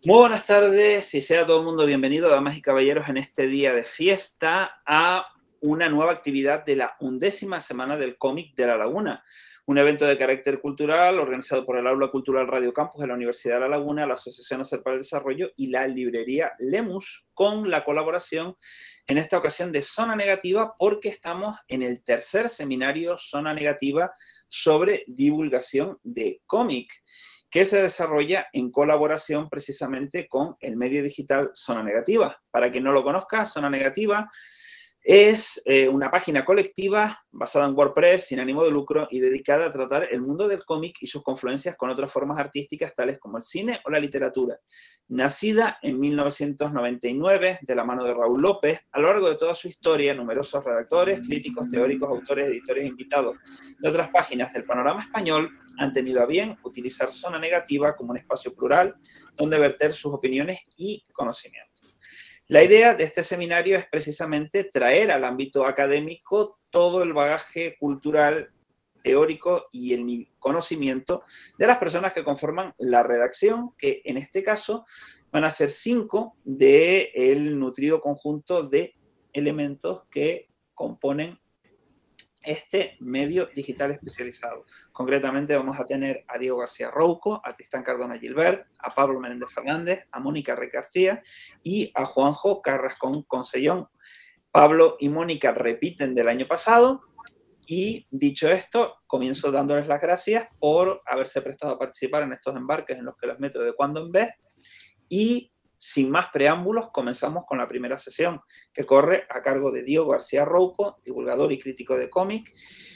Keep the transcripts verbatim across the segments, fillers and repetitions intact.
Muy buenas tardes y sea todo el mundo bienvenido, damas y caballeros, en este día de fiesta a una nueva actividad de la undécima semana del cómic de La Laguna, un evento de carácter cultural organizado por el Aula Cultural Radio Campus de la Universidad de La Laguna, la Asociación Hacer para el Desarrollo y la librería Lemus, con la colaboración en esta ocasión de Zona Negativa, porque estamos en el tercer seminario Zona Negativa sobre divulgación de cómic, que se desarrolla en colaboración precisamente con el medio digital Zona Negativa. Para quien no lo conozca, Zona Negativa es eh, una página colectiva basada en WordPress, sin ánimo de lucro y dedicada a tratar el mundo del cómic y sus confluencias con otras formas artísticas tales como el cine o la literatura. Nacida en mil novecientos noventa y nueve de la mano de Raúl López, a lo largo de toda su historia, numerosos redactores, críticos, teóricos, autores, editores e invitados de otras páginas del panorama español han tenido a bien utilizar Zona Negativa como un espacio plural donde verter sus opiniones y conocimientos. La idea de este seminario es precisamente traer al ámbito académico todo el bagaje cultural, teórico y el conocimiento de las personas que conforman la redacción, que en este caso van a ser cinco del nutrido conjunto de elementos que componen este medio digital especializado. Concretamente vamos a tener a Diego García Rouco, a Tristán Cardona Gilbert, a Pablo Menéndez Fernández, a Mónica Rey García y a Juanjo Carrascón Concellón. Pablo y Mónica repiten del año pasado y, dicho esto, comienzo dándoles las gracias por haberse prestado a participar en estos embarques en los que los meto de cuando en vez. Y sin más preámbulos, comenzamos con la primera sesión, que corre a cargo de Diego García Rouco, divulgador y crítico de cómic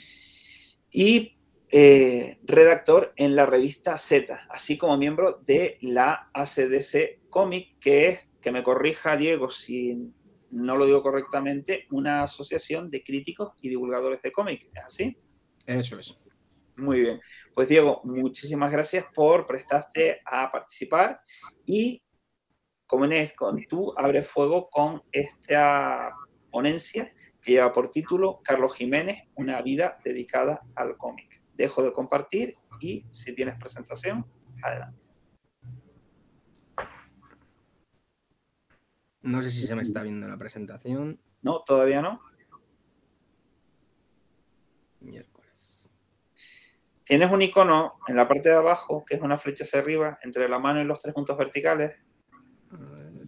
y eh, redactor en la revista Z, así como miembro de la A C D C Cómic, que es, que me corrija Diego si no lo digo correctamente, una asociación de críticos y divulgadores de cómic, ¿es así? Eso es. Muy bien. Pues Diego, muchísimas gracias por prestarte a participar y como es con tú abres fuego con esta ponencia que lleva por título Carlos Jiménez, una vida dedicada al cómic. Dejo de compartir y si tienes presentación, adelante. No sé si se me está viendo la presentación. No, todavía no. Miércoles. Tienes un icono en la parte de abajo que es una flecha hacia arriba entre la mano y los tres puntos verticales. A ver.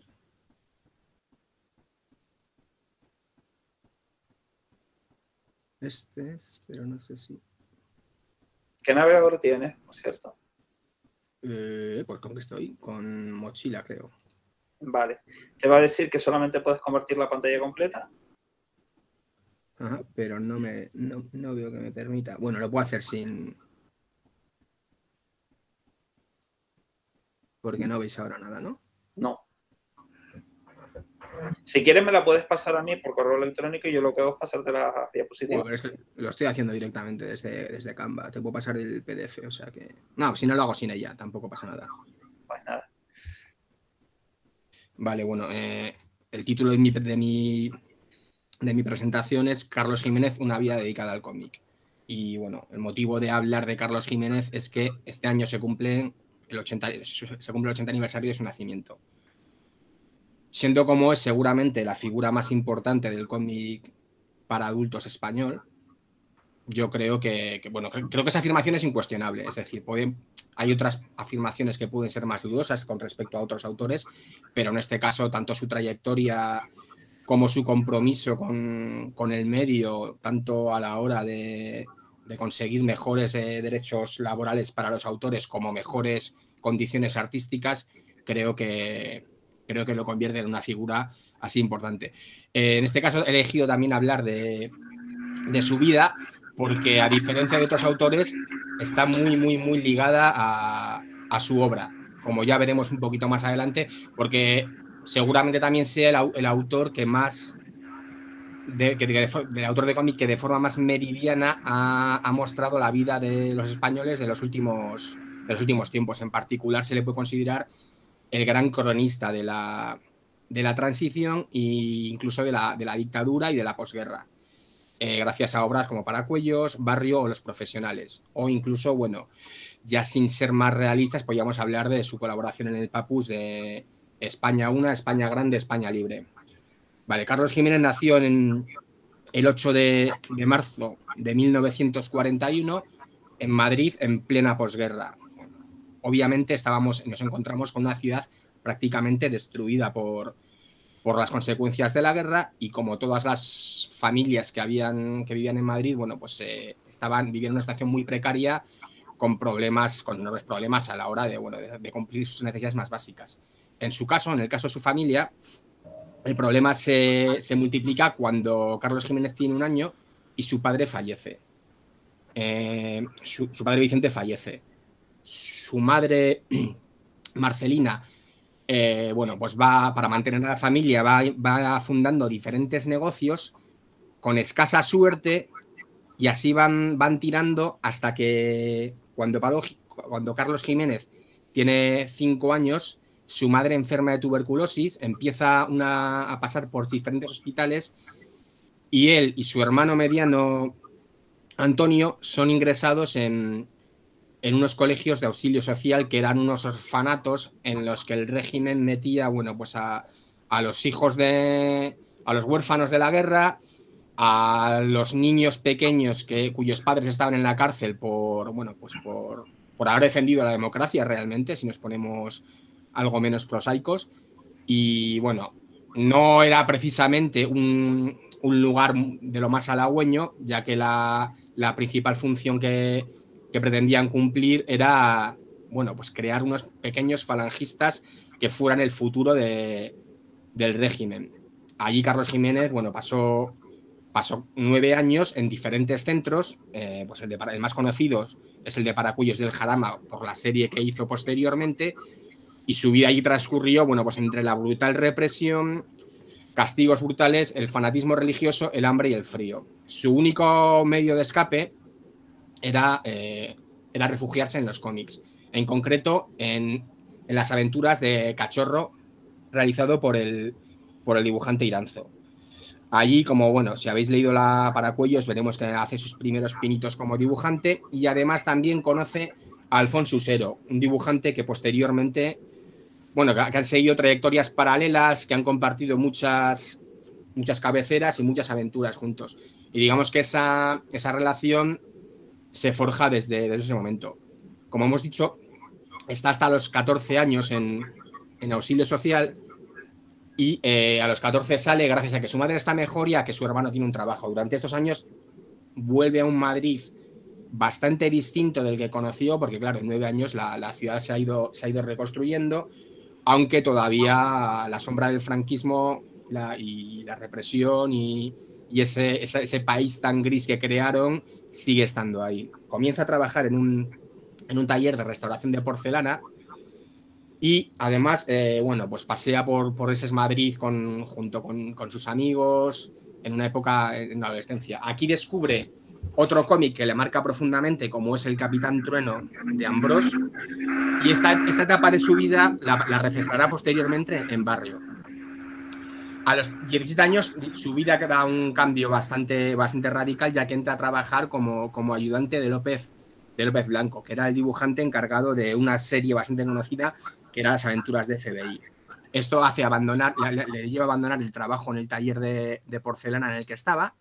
Este es, pero no sé si... ¿Qué navegador tienes, por cierto? Eh, pues con que estoy, con mochila, creo. Vale. Te va a decir que solamente puedes convertir la pantalla completa. Ajá, pero no me no, no veo que me permita. Bueno, lo puedo hacer sin... Porque no veis ahora nada, ¿no? No. Si quieres me la puedes pasar a mí por correo electrónico y yo lo que hago es pasarte la diapositiva. Bueno, pero es que lo estoy haciendo directamente desde, desde Canva. Te puedo pasar el P D F, o sea que... No, si no lo hago sin ella, tampoco pasa nada. Pues nada. Vale, bueno, eh, el título de mi, de, mi, de mi presentación es Carlos Jiménez, una vida dedicada al cómic. Y bueno, el motivo de hablar de Carlos Jiménez es que este año se cumple el ochenta, se cumple el ochenta aniversario de su nacimiento. Siendo como es seguramente la figura más importante del cómic para adultos español, yo creo que, que bueno, creo que esa afirmación es incuestionable. Es decir, puede, hay otras afirmaciones que pueden ser más dudosas con respecto a otros autores, pero en este caso, tanto su trayectoria como su compromiso con, con el medio, tanto a la hora de, de conseguir mejores eh, derechos laborales para los autores como mejores condiciones artísticas, creo que, creo que lo convierte en una figura así importante. Eh, en este caso he elegido también hablar de, de su vida, porque a diferencia de otros autores está muy, muy, muy ligada a, a su obra, como ya veremos un poquito más adelante, porque seguramente también sea el, el autor que más, de, que, de, del autor de cómic que de forma más meridiana ha, ha mostrado la vida de los españoles de los, últimos, de los últimos tiempos. En particular se le puede considerar el gran cronista de la, de la transición e incluso de la, de la dictadura y de la posguerra. eh, gracias a obras como Paracuellos, Barrio o Los Profesionales. O incluso, bueno, ya sin ser más realistas, podríamos hablar de su colaboración en el Papus de España una, España Grande, España Libre. Vale, Carlos Jiménez nació en el ocho de, de marzo de mil novecientos cuarenta y uno en Madrid, en plena posguerra. Bueno, obviamente estábamos, nos encontramos con una ciudad prácticamente destruida por, por las consecuencias de la guerra, y como todas las familias que, habían, que vivían en Madrid, bueno, pues eh, estaban, vivían en una situación muy precaria, con problemas, con enormes problemas a la hora de, bueno, de, de cumplir sus necesidades más básicas. En su caso, en el caso de su familia, el problema se, se multiplica cuando Carlos Jiménez tiene un año y su padre fallece. Eh, su, su padre Vicente fallece. Su madre, Marcelina, eh, bueno, pues va, para mantener a la familia, va, va fundando diferentes negocios con escasa suerte, y así van, van tirando hasta que cuando, Pablo, cuando Carlos Jiménez tiene cinco años, su madre enferma de tuberculosis, empieza una, a pasar por diferentes hospitales, y él y su hermano mediano, Antonio, son ingresados en, en unos colegios de auxilio social que eran unos orfanatos en los que el régimen metía, bueno, pues a, a los hijos de, a los huérfanos de la guerra, a los niños pequeños que, cuyos padres estaban en la cárcel por, bueno, pues por, por haber defendido la democracia realmente, si nos ponemos algo menos prosaicos. Y bueno, no era precisamente un, un lugar de lo más halagüeño, ya que la, la principal función que, que pretendían cumplir era, bueno, pues crear unos pequeños falangistas que fueran el futuro de, del régimen. Allí Carlos Jiménez, bueno, pasó, pasó nueve años en diferentes centros, eh, pues el, de, el más conocido es el de Paracuellos del Jarama, por la serie que hizo posteriormente, y su vida allí transcurrió, bueno, pues entre la brutal represión, castigos brutales, el fanatismo religioso, el hambre y el frío. Su único medio de escape era, eh, era refugiarse en los cómics, en concreto en, en las aventuras de Cachorro, realizado por el, por el dibujante Iranzo. Allí, como bueno, si habéis leído la Paracuellos, veremos que hace sus primeros pinitos como dibujante, y además también conoce a Alfonso Usero, un dibujante que posteriormente, bueno, que han seguido trayectorias paralelas, que han compartido muchas, muchas cabeceras y muchas aventuras juntos. Y digamos que esa, esa relación se forja desde, desde ese momento. Como hemos dicho, está hasta los catorce años en, en auxilio social, y eh, a los catorce sale gracias a que su madre está mejor y a que su hermano tiene un trabajo. Durante estos años vuelve a un Madrid bastante distinto del que conoció, porque claro, en nueve años la, la ciudad se ha, ido, se ha ido reconstruyendo, aunque todavía la sombra del franquismo la, y la represión y, y ese, ese, ese país tan gris que crearon sigue estando ahí. Comienza a trabajar en un, en un taller de restauración de porcelana, y además, eh, bueno, pues pasea por, por ese Madrid con, junto con, con sus amigos en una época, en la adolescencia. Aquí descubre otro cómic que le marca profundamente, como es El Capitán Trueno de Ambrós, y esta, esta etapa de su vida la, la reflejará posteriormente en Barrio. A los diecisiete años su vida da un cambio bastante, bastante radical, ya que entra a trabajar como, como ayudante de López, de López Blanco, que era el dibujante encargado de una serie bastante conocida que era Las Aventuras de F B I. Esto hace abandonar, le, le lleva a abandonar el trabajo en el taller de, de porcelana en el que estaba,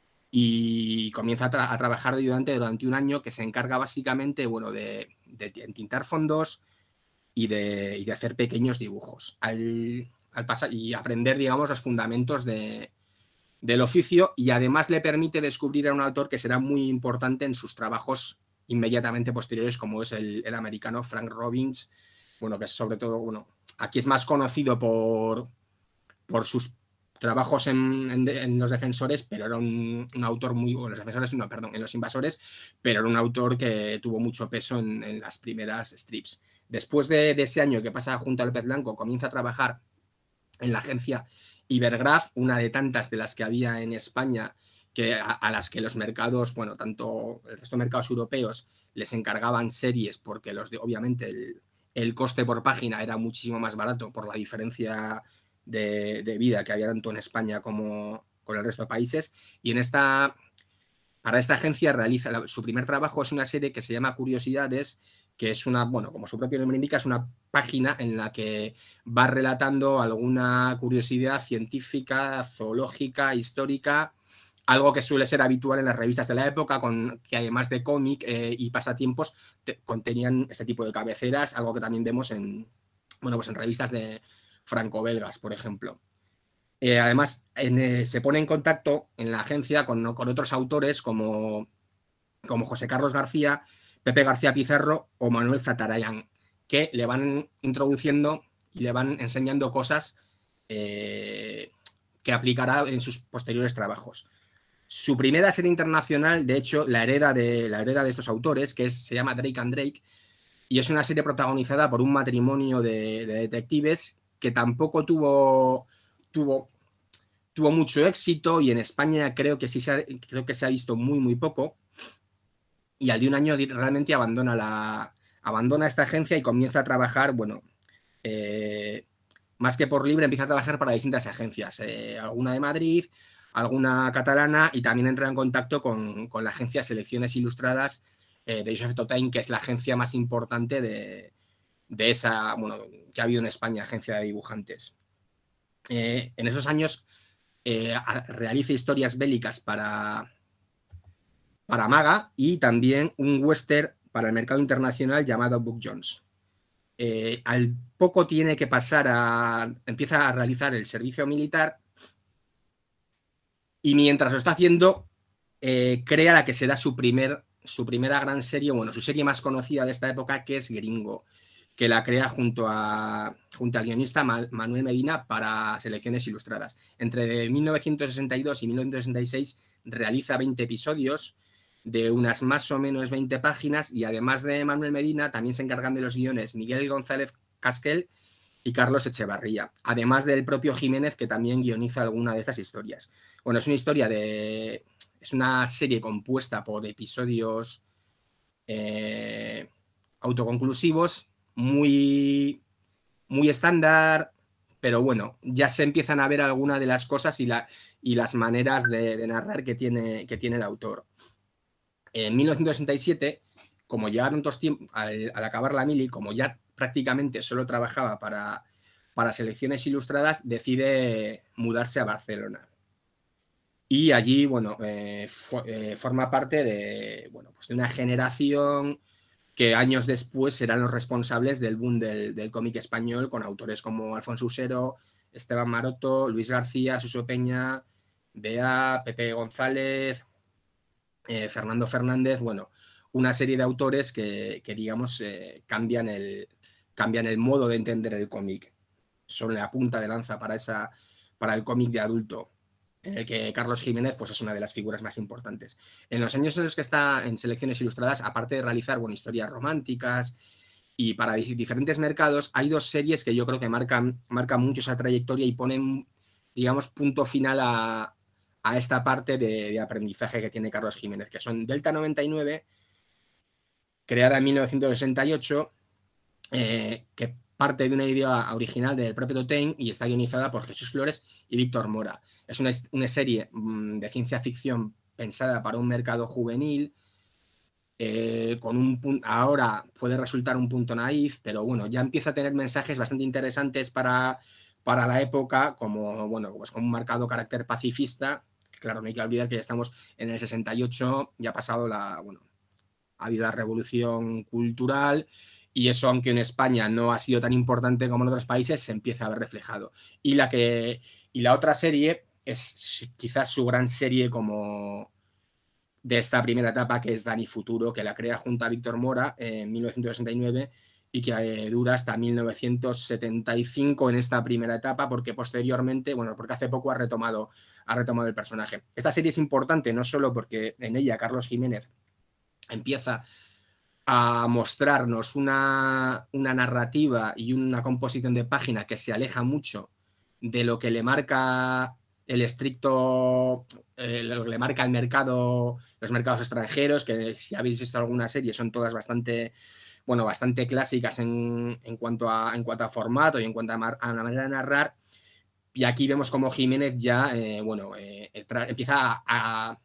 y comienza a, tra a trabajar de ayudante durante un año, que se encarga básicamente, bueno, de, de entintar fondos y de, y de hacer pequeños dibujos. Al, al pasar y aprender, digamos, los fundamentos de, del oficio, y además le permite descubrir a un autor que será muy importante en sus trabajos inmediatamente posteriores, como es el, el americano Frank Robbins, bueno, que es sobre todo, bueno, aquí es más conocido por, por sus trabajos en, en, en Los Defensores, pero era un, un autor muy, bueno, Los Defensores, no, perdón, en Los Invasores, pero era un autor que tuvo mucho peso en, en las primeras strips. Después de, de ese año que pasa junto a López Blanco, comienza a trabajar en la agencia Ibergraph, una de tantas de las que había en España, que a, a las que los mercados, bueno, tanto el resto de mercados europeos les encargaban series, porque los de, obviamente el, el coste por página era muchísimo más barato por la diferencia de, de vida que había tanto en España como con el resto de países. Y en esta para esta agencia realiza, la, su primer trabajo es una serie que se llama Curiosidades, que es una, bueno, como su propio nombre indica, es una página en la que va relatando alguna curiosidad científica, zoológica, histórica, algo que suele ser habitual en las revistas de la época, con, que además de cómic eh, y pasatiempos, te, contenían este tipo de cabeceras, algo que también vemos en, bueno, pues en revistas de franco-belgas, por ejemplo. Eh, además, en, eh, se pone en contacto en la agencia con, con otros autores como, como José Carlos García, Pepe García Pizarro o Manuel Zatarayan, que le van introduciendo y le van enseñando cosas eh, que aplicará en sus posteriores trabajos. Su primera serie internacional, de hecho, la hereda de, la hereda de estos autores, que es, se llama Drake and Drake, y es una serie protagonizada por un matrimonio de, de detectives que tampoco tuvo, tuvo, tuvo mucho éxito, y en España creo que sí se ha, creo que se ha visto muy, muy poco, y al de un año realmente abandona, la, abandona esta agencia y comienza a trabajar, bueno, eh, más que por libre, empieza a trabajar para distintas agencias, eh, alguna de Madrid, alguna catalana, y también entra en contacto con, con la agencia Selecciones Ilustradas eh, de Joseph Totain, que es la agencia más importante de, de esa, bueno, que ha habido en España, agencia de dibujantes. Eh, en esos años eh, realiza historias bélicas para, para Maga y también un western para el mercado internacional llamado Buck Jones. Eh, al poco tiene que pasar a, empieza a realizar el servicio militar, y mientras lo está haciendo, eh, crea la que será su, primer, su primera gran serie, bueno, su serie más conocida de esta época, que es Gringo, que la crea junto, a, junto al guionista Manuel Medina para Selecciones Ilustradas. Entre mil novecientos sesenta y dos y mil novecientos sesenta y seis realiza veinte episodios de unas más o menos veinte páginas, y además de Manuel Medina también se encargan de los guiones Miguel González Casquel y Carlos Echevarría, además del propio Jiménez, que también guioniza alguna de estas historias. Bueno, es una historia de... es una serie compuesta por episodios eh, autoconclusivos, muy, muy estándar, pero bueno, ya se empiezan a ver algunas de las cosas y, la, y las maneras de, de narrar que tiene, que tiene el autor. En mil novecientos sesenta y siete, como llegaron dos tiempos, al, al acabar la mili, como ya prácticamente solo trabajaba para, para Selecciones Ilustradas, decide mudarse a Barcelona. Y allí, bueno, eh, for, eh, forma parte de, bueno, pues de una generación que años después serán los responsables del boom del, del cómic español, con autores como Alfonso Usero, Esteban Maroto, Luis García, Suso Peña, Bea, Pepe González, eh, Fernando Fernández, bueno, una serie de autores que, que digamos, eh, cambian, el, cambian el modo de entender el cómic. Son la punta de lanza para, esa, para el cómic de adulto, en el que Carlos Jiménez pues, es una de las figuras más importantes. En los años en los que está en Selecciones Ilustradas, aparte de realizar bueno, historias románticas y para diferentes mercados, hay dos series que yo creo que marcan, marcan mucho esa trayectoria y ponen, digamos, punto final a, a esta parte de, de aprendizaje que tiene Carlos Jiménez, que son Delta noventa y nueve, creada en mil novecientos sesenta y ocho, eh, que parte de una idea original del propio Totain y está guionizada por Jesús Flores y Víctor Mora. Es una, una serie mmm, de ciencia ficción pensada para un mercado juvenil, eh, con un ahora puede resultar un punto naif, pero bueno, ya empieza a tener mensajes bastante interesantes para, para la época, como, bueno, pues con un marcado carácter pacifista. Claro, no hay que olvidar que ya estamos en el sesenta y ocho, ya ha pasado la, bueno, ha habido la revolución cultural, y eso, aunque en España no ha sido tan importante como en otros países, se empieza a ver reflejado. Y la, que, y la otra serie es quizás su gran serie como de esta primera etapa, que es Dani Futuro, que la crea junto a Víctor Mora en mil novecientos sesenta y nueve y que eh, dura hasta mil novecientos setenta y cinco en esta primera etapa, porque posteriormente, bueno, porque hace poco ha retomado, ha retomado el personaje. Esta serie es importante no solo porque en ella Carlos Jiménez empieza a mostrarnos una, una narrativa y una composición de página que se aleja mucho de lo que le marca el estricto, eh, lo que le marca el mercado, los mercados extranjeros, que si habéis visto alguna serie son todas bastante, bueno, bastante clásicas en, en, cuanto, a, en cuanto a formato y en cuanto a, a la manera de narrar. Y aquí vemos como Jiménez ya, eh, bueno, eh, empieza a, a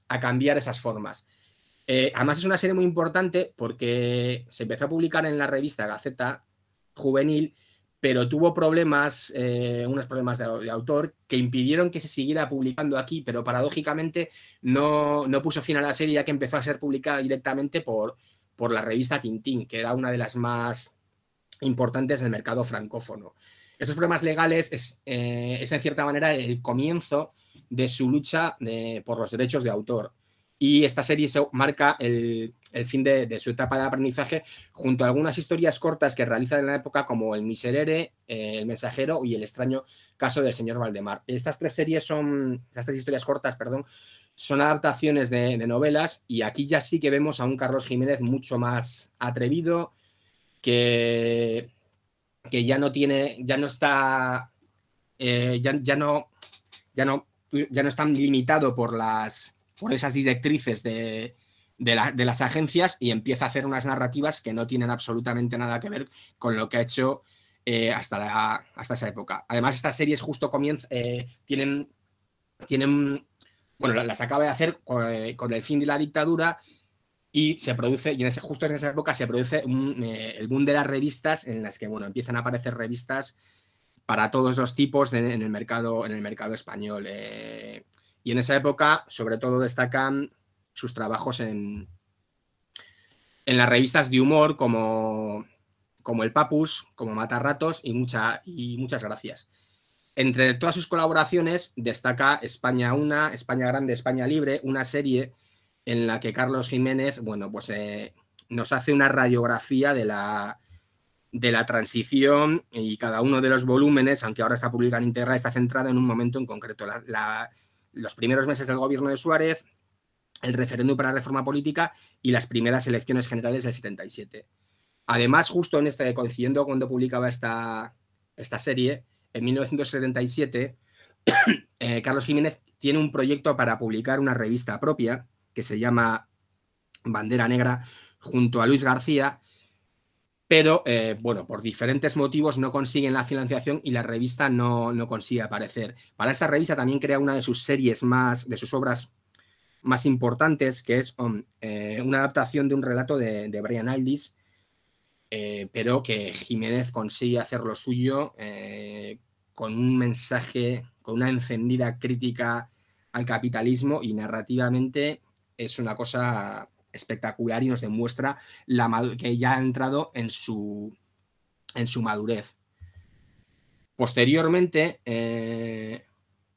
a cambiar esas formas. Eh, además es una serie muy importante porque se empezó a publicar en la revista Gaceta Juvenil, pero tuvo problemas, eh, unos problemas de, de autor que impidieron que se siguiera publicando aquí, pero paradójicamente no, no puso fin a la serie, ya que empezó a ser publicada directamente por, por la revista Tintín, que era una de las más importantes del mercado francófono. Estos problemas legales es, eh, es en cierta manera el comienzo de su lucha de, por los derechos de autor. Y esta serie se marca el, el fin de, de su etapa de aprendizaje junto a algunas historias cortas que realiza en la época como El Miserere, eh, El Mensajero y El extraño caso del señor Valdemar. Estas tres series son, estas tres historias cortas, perdón, son adaptaciones de, de novelas y aquí ya sí que vemos a un Carlos Jiménez mucho más atrevido, que, que ya no tiene, ya no está, eh, ya, ya no, ya no, ya no está limitado por las por esas directrices de, de, la, de las agencias y empieza a hacer unas narrativas que no tienen absolutamente nada que ver con lo que ha hecho eh, hasta, la, hasta esa época. Además, estas series justo comienzan, eh, tienen, tienen, bueno, las acaba de hacer con, eh, con el fin de la dictadura y se produce, y en ese, justo en esa época se produce un, eh, el boom de las revistas en las que, bueno, empiezan a aparecer revistas para todos los tipos de, en, el mercado, en el mercado español. Eh, Y en esa época, sobre todo, destacan sus trabajos en, en las revistas de humor como, como El Papus, como Matarratos y, mucha, y muchas gracias. Entre todas sus colaboraciones destaca España una, España Grande, España Libre, una serie en la que Carlos Jiménez, bueno, pues eh, nos hace una radiografía de la, de la transición y cada uno de los volúmenes, aunque ahora está publicado en íntegra, está centrado en un momento en concreto. La, la, los primeros meses del gobierno de Suárez, el referéndum para la reforma política y las primeras elecciones generales del setenta y siete. Además, justo en este, coincidiendo cuando publicaba esta, esta serie, en mil novecientos setenta y siete, eh, Carlos Jiménez tiene un proyecto para publicar una revista propia que se llama Bandera Negra, junto a Luis García, pero, eh, bueno, por diferentes motivos no consiguen la financiación y la revista no, no consigue aparecer. Para esta revista también crea una de sus series más, de sus obras más importantes, que es um, eh, una adaptación de un relato de, de Brian Aldiss, eh, pero que Jiménez consigue hacer lo suyo eh, con un mensaje, con una encendida crítica al capitalismo y narrativamente es una cosa espectacular y nos demuestra la que ya ha entrado en su, en su madurez. Posteriormente, eh,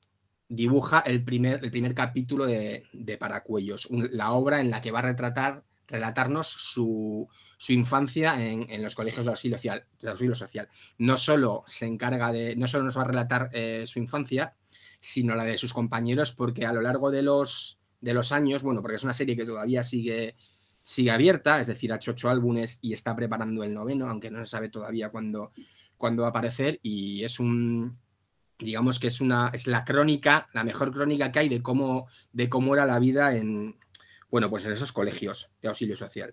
dibuja el primer, el primer capítulo de, de Paracuellos, un, la obra en la que va a retratar, relatarnos su, su infancia en, en los colegios de auxilio social, de auxilio social. No solo se encarga de, no solo nos va a relatar eh, su infancia, sino la de sus compañeros, porque a lo largo de los de los años, bueno, porque es una serie que todavía sigue, sigue abierta, es decir, ha hecho ocho álbumes y está preparando el noveno, aunque no se sabe todavía cuándo, cuándo va a aparecer, y es un, digamos que es una, es la crónica, la mejor crónica que hay de cómo, de cómo era la vida en, bueno, pues en esos colegios de auxilio social.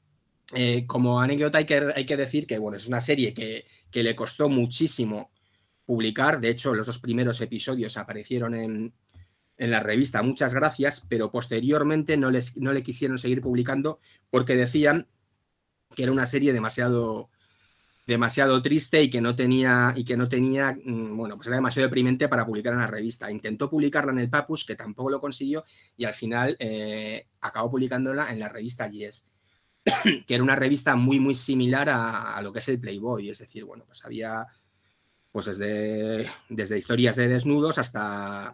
Eh, como anécdota hay que, hay que decir que, bueno, es una serie que, que le costó muchísimo publicar, de hecho los dos primeros episodios aparecieron en en la revista Muchas Gracias, pero posteriormente no, les, no le quisieron seguir publicando porque decían que era una serie demasiado, demasiado triste y que no tenía, y que no tenía, bueno, pues era demasiado deprimente para publicar en la revista. Intentó publicarla en el Papus, que tampoco lo consiguió, y al final eh, acabó publicándola en la revista Yes, que era una revista muy, muy similar a, a lo que es el Playboy, es decir, bueno, pues había pues desde, desde historias de desnudos hasta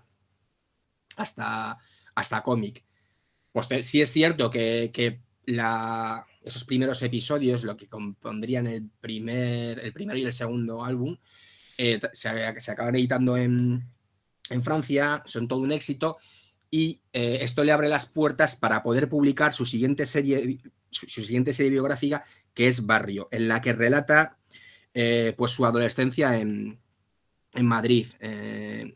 hasta, hasta cómic. Pues sí es cierto que, que la, esos primeros episodios, lo que compondrían el primer, el primero y el segundo álbum, eh, se, se acaban editando en, en Francia, son todo un éxito, y eh, esto le abre las puertas para poder publicar su siguiente serie, su, su siguiente serie biográfica, que es Barrio, en la que relata eh, pues su adolescencia en, en Madrid. Eh,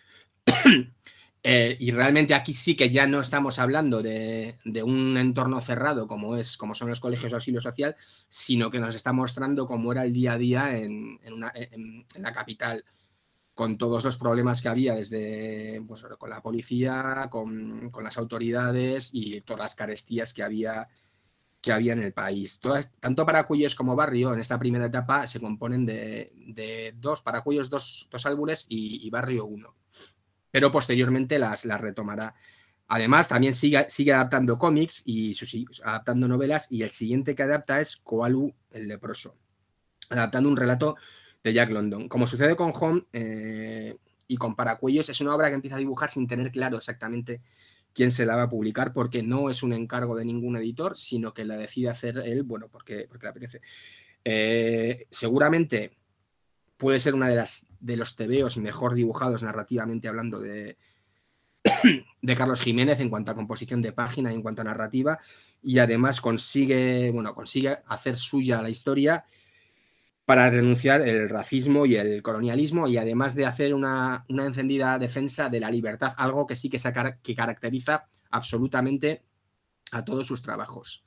Eh, y realmente aquí sí que ya no estamos hablando de, de un entorno cerrado como, es, como son los colegios de auxilio social, sino que nos está mostrando cómo era el día a día en, en, una, en, en la capital. con todos los problemas que había desde pues, con la policía, con, con las autoridades y todas las carestías que había, que había en el país. Todas, tanto Paracuellos como Barrio en esta primera etapa se componen de, de dos, Paracuellos dos, dos álbumes y, y Barrio uno, pero posteriormente las, las retomará. Además, también sigue, sigue adaptando cómics y sus, adaptando novelas, y el siguiente que adapta es Koalu el leproso, adaptando un relato de Jack London. Como sucede con Home eh, y con Paracuellos, es una obra que empieza a dibujar sin tener claro exactamente quién se la va a publicar, porque no es un encargo de ningún editor, sino que la decide hacer él, bueno, porque, porque le apetece. Eh, seguramente puede ser una de las de los tebeos mejor dibujados narrativamente hablando de, de Carlos Jiménez en cuanto a composición de página y en cuanto a narrativa, y además consigue, bueno, consigue hacer suya la historia para denunciar el racismo y el colonialismo, y además de hacer una, una encendida defensa de la libertad, algo que sí que, se, que caracteriza absolutamente a todos sus trabajos.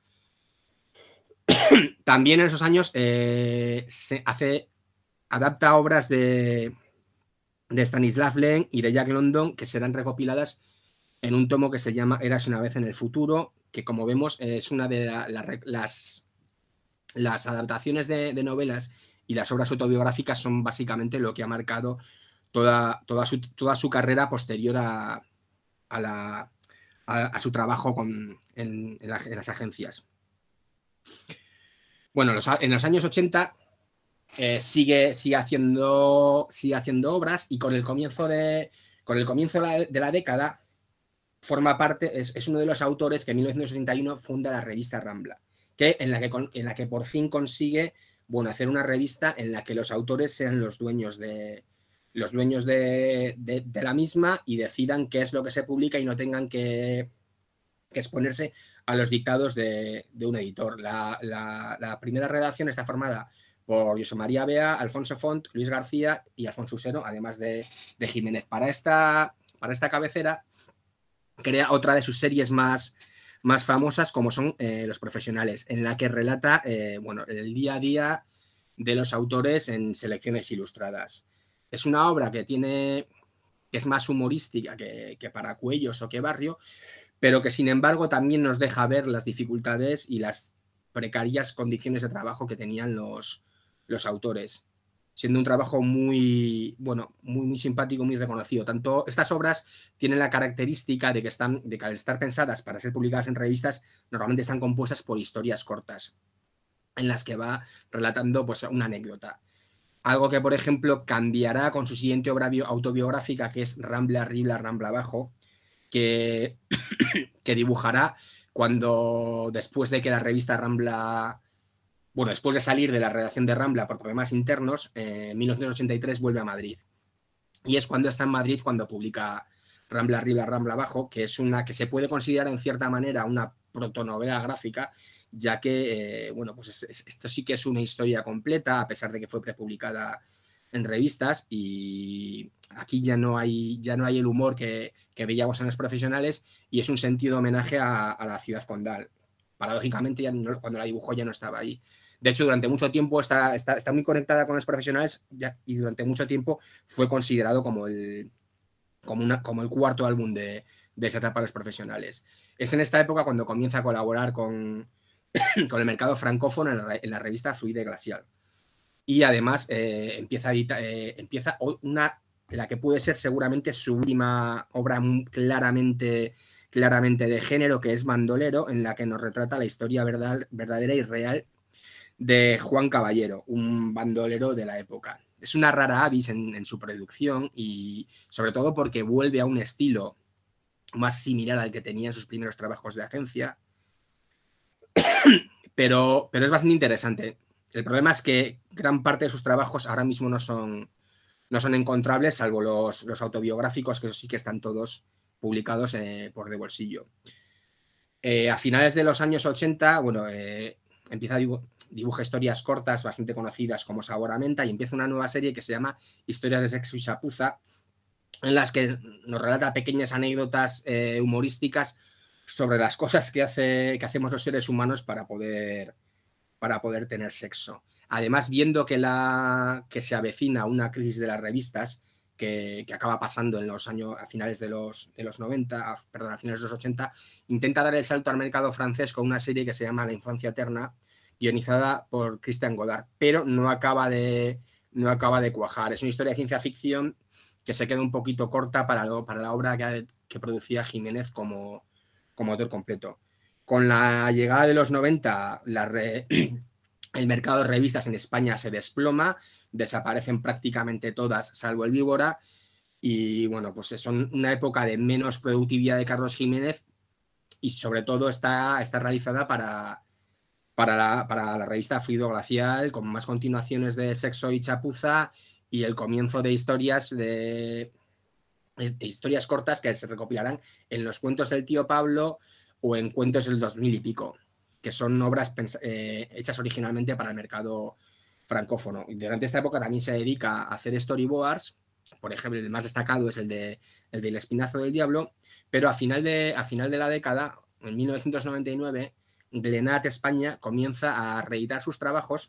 También en esos años eh, se hace, adapta obras de, de Stanislav Lem y de Jack London, que serán recopiladas en un tomo que se llama Eras una vez en el futuro, que como vemos es una de la, la, las, las adaptaciones de, de novelas y las obras autobiográficas son básicamente lo que ha marcado toda, toda, su, toda su carrera posterior a, a, la, a, a su trabajo con, en, en, la, en las agencias. Bueno, los, en los años ochenta eh, sigue, sigue, haciendo, sigue haciendo obras, y con el comienzo de, con el comienzo de la, de la década forma parte, es, es uno de los autores que en mil novecientos sesenta y uno funda la revista Rambla, que en, la que, en la que por fin consigue, bueno, hacer una revista en la que los autores sean los dueños de, los dueños de, de, de la misma y decidan qué es lo que se publica y no tengan que, que exponerse a los dictados de, de un editor. La, la, la primera redacción está formada por José María Bea, Alfonso Font, Luis García y Alfonso Usero, además de, de Jiménez. Para esta, para esta cabecera crea otra de sus series más, más famosas, como son eh, Los Profesionales, en la que relata eh, bueno, el día a día de los autores en selecciones ilustradas. Es una obra que tiene, que es más humorística que, que Paracuellos o que Barrio, pero que sin embargo también nos deja ver las dificultades y las precarias condiciones de trabajo que tenían los, los autores, siendo un trabajo muy, bueno, muy, muy simpático, muy reconocido. Tanto estas obras tienen la característica de que, están, de que al estar pensadas para ser publicadas en revistas, normalmente están compuestas por historias cortas, en las que va relatando pues, una anécdota. Algo que, por ejemplo, cambiará con su siguiente obra autobiográfica, que es Rambla arriba, Rambla abajo, que, que dibujará cuando, después de que la revista Rambla... Bueno, después de salir de la redacción de Rambla por problemas internos, eh, en mil novecientos ochenta y tres vuelve a Madrid. Y es cuando está en Madrid cuando publica Rambla arriba, Rambla abajo, que es una que se puede considerar en cierta manera una protonovela gráfica, ya que, eh, bueno, pues es, es, esto sí que es una historia completa, a pesar de que fue prepublicada en revistas, y aquí ya no hay, ya no hay el humor que, que veíamos en Los Profesionales, y es un sentido homenaje a, a la ciudad condal. Paradójicamente, ya no, cuando la dibujó ya no estaba ahí. De hecho, durante mucho tiempo está, está, está muy conectada con Los Profesionales, ya, y durante mucho tiempo fue considerado como el, como una, como el cuarto álbum de, de esa etapa de Los Profesionales. Es en esta época cuando comienza a colaborar con, con el mercado francófono en la, en la revista Fluide Glacial. Y además eh, empieza, a editar, eh, empieza una, la que puede ser seguramente su última obra claramente, claramente de género, que es Bandolero, en la que nos retrata la historia verdad, verdadera y real de Juan Caballero, un bandolero de la época. Es una rara avis en, en su producción, y sobre todo porque vuelve a un estilo más similar al que tenía en sus primeros trabajos de agencia, pero, pero es bastante interesante. El problema es que gran parte de sus trabajos ahora mismo no son, no son encontrables, salvo los, los autobiográficos, que sí que están todos publicados eh, por de bolsillo. Eh, a finales de los años ochenta, bueno, eh, empieza a dibujar dibuja historias cortas bastante conocidas como Sabor a Menta, y empieza una nueva serie que se llama Historias de Sexo y Chapuza, en las que nos relata pequeñas anécdotas eh, humorísticas sobre las cosas que, hace, que hacemos los seres humanos para poder, para poder tener sexo. Además, viendo que, la, que se avecina una crisis de las revistas, que, que acaba pasando en los años, a finales de los, de los noventa, a, perdón, a finales de los ochenta, intenta dar el salto al mercado francés con una serie que se llama La infancia eterna, guionizada por Christian Godard, pero no acaba de, no acaba de cuajar. Es una historia de ciencia ficción que se queda un poquito corta para, lo, para la obra que, que producía Jiménez como, como autor completo. Con la llegada de los noventa, la re, el mercado de revistas en España se desploma, desaparecen prácticamente todas, salvo el Víbora, y bueno, pues son una época de menos productividad de Carlos Jiménez y sobre todo está, está realizada para, para, la, para la revista Fluido Glacial, con más continuaciones de Sexo y Chapuza y el comienzo de historias de, de historias cortas que se recopilarán en los cuentos del tío Pablo o en cuentos del dos mil y pico, que son obras eh, hechas originalmente para el mercado francófono. Y durante esta época también se dedica a hacer storyboards. Por ejemplo, el más destacado es el de el del Espinazo del Diablo, pero a final de, a final de la década, en mil novecientos noventa y nueve, Glenat España comienza a reeditar sus trabajos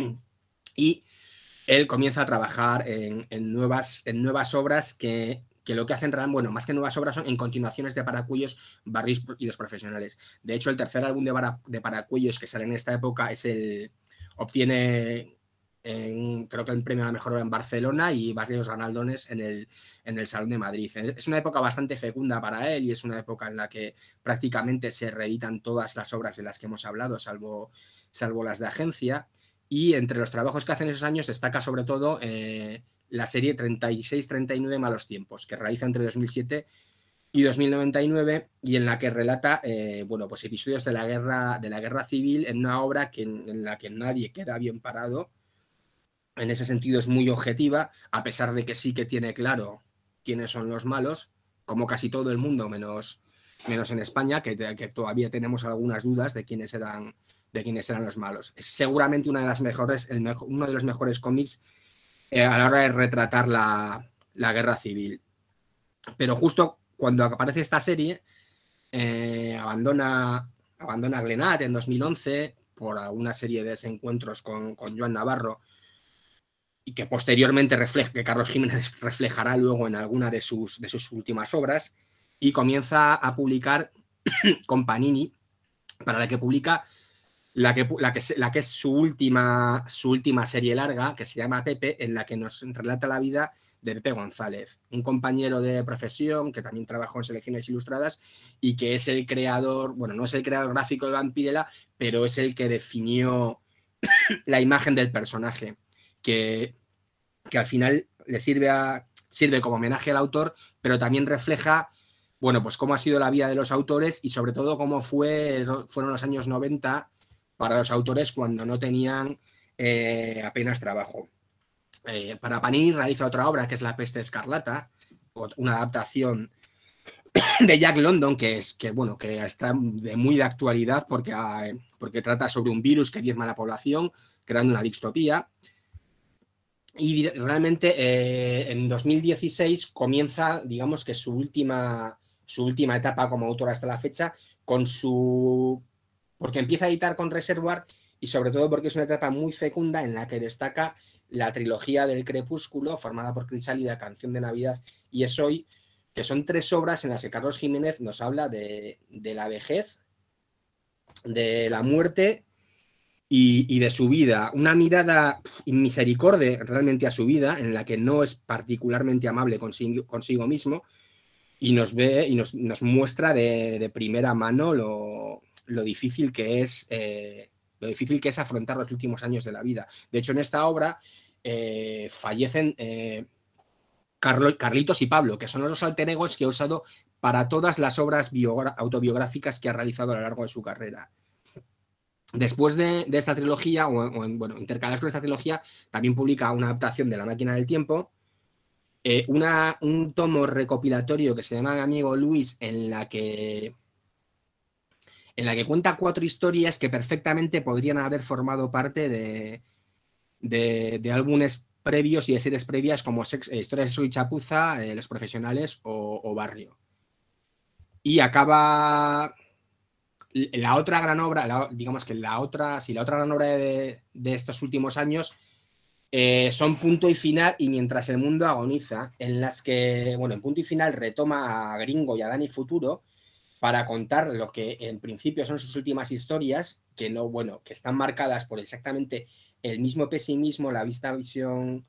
y él comienza a trabajar en, en, nuevas, en nuevas obras que, que lo que hacen, bueno, más que nuevas obras, son en continuaciones de Paracuellos, Barris y Los Profesionales. De hecho, el tercer álbum de, para, de Paracuellos que sale en esta época es el obtiene en, creo que el premio a la mejor obra en Barcelona y varios ganaldones en el, en el Salón de Madrid. Es una época bastante fecunda para él y es una época en la que prácticamente se reeditan todas las obras de las que hemos hablado, salvo, salvo las de agencia. Y entre los trabajos que hacen esos años destaca sobre todo eh, la serie treinta y seis treinta y nueve Malos Tiempos, que realiza entre dos mil siete y dos mil noventa y nueve, y en la que relata eh, bueno, pues episodios de la guerra, de la guerra civil en una obra que, en la que nadie queda bien parado. En ese sentido es muy objetiva, a pesar de que sí que tiene claro quiénes son los malos, como casi todo el mundo, menos, menos en España, que, que todavía tenemos algunas dudas de quiénes eran, de quiénes eran los malos. Es seguramente una de las mejores, el mejor, uno de los mejores cómics eh, a la hora de retratar la, la guerra civil. Pero justo cuando aparece esta serie, eh, abandona, abandona Glenat en dos mil once por una serie de desencuentros con, con Joan Navarro, y que posteriormente refleja, que Carlos Jiménez reflejará luego en alguna de sus, de sus últimas obras, y comienza a publicar con Panini, para la que publica la que, la que, la que es su última, su última serie larga, que se llama Pepe, en la que nos relata la vida de Pepe González, un compañero de profesión que también trabajó en Selecciones Ilustradas y que es el creador, bueno, no es el creador gráfico de Vampirella, pero es el que definió la imagen del personaje, que, que al final le sirve, a, sirve como homenaje al autor, pero también refleja, bueno, pues cómo ha sido la vida de los autores y sobre todo cómo fue, fueron los años noventa para los autores cuando no tenían eh, apenas trabajo. Eh, para Panini realiza otra obra que es La Peste Escarlata, una adaptación de Jack London que es que bueno que está de muy de actualidad porque, eh, porque trata sobre un virus que diezma a la población creando una distopía. Y realmente eh, en dos mil dieciséis comienza, digamos que su última, su última etapa como autor hasta la fecha, con su porque empieza a editar con Reservoir y sobre todo porque es una etapa muy fecunda en la que destaca la trilogía del Crepúsculo, formada por Crisálida, Canción de Navidad y Es Hoy, que son tres obras en las que Carlos Jiménez nos habla de, de la vejez, de la muerte y, y de su vida. Una mirada misericordia realmente a su vida, en la que no es particularmente amable consigo, consigo mismo, y nos ve y nos, nos muestra de, de primera mano lo, lo difícil que es eh, lo difícil que es afrontar los últimos años de la vida. De hecho, en esta obra eh, fallecen eh, Carlo, Carlitos y Pablo, que son los alter egos que ha usado para todas las obras autobiográficas que ha realizado a lo largo de su carrera. Después de, de esta trilogía, o, o bueno, intercaladas con esta trilogía, también publica una adaptación de La Máquina del Tiempo, Eh, una, un tomo recopilatorio que se llama Mi amigo Luis, en la que en la que cuenta cuatro historias que perfectamente podrían haber formado parte de, de, de álbumes previos y de series previas como sex, eh, Historias de Soy Chapuza, eh, Los Profesionales o, o Barrio. Y acaba la otra gran obra, la, digamos que la otra, sí, la otra gran obra de, de estos últimos años Eh, son Punto y Final y Mientras el mundo agoniza, en las que, bueno, en Punto y Final retoma a Gringo y a Dani Futuro para contar lo que en principio son sus últimas historias, que no, bueno, que están marcadas por exactamente el mismo pesimismo, la vista visión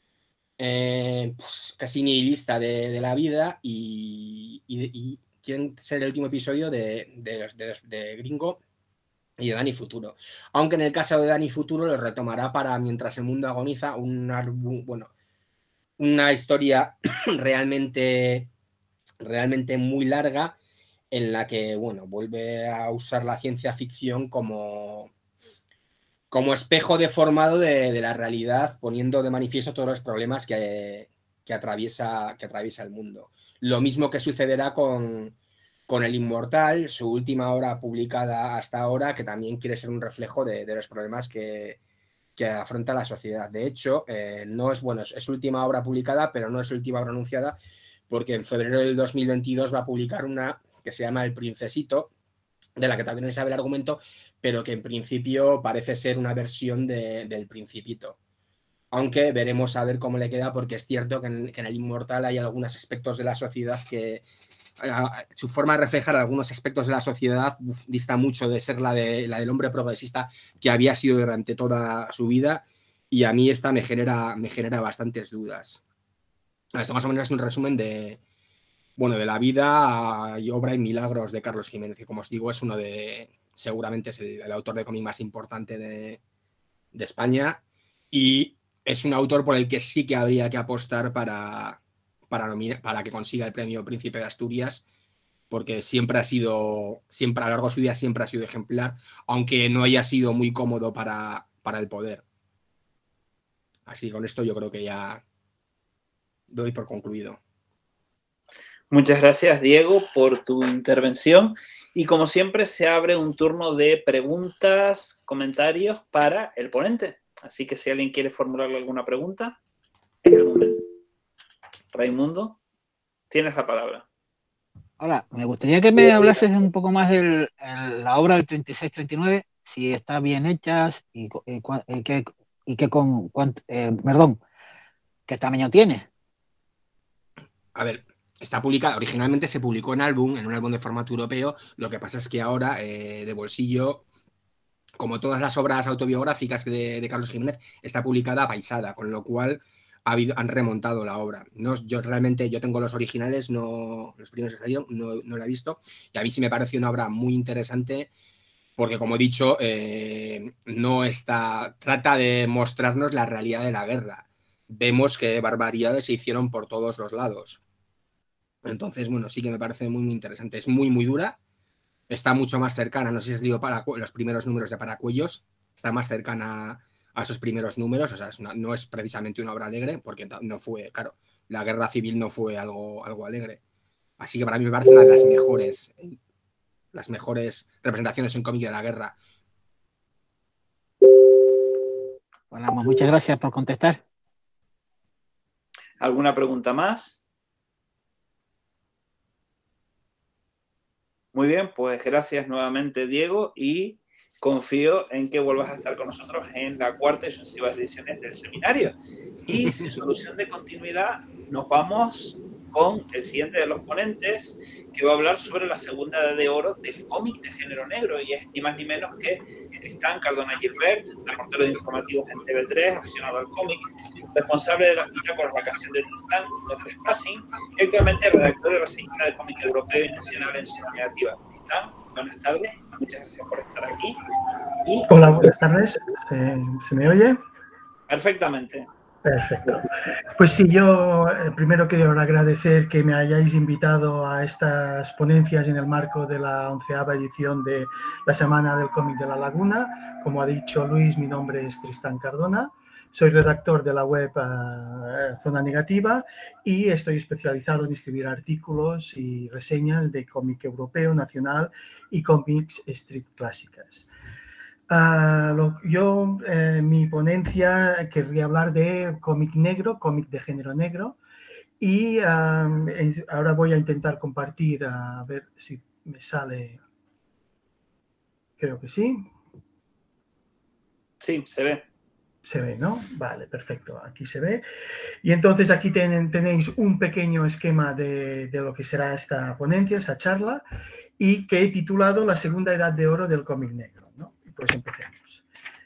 eh, pues, casi nihilista de, de la vida y, y, y quieren ser el último episodio de, de, de, de Gringo y de Dani Futuro. Aunque en el caso de Dani Futuro lo retomará para Mientras el mundo agoniza, una, bueno, una historia realmente, realmente muy larga en la que, bueno, vuelve a usar la ciencia ficción como, como espejo deformado de, de la realidad, poniendo de manifiesto todos los problemas que, que, atraviesa, que atraviesa el mundo. Lo mismo que sucederá con, con El Inmortal, su última obra publicada hasta ahora, que también quiere ser un reflejo de, de los problemas que, que afronta la sociedad. De hecho, eh, no es, bueno, es, es su última obra publicada, pero no es su última obra anunciada, porque en febrero del dos mil veintidós va a publicar una que se llama El Princesito, de la que también no se sabe el argumento, pero que en principio parece ser una versión de, del Principito. Aunque veremos a ver cómo le queda, porque es cierto que en, que en El Inmortal hay algunos aspectos de la sociedad que, su forma de reflejar algunos aspectos de la sociedad dista mucho de ser la, de, la del hombre progresista que había sido durante toda su vida, y a mí esta me genera, me genera bastantes dudas. Esto más o menos es un resumen de, bueno, de la vida y obra y milagros de Carlos Jiménez, que como os digo es uno de, seguramente es el, el autor de cómic más importante de, de España, y es un autor por el que sí que habría que apostar para, para, nominar, para que consiga el premio Príncipe de Asturias, porque siempre ha sido, siempre a lo largo de su vida siempre ha sido ejemplar, aunque no haya sido muy cómodo para, para el poder. Así con esto yo creo que ya doy por concluido. Muchas gracias, Diego, por tu intervención. Y como siempre, se abre un turno de preguntas, comentarios para el ponente. Así que si alguien quiere formularle alguna pregunta, es el momento. Raimundo, tienes la palabra. Ahora, me gustaría que me hablases un poco más de la obra del treinta y seis treinta y nueve, si está bien hecha y, y, y, que, y que con, cuánto, eh, perdón, qué tamaño tiene. A ver, está publicada, originalmente se publicó en álbum, en un álbum de formato europeo, lo que pasa es que ahora, eh, de bolsillo, como todas las obras autobiográficas de, de Carlos Jiménez, está publicada apaisada, con lo cual ha habido, han remontado la obra. No, yo realmente, yo tengo los originales, no, los primeros que salieron, no, no la he visto, y a mí sí me parece una obra muy interesante, porque como he dicho, eh, no está, trata de mostrarnos la realidad de la guerra. Vemos que barbaridades se hicieron por todos los lados. Entonces, bueno, sí que me parece muy, muy interesante. Es muy, muy dura. Está mucho más cercana, no sé si has leído para, los primeros números de Paracuellos, está más cercana a esos primeros números, o sea, es una, no es precisamente una obra alegre, porque no fue, claro, la guerra civil no fue algo, algo alegre. Así que para mí me parece una de las mejores, las mejores representaciones en cómic de la guerra. Bueno, muchas gracias por contestar. ¿Alguna pregunta más? Muy bien, pues gracias nuevamente, Diego, y confío en que vuelvas a estar con nosotros en la cuarta y sucesivas ediciones del seminario. Y sin solución de continuidad, nos vamos con el siguiente de los ponentes, que va a hablar sobre la segunda edad de oro del cómic de género negro, y es ni más ni menos que Tristán Cardona Gilbert, reportero de informativos en T V tres, aficionado al cómic, responsable de la bitácoras Vacación de Tristán, No Trespassing, y actualmente redactor y reseñador de cómic europeo y nacional en su negativa. Tristán, buenas tardes, muchas gracias por estar aquí. Y... Hola, buenas tardes, ¿Se, ¿se me oye? Perfectamente. Perfecto. Pues sí, yo eh, primero quiero agradecer que me hayáis invitado a estas ponencias en el marco de la onceava edición de la Semana del Cómic de la Laguna. Como ha dicho Luis, mi nombre es Tristán Cardona, soy redactor de la web uh, Zona Negativa y estoy especializado en escribir artículos y reseñas de cómic europeo, nacional y cómics strip clásicas. Uh, lo, yo, eh, mi ponencia, querría hablar de cómic negro, cómic de género negro, y uh, ahora voy a intentar compartir, a ver si me sale, creo que sí. Sí, se ve. Se ve, ¿no? Vale, perfecto. Aquí se ve. Y entonces aquí ten, tenéis un pequeño esquema de, de lo que será esta ponencia, esta charla, y que he titulado La segunda edad de oro del cómic negro, ¿no? Pues empecemos.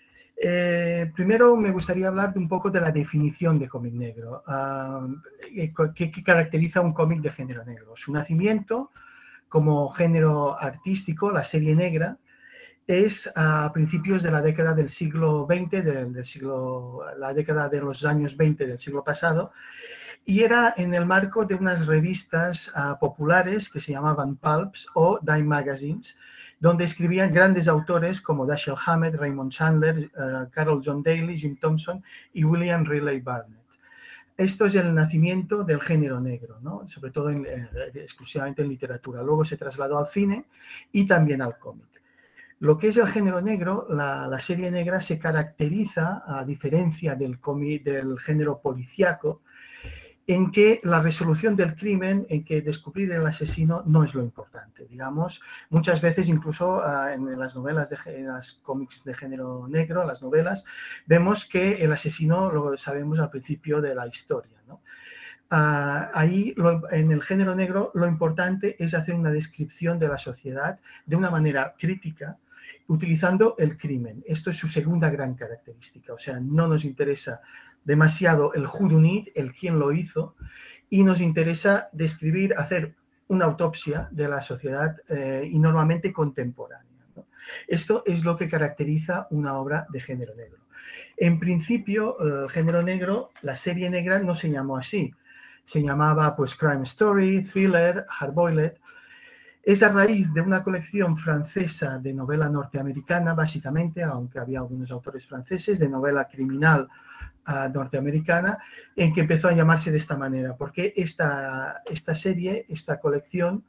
Eh, primero me gustaría hablar de un poco de la definición de cómic negro. Uh, ¿qué, ¿Qué caracteriza un cómic de género negro? Su nacimiento como género artístico, la serie negra, es a principios de la década del siglo veinte, del, del siglo, la década de los años veinte del siglo pasado, y era en el marco de unas revistas uh, populares que se llamaban pulps o dime magazines, donde escribían grandes autores como Dashiell Hammett, Raymond Chandler, uh, Carol John Daly, Jim Thompson y William Riley Barnett. Esto es el nacimiento del género negro, ¿no? Sobre todo en, eh, exclusivamente en literatura. Luego se trasladó al cine y también al cómic. Lo que es el género negro, la, la serie negra se caracteriza, a diferencia del, cómic, del género policíaco, en que la resolución del crimen, en que descubrir el asesino no es lo importante. Digamos, muchas veces incluso uh, en las novelas, de, en las cómics de género negro, las novelas, vemos que el asesino lo sabemos al principio de la historia, ¿no? Uh, ahí, lo, en el género negro, lo importante es hacer una descripción de la sociedad de una manera crítica, utilizando el crimen. Esto es su segunda gran característica. O sea, no nos interesa demasiado el who done it, el quién lo hizo, y nos interesa describir, hacer una autopsia de la sociedad eh, y normalmente contemporánea, ¿no? Esto es lo que caracteriza una obra de género negro. En principio, el género negro, la serie negra no se llamó así. Se llamaba pues crime story, thriller, hardboiled. Es a raíz de una colección francesa de novela norteamericana, básicamente, aunque había algunos autores franceses, de novela criminal uh, norteamericana, en que empezó a llamarse de esta manera, porque esta, esta serie, esta colección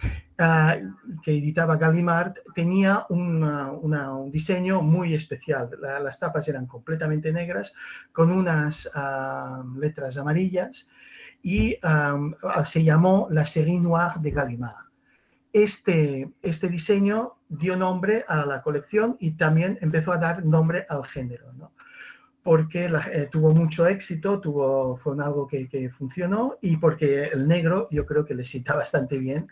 uh, que editaba Gallimard, tenía una, una, un diseño muy especial. La, las tapas eran completamente negras, con unas uh, letras amarillas, y um, se llamó la série noire de Gallimard. Este, este diseño dio nombre a la colección y también empezó a dar nombre al género, ¿no? Porque la, eh, tuvo mucho éxito, tuvo, fue algo que, que funcionó, y porque el negro yo creo que le sienta bastante bien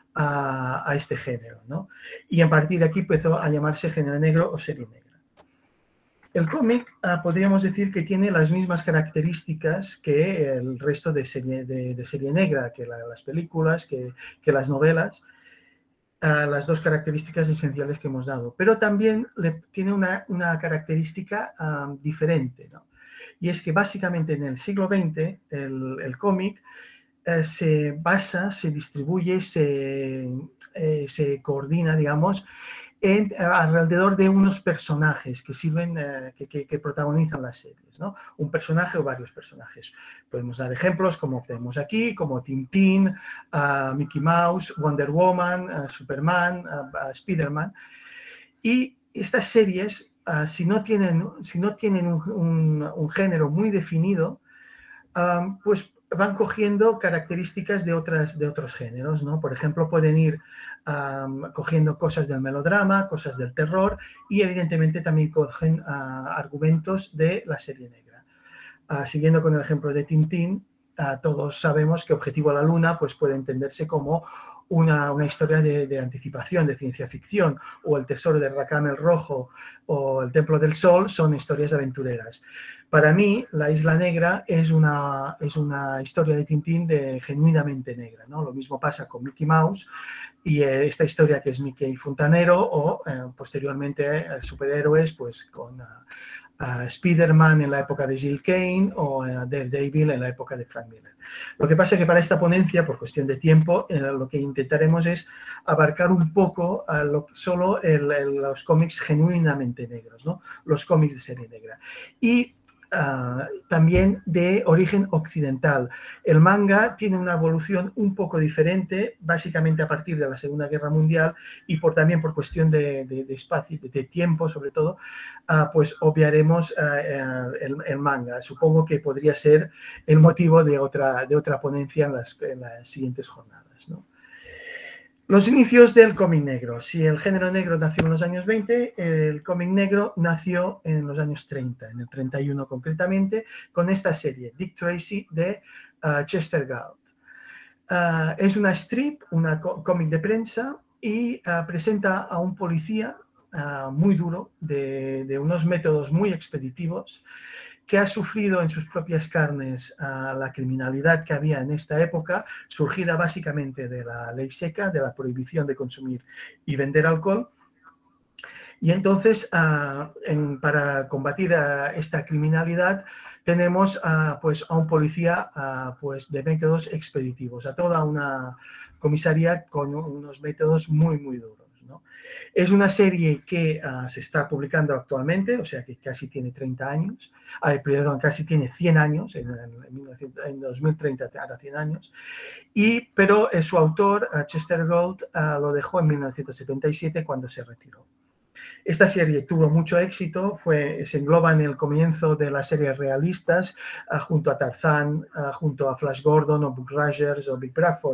a, a este género, ¿no? Y a partir de aquí empezó a llamarse género negro o serie negra. El cómic uh, podríamos decir que tiene las mismas características que el resto de serie, de, de serie negra, que la, las películas, que, que las novelas. Uh, las dos características esenciales que hemos dado, pero también le, tiene una, una característica um, diferente, ¿no? Y es que básicamente en el siglo veinte el, el cómic uh, se basa, se distribuye, se, eh, se coordina, digamos, en, uh, alrededor de unos personajes que sirven, uh, que, que, que protagonizan las series, ¿no? Un personaje o varios personajes. Podemos dar ejemplos como tenemos aquí, como Tintín, uh, Mickey Mouse, Wonder Woman, uh, Superman, uh, uh, Spider-Man. Y estas series, uh, si no tienen, si no tienen un, un, un género muy definido, um, pues van cogiendo características de, otras, de otros géneros, ¿no? Por ejemplo, pueden ir um, cogiendo cosas del melodrama, cosas del terror, y evidentemente también cogen uh, argumentos de la serie negra. Uh, siguiendo con el ejemplo de Tintín, uh, todos sabemos que Objetivo a la Luna pues, puede entenderse como una, una historia de, de anticipación, de ciencia ficción, o El Tesoro de Rackham el Rojo o El Templo del Sol son historias aventureras. Para mí, La Isla Negra es una, es una historia de Tintín de genuinamente negra, ¿no? Lo mismo pasa con Mickey Mouse y eh, esta historia que es Mickey Fontanero, o eh, posteriormente eh, superhéroes pues, con uh, uh, Spider-Man en la época de Jill Kane o uh, Daredevil en la época de Frank Miller. Lo que pasa es que para esta ponencia, por cuestión de tiempo, eh, lo que intentaremos es abarcar un poco uh, lo, solo el, el, los cómics genuinamente negros, ¿no? Los cómics de serie negra. Y Uh, también de origen occidental. El manga tiene una evolución un poco diferente, básicamente a partir de la Segunda Guerra Mundial, y por, también por cuestión de, de, de espacio, de, de tiempo sobre todo, uh, pues obviaremos uh, uh, el, el manga. Supongo que podría ser el motivo de otra, de otra ponencia en las, en las siguientes jornadas, ¿no? Los inicios del cómic negro. Si el género negro nació en los años veinte, el cómic negro nació en los años treinta, en el treinta y uno concretamente, con esta serie, Dick Tracy, de uh, Chester Gould. Uh, es una strip, una cómic de prensa, y uh, presenta a un policía uh, muy duro, de, de unos métodos muy expeditivos, que ha sufrido en sus propias carnes uh, la criminalidad que había en esta época, surgida básicamente de la ley seca, de la prohibición de consumir y vender alcohol. Y entonces, uh, en, para combatir uh, esta criminalidad, tenemos uh, pues, a un policía uh, pues, de métodos expeditivos, a toda una comisaría con unos métodos muy, muy duros, ¿no? Es una serie que uh, se está publicando actualmente, o sea que casi tiene treinta años, ay, perdón, casi tiene cien años, en, en, en dos mil treinta hará cien años, y, pero eh, su autor, uh, Chester Gould, uh, lo dejó en mil novecientos setenta y siete cuando se retiró. Esta serie tuvo mucho éxito, fue, se engloba en el comienzo de las series realistas, uh, junto a Tarzán, uh, junto a Flash Gordon o Buck Rogers o Big Bradford.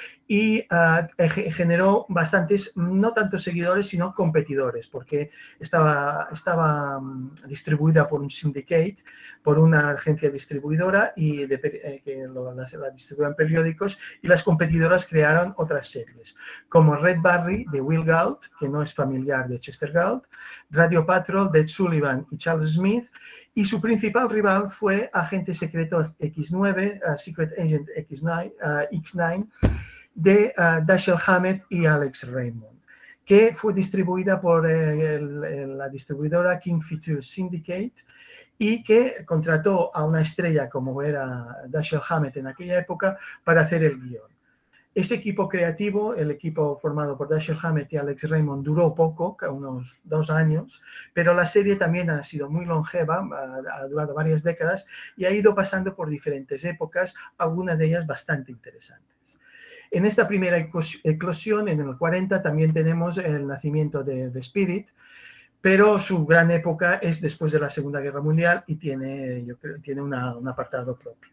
Y uh, generó bastantes, no tanto seguidores, sino competidores, porque estaba, estaba um, distribuida por un syndicate, por una agencia distribuidora y de, eh, que lo, la, la distribuían periódicos, y las competidoras crearon otras series, como Red Barry de Will Gould, que no es familiar de Chester Gould, Radio Patrol de Ed Sullivan y Charles Smith, y su principal rival fue Agente Secreto equis nueve, uh, Secret Agent equis nueve, uh, equis nueve, de uh, Dashiell Hammett y Alex Raymond, que fue distribuida por eh, el, el, la distribuidora King Features Syndicate, y que contrató a una estrella como era Dashiell Hammett en aquella época para hacer el guión. Ese equipo creativo, el equipo formado por Dashiell Hammett y Alex Raymond, duró poco, unos dos años, pero la serie también ha sido muy longeva, ha, ha durado varias décadas y ha ido pasando por diferentes épocas, algunas de ellas bastante interesantes. En esta primera eclosión, en el cuarenta, también tenemos el nacimiento de, de Spirit, pero su gran época es después de la Segunda Guerra Mundial y tiene, yo creo, tiene una, un apartado propio.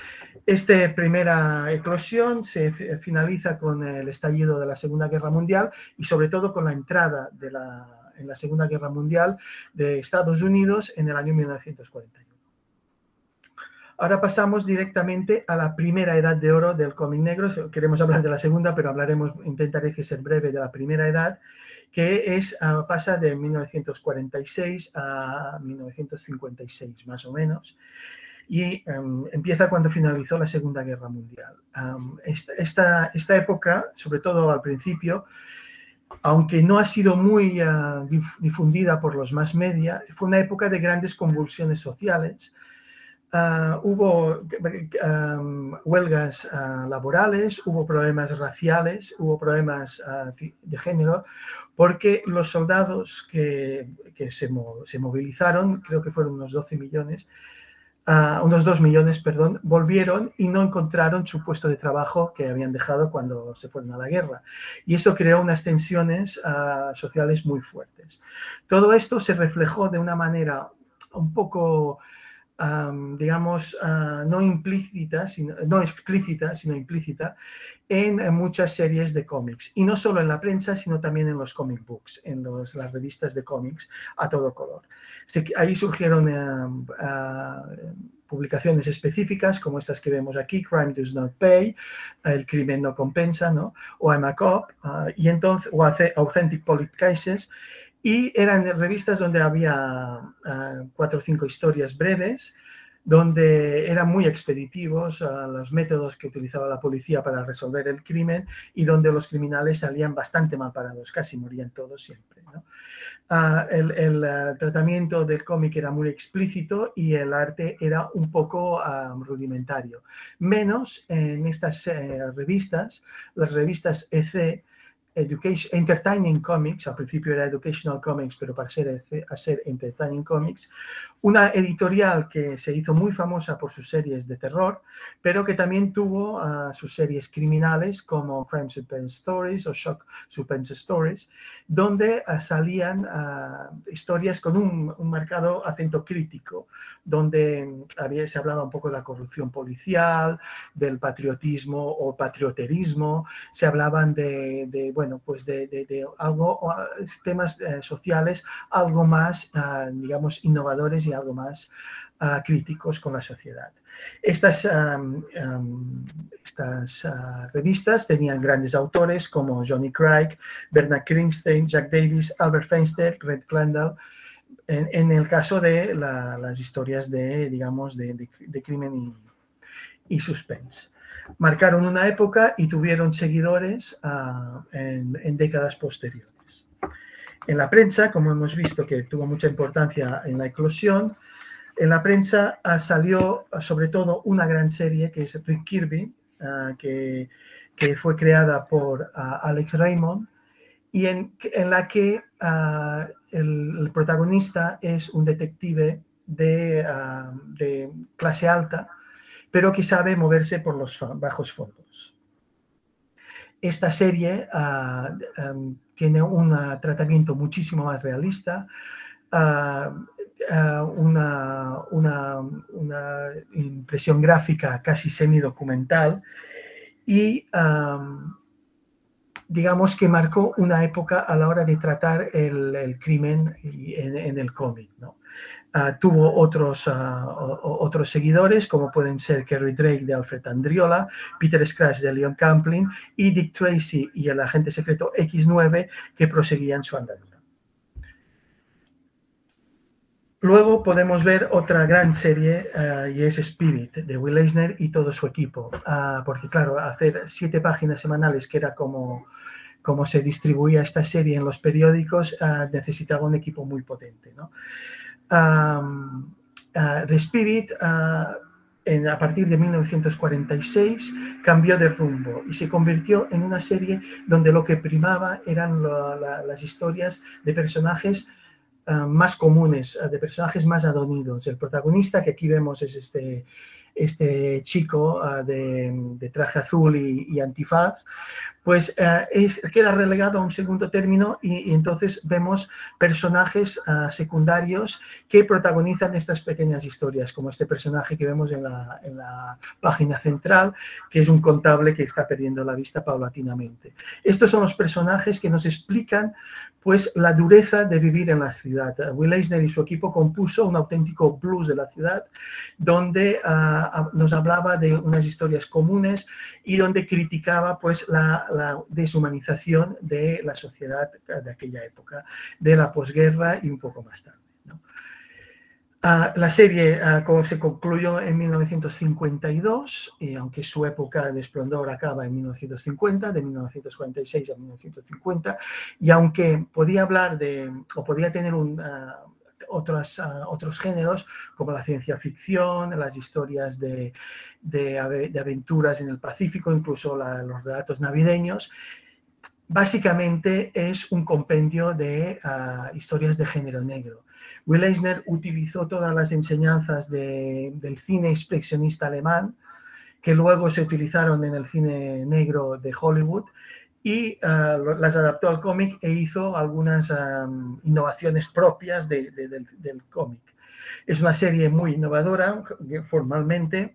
Esta primera eclosión se finaliza con el estallido de la Segunda Guerra Mundial y sobre todo con la entrada de la, en la Segunda Guerra Mundial de Estados Unidos en el año mil novecientos cuarenta y uno. Ahora pasamos directamente a la primera edad de oro del cómic negro. Queremos hablar de la segunda, pero hablaremos, intentaré que sea breve, de la primera edad, que es, uh, pasa de mil novecientos cuarenta y seis a mil novecientos cincuenta y seis, más o menos. Y um, empieza cuando finalizó la Segunda Guerra Mundial. Um, esta, esta, esta época, sobre todo al principio, aunque no ha sido muy uh, difundida por los mass media, fue una época de grandes convulsiones sociales. Uh, hubo um, huelgas uh, laborales, hubo problemas raciales, hubo problemas uh, de género, porque los soldados que, que se, se movilizaron, creo que fueron unos doce millones, Uh, unos dos millones, perdón, volvieron y no encontraron su puesto de trabajo que habían dejado cuando se fueron a la guerra. Y eso creó unas tensiones uh, sociales muy fuertes. Todo esto se reflejó de una manera un poco, um, digamos, uh, no implícita, sino, no explícita, sino implícita, en, en muchas series de cómics. Y no solo en la prensa, sino también en los comic books, en los, las revistas de cómics a todo color. Ahí surgieron uh, uh, publicaciones específicas como estas que vemos aquí, Crime Does Not Pay, El crimen no compensa, ¿no? O I'm a Cop, uh, y entonces, o Authentic Police Cases, y eran revistas donde había uh, cuatro o cinco historias breves, donde eran muy expeditivos uh, los métodos que utilizaba la policía para resolver el crimen y donde los criminales salían bastante mal parados, casi morían todos siempre, ¿no? Uh, el, el uh, tratamiento del cómic era muy explícito y el arte era un poco uh, rudimentario. Menos en estas uh, revistas, las revistas E C, Education, Entertaining Comics, al principio era Educational Comics, pero para ser, a ser Entertaining Comics, una editorial que se hizo muy famosa por sus series de terror, pero que también tuvo uh, sus series criminales como Crime Suspense Stories o Shock Suspense Stories, donde uh, salían uh, historias con un, un marcado acento crítico, donde había, se hablaba un poco de la corrupción policial, del patriotismo o patrioterismo, se hablaban de, de bueno, pues de, de, de algo, temas eh, sociales, algo más, uh, digamos, innovadores y algo más uh, críticos con la sociedad. Estas, um, um, estas uh, revistas tenían grandes autores como Johnny Craig, Bernard Krigstein, Jack Davis, Albert Feinstein, Red Crandall, en, en el caso de la, las historias de, digamos, de, de, de crimen y, y suspense. Marcaron una época y tuvieron seguidores uh, en, en décadas posteriores. En la prensa, como hemos visto que tuvo mucha importancia en la eclosión, en la prensa uh, salió uh, sobre todo una gran serie que es Rick Kirby, uh, que, que fue creada por uh, Alex Raymond, y en, en la que uh, el, el protagonista es un detective de, uh, de clase alta, pero que sabe moverse por los bajos fondos. Esta serie uh, um, tiene un uh, tratamiento muchísimo más realista, uh, uh, una, una, una impresión gráfica casi semidocumental y um, digamos que marcó una época a la hora de tratar el, el crimen en, en el cómic, ¿no? Uh, tuvo otros, uh, otros seguidores, como pueden ser Kerry Drake de Alfred Andriola, Peter Scratch de Leon Camplin y Dick Tracy y el agente secreto equis nueve, que proseguían su andadura. Luego podemos ver otra gran serie, uh, y es Spirit, de Will Eisner y todo su equipo, uh, porque claro, hacer siete páginas semanales, que era como, como se distribuía esta serie en los periódicos, uh, necesitaba un equipo muy potente, ¿no? Um, uh, The Spirit, uh, en, a partir de mil novecientos cuarenta y seis, cambió de rumbo y se convirtió en una serie donde lo que primaba eran lo, la, las historias de personajes uh, más comunes, uh, de personajes más adonidos. El protagonista, que aquí vemos, es este, este chico uh, de, de traje azul y, y antifaz, pues uh, es, queda relegado a un segundo término y, y entonces vemos personajes uh, secundarios que protagonizan estas pequeñas historias, como este personaje que vemos en la, en la página central, que es un contable que está perdiendo la vista paulatinamente. Estos son los personajes que nos explican pues la dureza de vivir en la ciudad. Will Eisner y su equipo compuso un auténtico blues de la ciudad, donde uh, nos hablaba de unas historias comunes y donde criticaba pues la, la deshumanización de la sociedad de aquella época, de la posguerra y un poco más tarde, ¿no? Uh, la serie uh, se concluyó en mil novecientos cincuenta y dos, y aunque su época de esplendor acaba en mil novecientos cincuenta, de mil novecientos cuarenta y seis a mil novecientos cincuenta, y aunque podía hablar de, o podía tener un, uh, otros, uh, otros géneros, como la ciencia ficción, las historias de, de, de aventuras en el Pacífico, incluso la, los relatos navideños, básicamente es un compendio de uh, historias de género negro. Will Eisner utilizó todas las enseñanzas de, del cine expresionista alemán, que luego se utilizaron en el cine negro de Hollywood, y uh, las adaptó al cómic e hizo algunas um, innovaciones propias de, de, del, del cómic. Es una serie muy innovadora formalmente,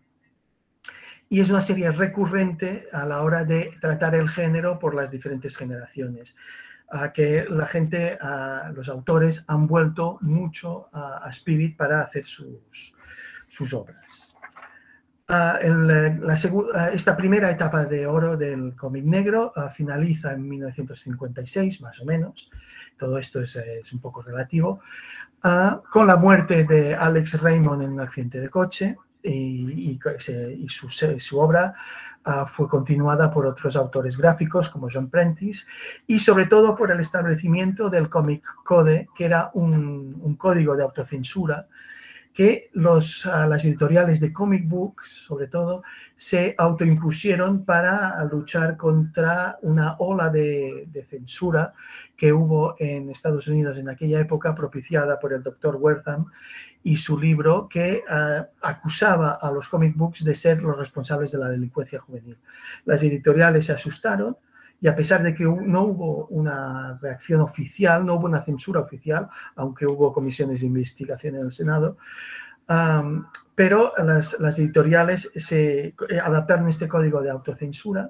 y es una serie recurrente a la hora de tratar el género por las diferentes generaciones. A que la gente, a los autores, han vuelto mucho a, a Spirit para hacer sus, sus obras. Uh, el, la uh, esta primera etapa de oro del cómic negro uh, finaliza en mil novecientos cincuenta y seis, más o menos. Todo esto es, es un poco relativo. Uh, con la muerte de Alex Raymond en un accidente de coche, y, y, y su, su obra Uh, fue continuada por otros autores gráficos como John Prentice, y sobre todo por el establecimiento del Comic Code, que era un, un código de autocensura que los, uh, las editoriales de comic books, sobre todo, se autoimpusieron para luchar contra una ola de, de censura que hubo en Estados Unidos en aquella época, propiciada por el doctor Wertham y su libro que uh, acusaba a los comic books de ser los responsables de la delincuencia juvenil. Las editoriales se asustaron y a pesar de que no hubo una reacción oficial, no hubo una censura oficial, aunque hubo comisiones de investigación en el Senado, um, pero las, las editoriales se adaptaron este código de autocensura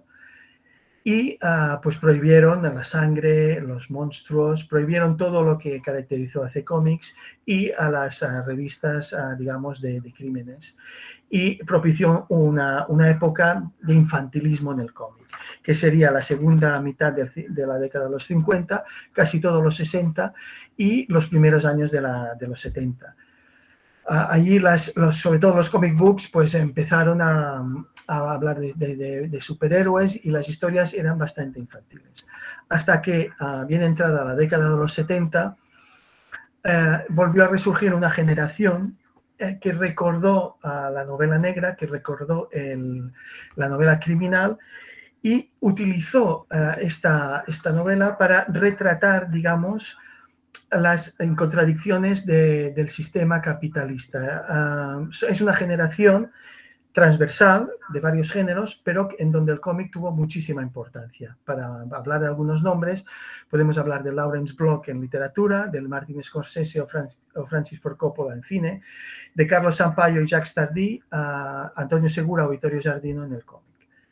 y uh, pues prohibieron la sangre, los monstruos, prohibieron todo lo que caracterizó a C Comics y a las uh, revistas, uh, digamos, de, de crímenes. Y propició una, una época de infantilismo en el cómic, que sería la segunda mitad de, de la década de los cincuenta, casi todos los sesenta y los primeros años de, la, de los setenta. Uh, allí, las, los, sobre todo los comic books, pues empezaron a, a hablar de, de, de, de superhéroes y las historias eran bastante infantiles. Hasta que, uh, bien entrada la década de los setenta, uh, volvió a resurgir una generación eh, que recordó a la novela negra, que recordó el, la novela criminal y utilizó uh, esta, esta novela para retratar, digamos, las contradicciones de, del sistema capitalista. Uh, es una generación transversal de varios géneros, pero en donde el cómic tuvo muchísima importancia. Para hablar de algunos nombres, podemos hablar de Lawrence Block en literatura, del Martin Scorsese o, Fran o Francis Ford Coppola en cine, de Carlos Sampaio y Jacques Tardy, a Antonio Segura o Vittorio Giardino en el cómic.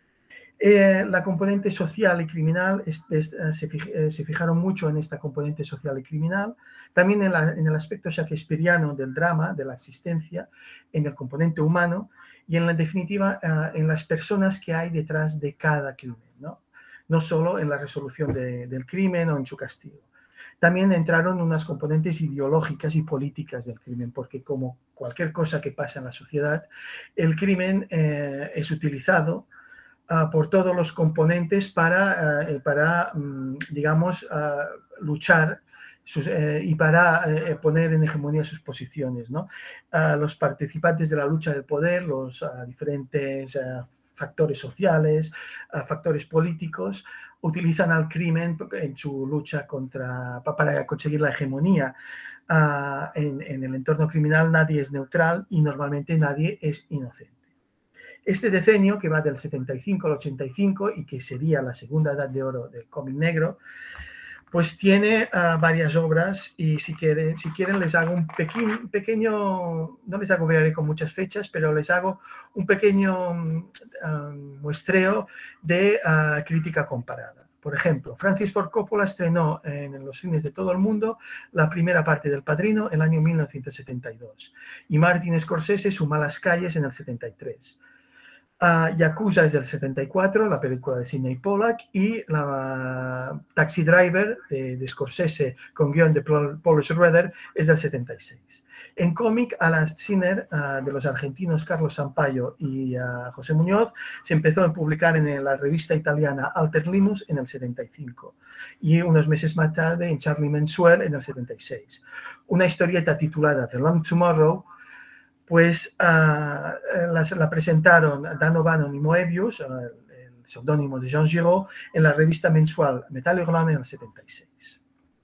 Eh, la componente social y criminal, es, es, se, fij, eh, se fijaron mucho en esta componente social y criminal, también en, la, en el aspecto shakespeariano del drama, de la existencia, en el componente humano y en la definitiva uh, en las personas que hay detrás de cada crimen, ¿no? No solo en la resolución de, del crimen o en su castigo. También entraron unas componentes ideológicas y políticas del crimen, porque como cualquier cosa que pasa en la sociedad, el crimen eh, es utilizado Uh, por todos los componentes para, uh, para um, digamos, uh, luchar sus, eh, y para eh, poner en hegemonía sus posiciones, ¿no? Uh, los participantes de la lucha del poder, los uh, diferentes uh, factores sociales, uh, factores políticos, utilizan al crimen en su lucha contra, para conseguir la hegemonía. Uh, en, en el entorno criminal nadie es neutral y normalmente nadie es inocente. Este decenio, que va del setenta y cinco al ochenta y cinco y que sería la segunda edad de oro del cómic negro, pues tiene uh, varias obras y si quieren, si quieren les hago un pequeño, pequeño, no les hago ver con muchas fechas, pero les hago un pequeño uh, muestreo de uh, crítica comparada. Por ejemplo, Francis Ford Coppola estrenó en los cines de todo el mundo la primera parte del Padrino en el año mil novecientos setenta y dos y Martin Scorsese su Malas Calles en el setenta y tres. Uh, Yakuza es del setenta y cuatro, la película de Sidney Pollack, y la uh, Taxi Driver de, de Scorsese con guión de Paul, Paul Schroeder es del setenta y seis. En cómic, Alan Sinner, uh, de los argentinos Carlos Sampaio y uh, José Muñoz, se empezó a publicar en la revista italiana Alter Linus en el setenta y cinco y unos meses más tarde en Charlie Mensuel en el setenta y seis. Una historieta titulada The Long Tomorrow, pues uh, la, la presentaron Dan O'Bannon y Moebius, uh, el seudónimo de Jean Giraud, en la revista mensual Metal Hurlant en el setenta y seis.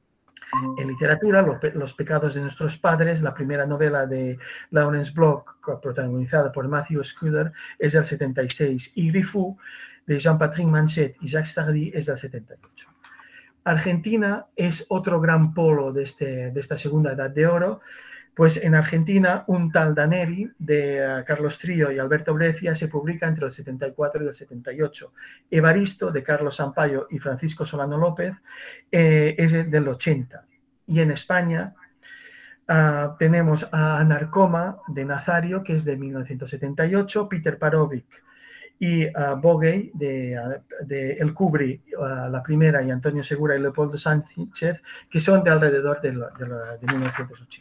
En literatura, Los, pe Los pecados de nuestros padres, la primera novela de Lawrence Block, protagonizada por Matthew Scudder, es del setenta y seis, y Griffu, de Jean-Patrick Manchet y Jacques Tardy, es del setenta y ocho. Argentina es otro gran polo de, este, de esta segunda edad de oro. Pues en Argentina, Un tal Daneri, de uh, Carlos Trío y Alberto Breccia, se publica entre el setenta y cuatro y el setenta y ocho. Evaristo, de Carlos Sampaio y Francisco Solano López, eh, es del ochenta. Y en España uh, tenemos a Anarcoma, de Nazario, que es de mil novecientos setenta y ocho, Peter Parovic y uh, Bogey, de, uh, de El Cubri, uh, la primera, y Antonio Segura y Leopoldo Sánchez, que son de alrededor de, lo, de, lo, de mil novecientos ochenta.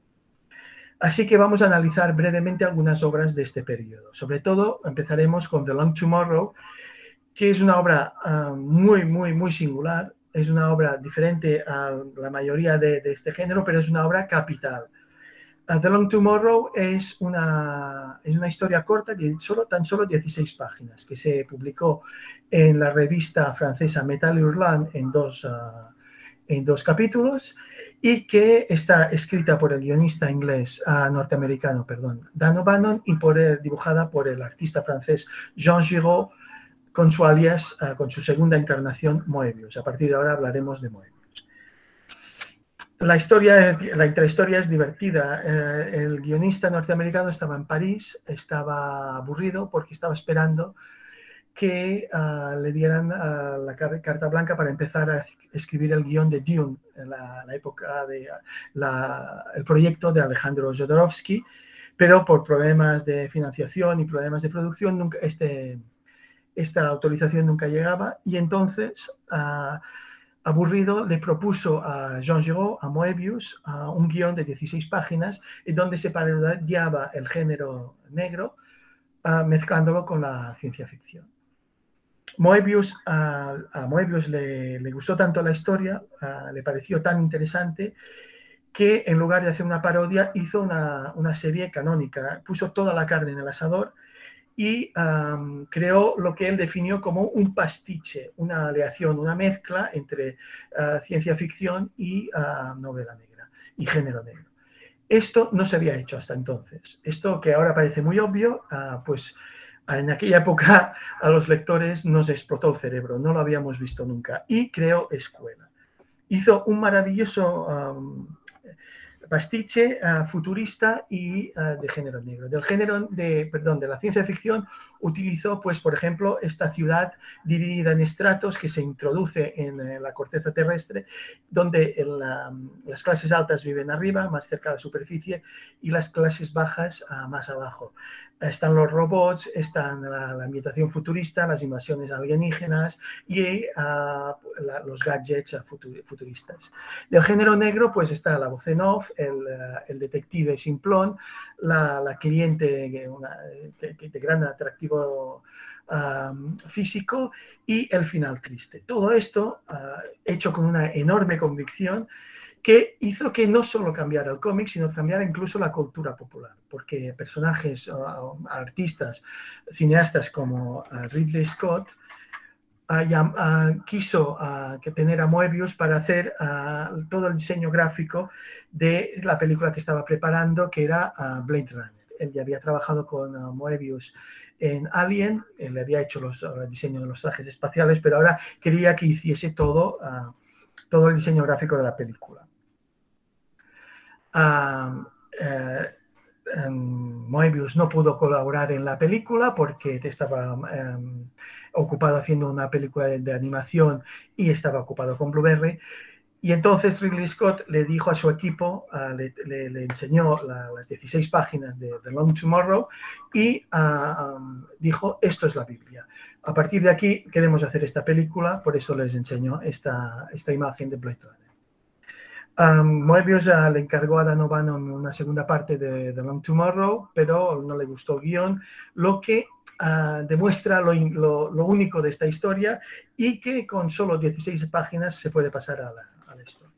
Así que vamos a analizar brevemente algunas obras de este periodo. Sobre todo, empezaremos con The Long Tomorrow, que es una obra uh, muy, muy, muy singular. Es una obra diferente a la mayoría de, de este género, pero es una obra capital. Uh, The Long Tomorrow es una, es una historia corta de solo, tan solo dieciséis páginas que se publicó en la revista francesa Metal Hurlant en dos, uh, en dos capítulos y que está escrita por el guionista inglés, uh, norteamericano, perdón, Dan O'Bannon y por el, dibujada por el artista francés Jean Giraud con su alias, uh, con su segunda encarnación Moebius. A partir de ahora hablaremos de Moebius. La, historia, la intrahistoria es divertida. Eh, el guionista norteamericano estaba en París, estaba aburrido porque estaba esperando que uh, le dieran uh, la carta blanca para empezar a escribir el guión de Dune, en la, la época de la, el proyecto de Alejandro Jodorowsky, pero por problemas de financiación y problemas de producción nunca, este, esta autorización nunca llegaba y entonces uh, aburrido, le propuso a Jean Giraud, a Moebius, a un guión de dieciséis páginas en donde se parodiaba el género negro, uh, mezclándolo con la ciencia ficción. Moebius, uh, a Moebius le, le gustó tanto la historia, uh, le pareció tan interesante, que en lugar de hacer una parodia hizo una, una serie canónica, puso toda la carne en el asador y um, creó lo que él definió como un pastiche, una aleación, una mezcla entre uh, ciencia ficción y uh, novela negra y género negro. Esto no se había hecho hasta entonces. Esto que ahora parece muy obvio, uh, pues en aquella época a los lectores nos explotó el cerebro, no lo habíamos visto nunca y creó escuela. Hizo un maravilloso um, pastiche uh, futurista y uh, de género negro. Del género de, perdón, de la ciencia ficción utilizó, pues, por ejemplo, esta ciudad dividida en estratos que se introduce en eh, la corteza terrestre, donde el, um, las clases altas viven arriba, más cerca de la superficie, y las clases bajas uh, más abajo. Están los robots, están la, la ambientación futurista, las invasiones alienígenas y uh, la, los gadgets uh, futuristas. Del género negro, pues está la voz en off, el, uh, el detective simplón, la, la cliente una, de, de gran atractivo um, físico y el final triste. Todo esto uh, hecho con una enorme convicción que hizo que no solo cambiara el cómic, sino cambiara incluso la cultura popular, porque personajes, uh, artistas, cineastas como uh, Ridley Scott uh, ya, uh, quiso uh, que tener a Moebius para hacer uh, todo el diseño gráfico de la película que estaba preparando, que era uh, Blade Runner. Él ya había trabajado con uh, Moebius en Alien, él le había hecho los, uh, el diseño de los trajes espaciales, pero ahora quería que hiciese todo, uh, todo el diseño gráfico de la película. Uh, uh, um, Moebius no pudo colaborar en la película porque estaba um, ocupado haciendo una película de, de animación y estaba ocupado con Blueberry. Y entonces Ridley Scott le dijo a su equipo, uh, le, le, le enseñó la, las dieciséis páginas de The Long Tomorrow y uh, um, dijo, esto es la Biblia. A partir de aquí queremos hacer esta película, por eso les enseño esta, esta imagen de Blade Runner. Um, Moebius uh, le encargó a Dan O'Bannon una segunda parte de The Long Tomorrow, pero no le gustó el guión, lo que uh, demuestra lo, lo, lo único de esta historia y que con solo dieciséis páginas se puede pasar a la, a la historia.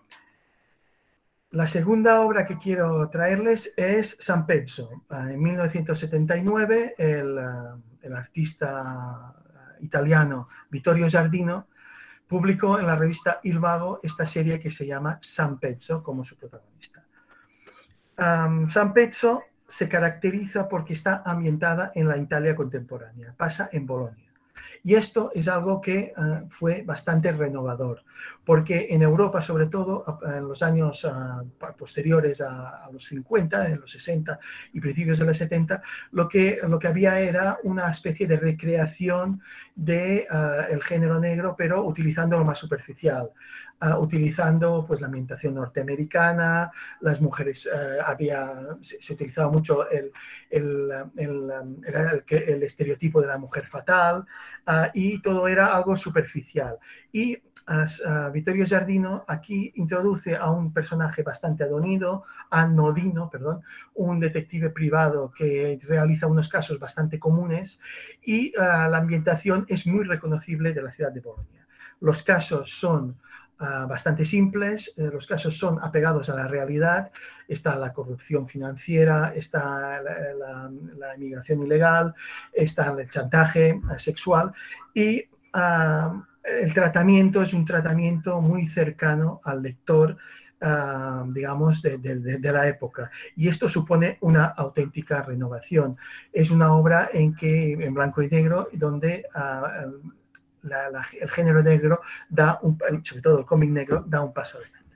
La segunda obra que quiero traerles es San Pezzo. Uh, en mil novecientos setenta y nueve el, uh, el artista italiano Vittorio Giardino publicó en la revista Il Vago esta serie que se llama San Pezzo como su protagonista. Um, San Pezzo se caracteriza porque está ambientada en la Italia contemporánea, pasa en Bolonia. Y esto es algo que uh, fue bastante renovador, porque en Europa, sobre todo en los años uh, posteriores a, a los cincuenta, en los sesenta y principios de los setenta, lo que, lo que había era una especie de recreación del de, uh, género negro, pero utilizando lo más superficial. Uh, utilizando pues, la ambientación norteamericana, las mujeres, uh, había, se, se utilizaba mucho el, el, el, el, el estereotipo de la mujer fatal uh, y todo era algo superficial. Y uh, uh, Vittorio Giardino aquí introduce a un personaje bastante adonido, anodino, perdón, un detective privado que realiza unos casos bastante comunes y uh, la ambientación es muy reconocible de la ciudad de Bolonia. Los casos son uh, bastante simples, eh, los casos son apegados a la realidad, está la corrupción financiera, está la, la, la inmigración ilegal, está el chantaje uh, sexual y uh, el tratamiento es un tratamiento muy cercano al lector, uh, digamos, de, de, de la época. Y esto supone una auténtica renovación. Es una obra en que, en blanco y negro, donde uh, la, la, el género negro da, un, sobre todo el cómic negro, da un paso adelante.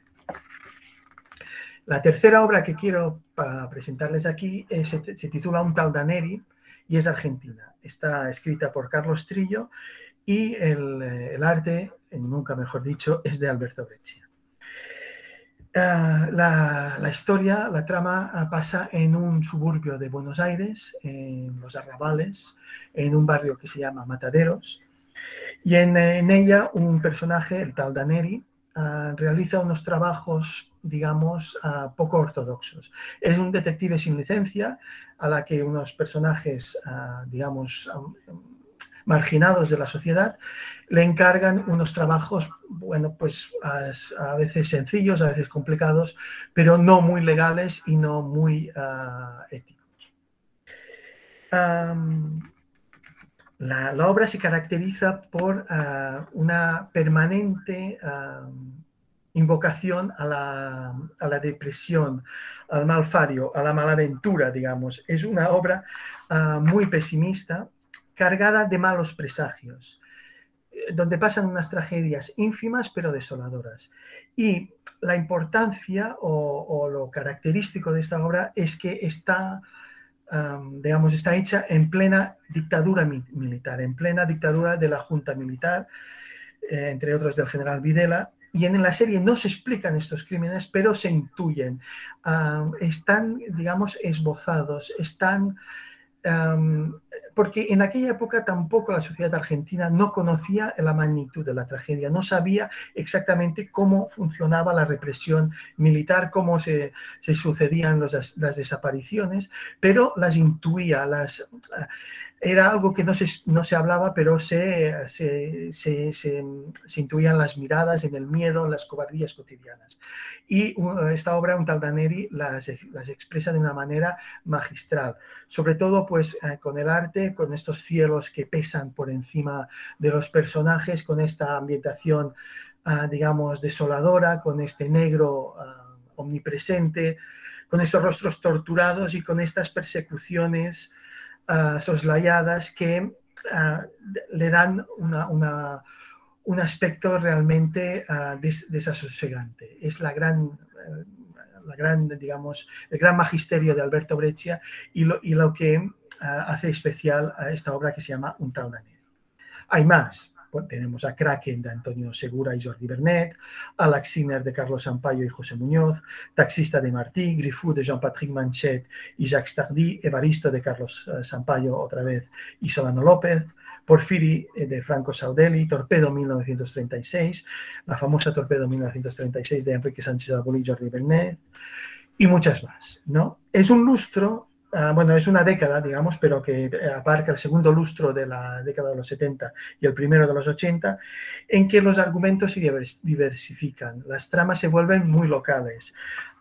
La tercera obra que quiero uh, presentarles aquí es, se, se titula Un tal Daneri y es argentina. Está escrita por Carlos Trillo y el, el arte, nunca mejor dicho, es de Alberto Breccia. Uh, la, la historia, la trama uh, pasa en un suburbio de Buenos Aires, en los Arrabales, en un barrio que se llama Mataderos, y en, en ella un personaje, el tal Daneri, uh, realiza unos trabajos, digamos, uh, poco ortodoxos. Es un detective sin licencia a la que unos personajes, uh, digamos, um, marginados de la sociedad, le encargan unos trabajos, bueno, pues a, a veces sencillos, a veces complicados, pero no muy legales y no muy uh, éticos. Um, la, la obra se caracteriza por uh, una permanente uh, invocación a la, a la depresión, al malfario, a la malaventura, digamos. Es una obra uh, muy pesimista, cargada de malos presagios, donde pasan unas tragedias ínfimas pero desoladoras. Y la importancia o, o lo característico de esta obra es que está, um, digamos, está hecha en plena dictadura mi militar, en plena dictadura de la Junta Militar, eh, entre otros del general Videla, y en la serie no se explican estos crímenes, pero se intuyen. Um, están, digamos, esbozados, están... Um, porque en aquella época tampoco la sociedad argentina no conocía la magnitud de la tragedia, no sabía exactamente cómo funcionaba la represión militar, cómo se, se sucedían los, las desapariciones, pero las intuía, las, uh, era algo que no se, no se hablaba, pero se, se, se, se, se intuían las miradas, en el miedo, en las cobardías cotidianas. Y uh, esta obra, Un tal Daneri, las, las expresa de una manera magistral, sobre todo pues eh, con el arte, con estos cielos que pesan por encima de los personajes, con esta ambientación, uh, digamos, desoladora, con este negro uh, omnipresente, con estos rostros torturados y con estas persecuciones uh, soslayadas que uh, le dan una... una un aspecto realmente uh, des desasosegante. Es la gran, uh, la gran, digamos, el gran magisterio de Alberto Breccia y lo, y lo que uh, hace especial a esta obra que se llama Un tal Daneri. Hay más. Pues tenemos a Kraken de Antonio Segura y Jordi Bernet, a Laxiner de Carlos Sampaio y José Muñoz, Taxista de Martí, Grifú de Jean-Patrick Manchet y Jacques Tardy, Evaristo de Carlos uh, Sampaio otra vez y Solano López, Porfiri de Franco Saudelli, Torpedo mil novecientos treinta y seis, la famosa Torpedo mil novecientos treinta y seis de Enrique Sánchez Albul y Jordi Bernet, y muchas más, ¿no? Es un lustro, uh, bueno, es una década, digamos, pero que abarca el segundo lustro de la década de los setenta y el primero de los ochenta, en que los argumentos se diversifican, las tramas se vuelven muy locales,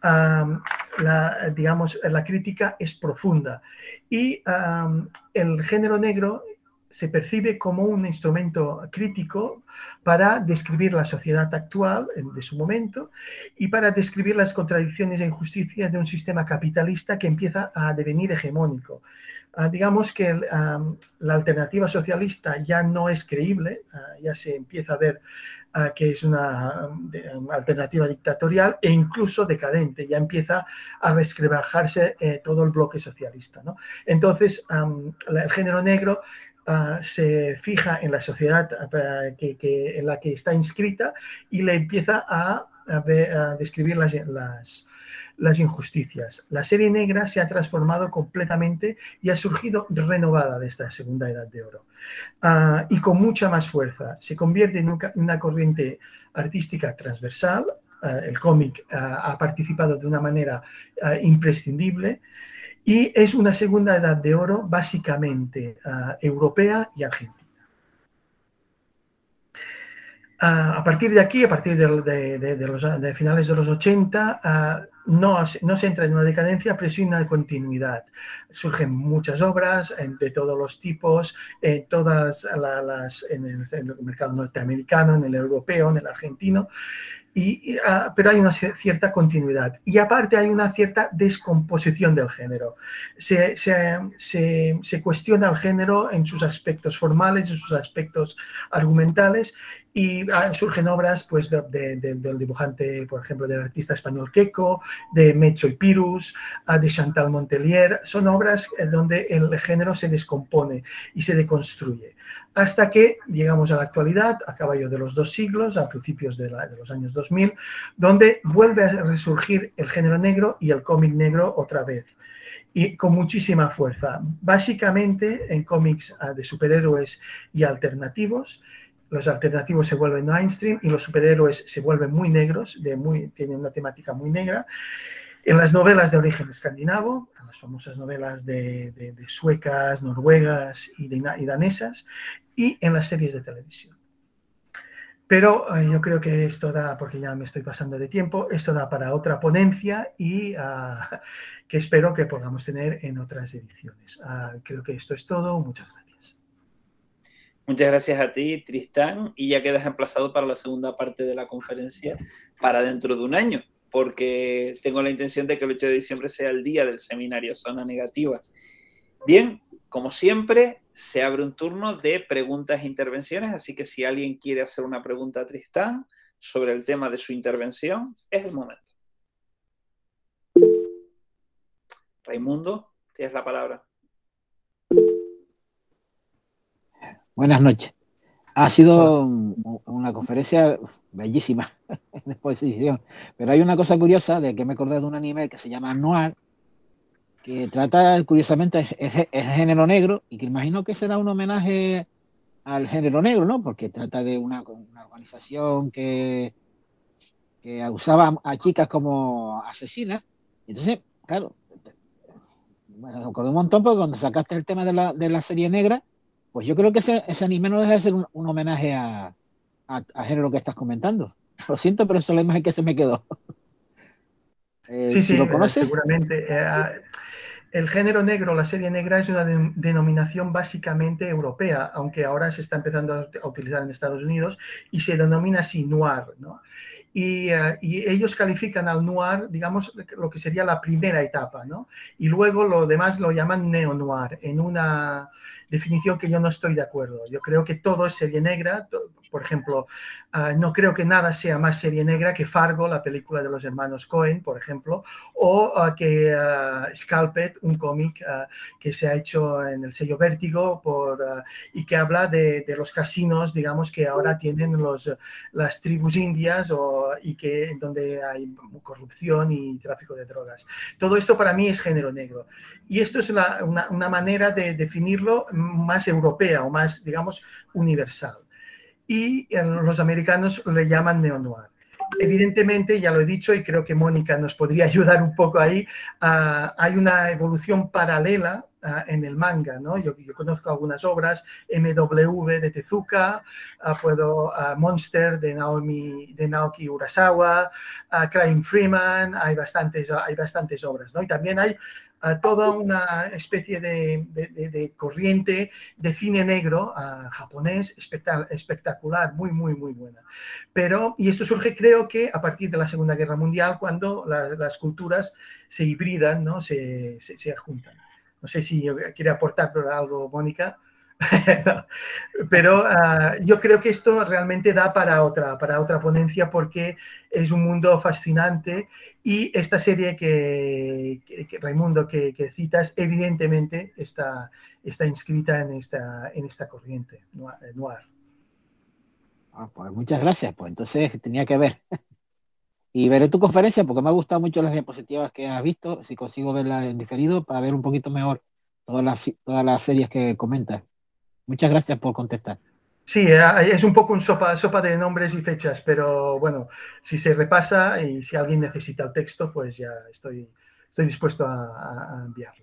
um, la, digamos, la crítica es profunda, y um, el género negro se percibe como un instrumento crítico para describir la sociedad actual de su momento y para describir las contradicciones e injusticias de un sistema capitalista que empieza a devenir hegemónico. Uh, digamos que um, la alternativa socialista ya no es creíble, uh, ya se empieza a ver uh, que es una um, alternativa dictatorial e incluso decadente, ya empieza a resquebrajarse eh, todo el bloque socialista, ¿no? Entonces, um, el género negro Uh, se fija en la sociedad uh, que, que, en la que está inscrita y le empieza a, a, ver, a describir las, las, las injusticias. La serie negra se ha transformado completamente y ha surgido renovada de esta segunda edad de oro. Uh, y con mucha más fuerza. Se convierte en una, una corriente artística transversal. Uh, el cómic uh, ha participado de una manera uh, imprescindible. Y es una segunda edad de oro básicamente uh, europea y argentina. Uh, a partir de aquí, a partir de, de, de, de, los, de finales de los ochenta, uh, no, no se entra en una decadencia, pero sí una continuidad. Surgen muchas obras en, de todos los tipos, en todas la, las, en el, en el mercado norteamericano, en el europeo, en el argentino, y, uh, pero hay una cierta continuidad. Y aparte hay una cierta descomposición del género. Se, se, se, se cuestiona el género en sus aspectos formales, en sus aspectos argumentales, y surgen obras pues, de, de, de, del dibujante, por ejemplo, del artista español Queco, de Mezzo y Pirus, de Chantal Montelier. Son obras donde el género se descompone y se deconstruye. Hasta que llegamos a la actualidad, a caballo de los dos siglos, a principios de, la, de los años dos mil, donde vuelve a resurgir el género negro y el cómic negro otra vez. Y con muchísima fuerza. Básicamente en cómics de superhéroes y alternativos. Los alternativos se vuelven mainstream y los superhéroes se vuelven muy negros, de muy, tienen una temática muy negra. En las novelas de origen escandinavo, en las famosas novelas de, de, de suecas, noruegas y, de, y danesas, y en las series de televisión. Pero eh, yo creo que esto da, porque ya me estoy pasando de tiempo, esto da para otra ponencia y uh, que espero que podamos tener en otras ediciones. Uh, creo que esto es todo. Muchas gracias. Muchas gracias a ti, Tristán, y ya quedas emplazado para la segunda parte de la conferencia para dentro de un año, porque tengo la intención de que el ocho de diciembre sea el día del seminario Zona Negativa. Bien, como siempre, se abre un turno de preguntas e intervenciones, así que si alguien quiere hacer una pregunta a Tristán sobre el tema de su intervención, es el momento. Raimundo, tienes la palabra. Buenas noches. Ha sido una conferencia bellísima de exposición, pero hay una cosa curiosa de que me acordé de un anime que se llama Noir, que trata, curiosamente, es, es género negro y que imagino que será un homenaje al género negro, ¿no? Porque trata de una, una organización que, que usaba a chicas como asesinas. Entonces, claro, me acordé un montón porque cuando sacaste el tema de la, de la serie negra, pues yo creo que ese, ese anime no deja de ser un, un homenaje a, a, a género que estás comentando. Lo siento, pero esa es la imagen que se me quedó. eh, sí, si sí, lo conoces. Seguramente. Eh, el género negro, la serie negra, es una de, denominación básicamente europea, aunque ahora se está empezando a, a utilizar en Estados Unidos y se denomina así noir, ¿no? Y, uh, y ellos califican al noir, digamos, lo que sería la primera etapa, ¿no? Y luego lo demás lo llaman neo-noir, en una definición que yo no estoy de acuerdo. Yo creo que todo es serie negra. Por ejemplo, uh, no creo que nada sea más serie negra que Fargo, la película de los hermanos Coen, por ejemplo, o uh, que uh, Scalped, un cómic uh, que se ha hecho en el sello Vértigo por, uh, y que habla de, de los casinos, digamos, que ahora tienen los, las tribus indias o, y que donde hay corrupción y tráfico de drogas. Todo esto para mí es género negro. Y esto es la, una, una manera de definirlo más europea o más, digamos, universal. Y los americanos le llaman neo-noir. Evidentemente, ya lo he dicho y creo que Mónica nos podría ayudar un poco ahí, uh, hay una evolución paralela uh, en el manga, ¿no? Yo, yo conozco algunas obras, M W de Tezuka, uh, puedo, uh, Monster de, Naomi, de Naoki Urasawa, uh, Crying Freeman, hay bastantes, uh, hay bastantes obras, ¿no? Y también hay a toda una especie de, de, de, de corriente de cine negro uh, japonés espectacular, muy, muy, muy buena. Pero, y esto surge, creo que a partir de la Segunda Guerra Mundial, cuando la, las culturas se hibridan, ¿no? se, se, se juntan. No sé si quiere aportar algo, Mónica. No. Pero uh, yo creo que esto realmente da para otra, para otra ponencia porque es un mundo fascinante y esta serie que, que, que Raimundo, que, que citas, evidentemente está, está inscrita en esta, en esta corriente noir. Ah, pues muchas gracias, pues entonces tenía que ver. Y veré tu conferencia porque me ha gustado mucho las diapositivas que has visto, si consigo verlas en diferido para ver un poquito mejor todas las, todas las series que comentas. Muchas gracias por contestar. Sí, es un poco un sopa, sopa de nombres y fechas, pero bueno, si se repasa y si alguien necesita el texto, pues ya estoy, estoy dispuesto a, a enviarlo.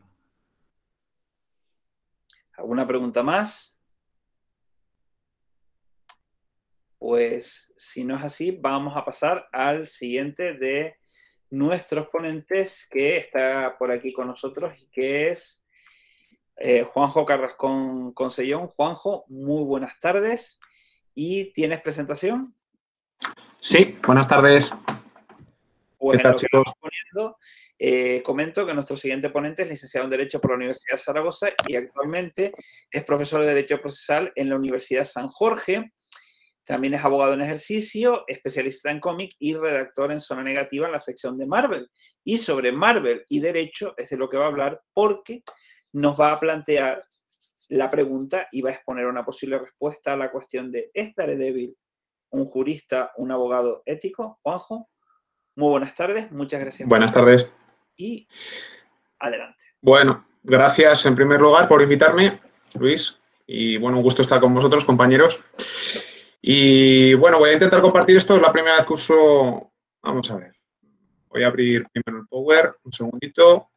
¿Alguna pregunta más? pues si no es así, vamos a pasar al siguiente de nuestros ponentes que está por aquí con nosotros y que es eh, Juanjo Carrascón Consellón. Juanjo, muy buenas tardes. ¿Y tienes presentación? Sí, buenas tardes. Pues en lo que vamos poniendo, eh, comento que nuestro siguiente ponente es licenciado en Derecho por la Universidad de Zaragoza y actualmente es profesor de Derecho Procesal en la Universidad San Jorge. También es abogado en ejercicio, especialista en cómic y redactor en Zona Negativa en la sección de Marvel. Y sobre Marvel y Derecho es de lo que va a hablar porque nos va a plantear la pregunta y va a exponer una posible respuesta a la cuestión de ¿es Daredevil un jurista, un abogado ético? Juanjo, muy buenas tardes, muchas gracias. Buenas tardes. Y adelante. Bueno, gracias en primer lugar por invitarme, Luis. Y bueno, un gusto estar con vosotros, compañeros. Y bueno, voy a intentar compartir esto. Es la primera vez que uso... Vamos a ver. Voy a abrir primero el Power. Un segundito.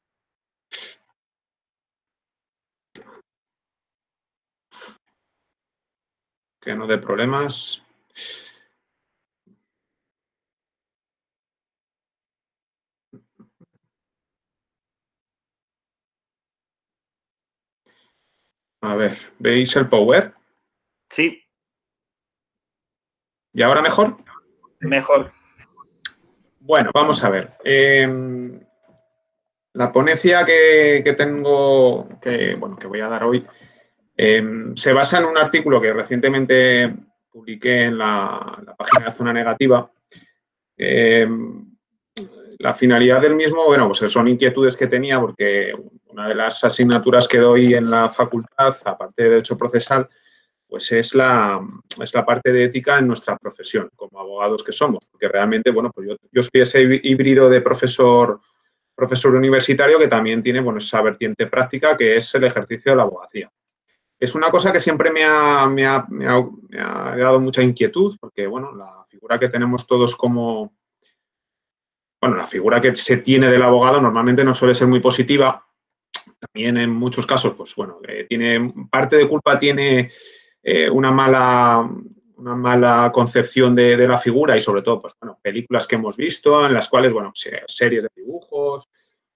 Que no dé problemas. A ver, ¿veis el Power? Sí. ¿Y ahora mejor? Mejor. Bueno, vamos a ver. Eh, la ponencia que, que tengo, que, bueno, que voy a dar hoy, eh, se basa en un artículo que recientemente publiqué en la, la página de Zona Negativa. Eh, la finalidad del mismo, bueno, pues son inquietudes que tenía porque una de las asignaturas que doy en la facultad, aparte de Derecho Procesal, pues es la, es la parte de ética en nuestra profesión, como abogados que somos. Porque realmente, bueno, pues yo, yo soy ese híbrido de profesor, profesor universitario que también tiene, bueno, esa vertiente práctica que es el ejercicio de la abogacía. Es una cosa que siempre me ha, me ha, me ha, me ha dado mucha inquietud, porque, bueno, la figura que tenemos todos como... Bueno, la figura que se tiene del abogado normalmente no suele ser muy positiva. También en muchos casos, pues bueno, eh, tiene parte de culpa tiene eh, una mala una mala concepción de, de la figura y sobre todo, pues bueno, películas que hemos visto en las cuales, bueno, series de dibujos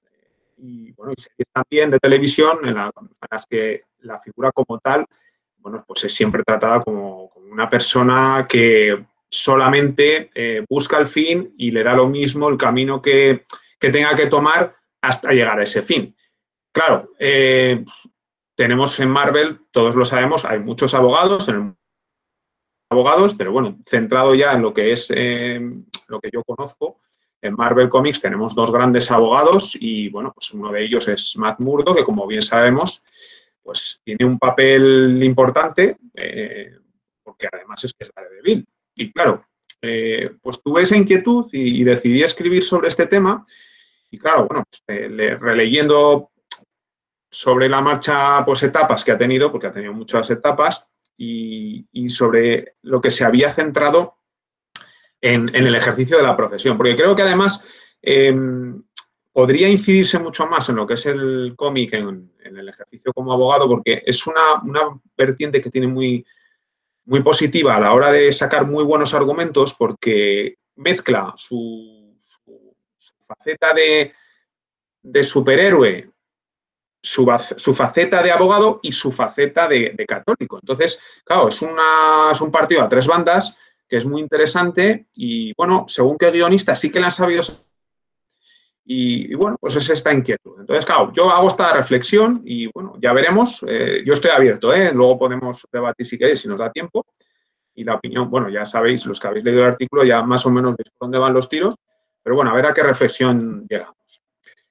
y bueno, y series también de televisión en, la, en las que la figura como tal, bueno, pues es siempre tratada como, como una persona que solamente eh, busca el fin y le da lo mismo el camino que, que tenga que tomar hasta llegar a ese fin. Claro, eh, tenemos en Marvel, todos lo sabemos, hay muchos abogados, en el abogados, pero bueno, centrado ya en lo que es eh, lo que yo conozco, en Marvel Comics tenemos dos grandes abogados y bueno, pues uno de ellos es Matt Murdock, que como bien sabemos, pues tiene un papel importante, eh, porque además es que es Daredevil. Y claro, eh, pues tuve esa inquietud y, y decidí escribir sobre este tema. Y claro, bueno, pues, eh, le, releyendo sobre la marcha, pues etapas que ha tenido, porque ha tenido muchas etapas, y, y sobre lo que se había centrado en, en el ejercicio de la profesión. Porque creo que además eh, podría incidirse mucho más en lo que es el cómic, en, en el ejercicio como abogado, porque es una, una vertiente que tiene muy... muy positiva a la hora de sacar muy buenos argumentos porque mezcla su, su, su faceta de, de superhéroe, su, su faceta de abogado y su faceta de, de católico. Entonces, claro, es, una, es un partido a tres bandas que es muy interesante y, bueno, según qué guionista sí que le han sabido... Y, y, bueno, pues es esta inquietud. Entonces, claro, yo hago esta reflexión y, bueno, ya veremos. Eh, yo estoy abierto, ¿eh? Luego podemos debatir si queréis, si nos da tiempo. Y la opinión, bueno, ya sabéis, los que habéis leído el artículo, ya más o menos veis por dónde van los tiros. Pero bueno, a ver a qué reflexión llegamos.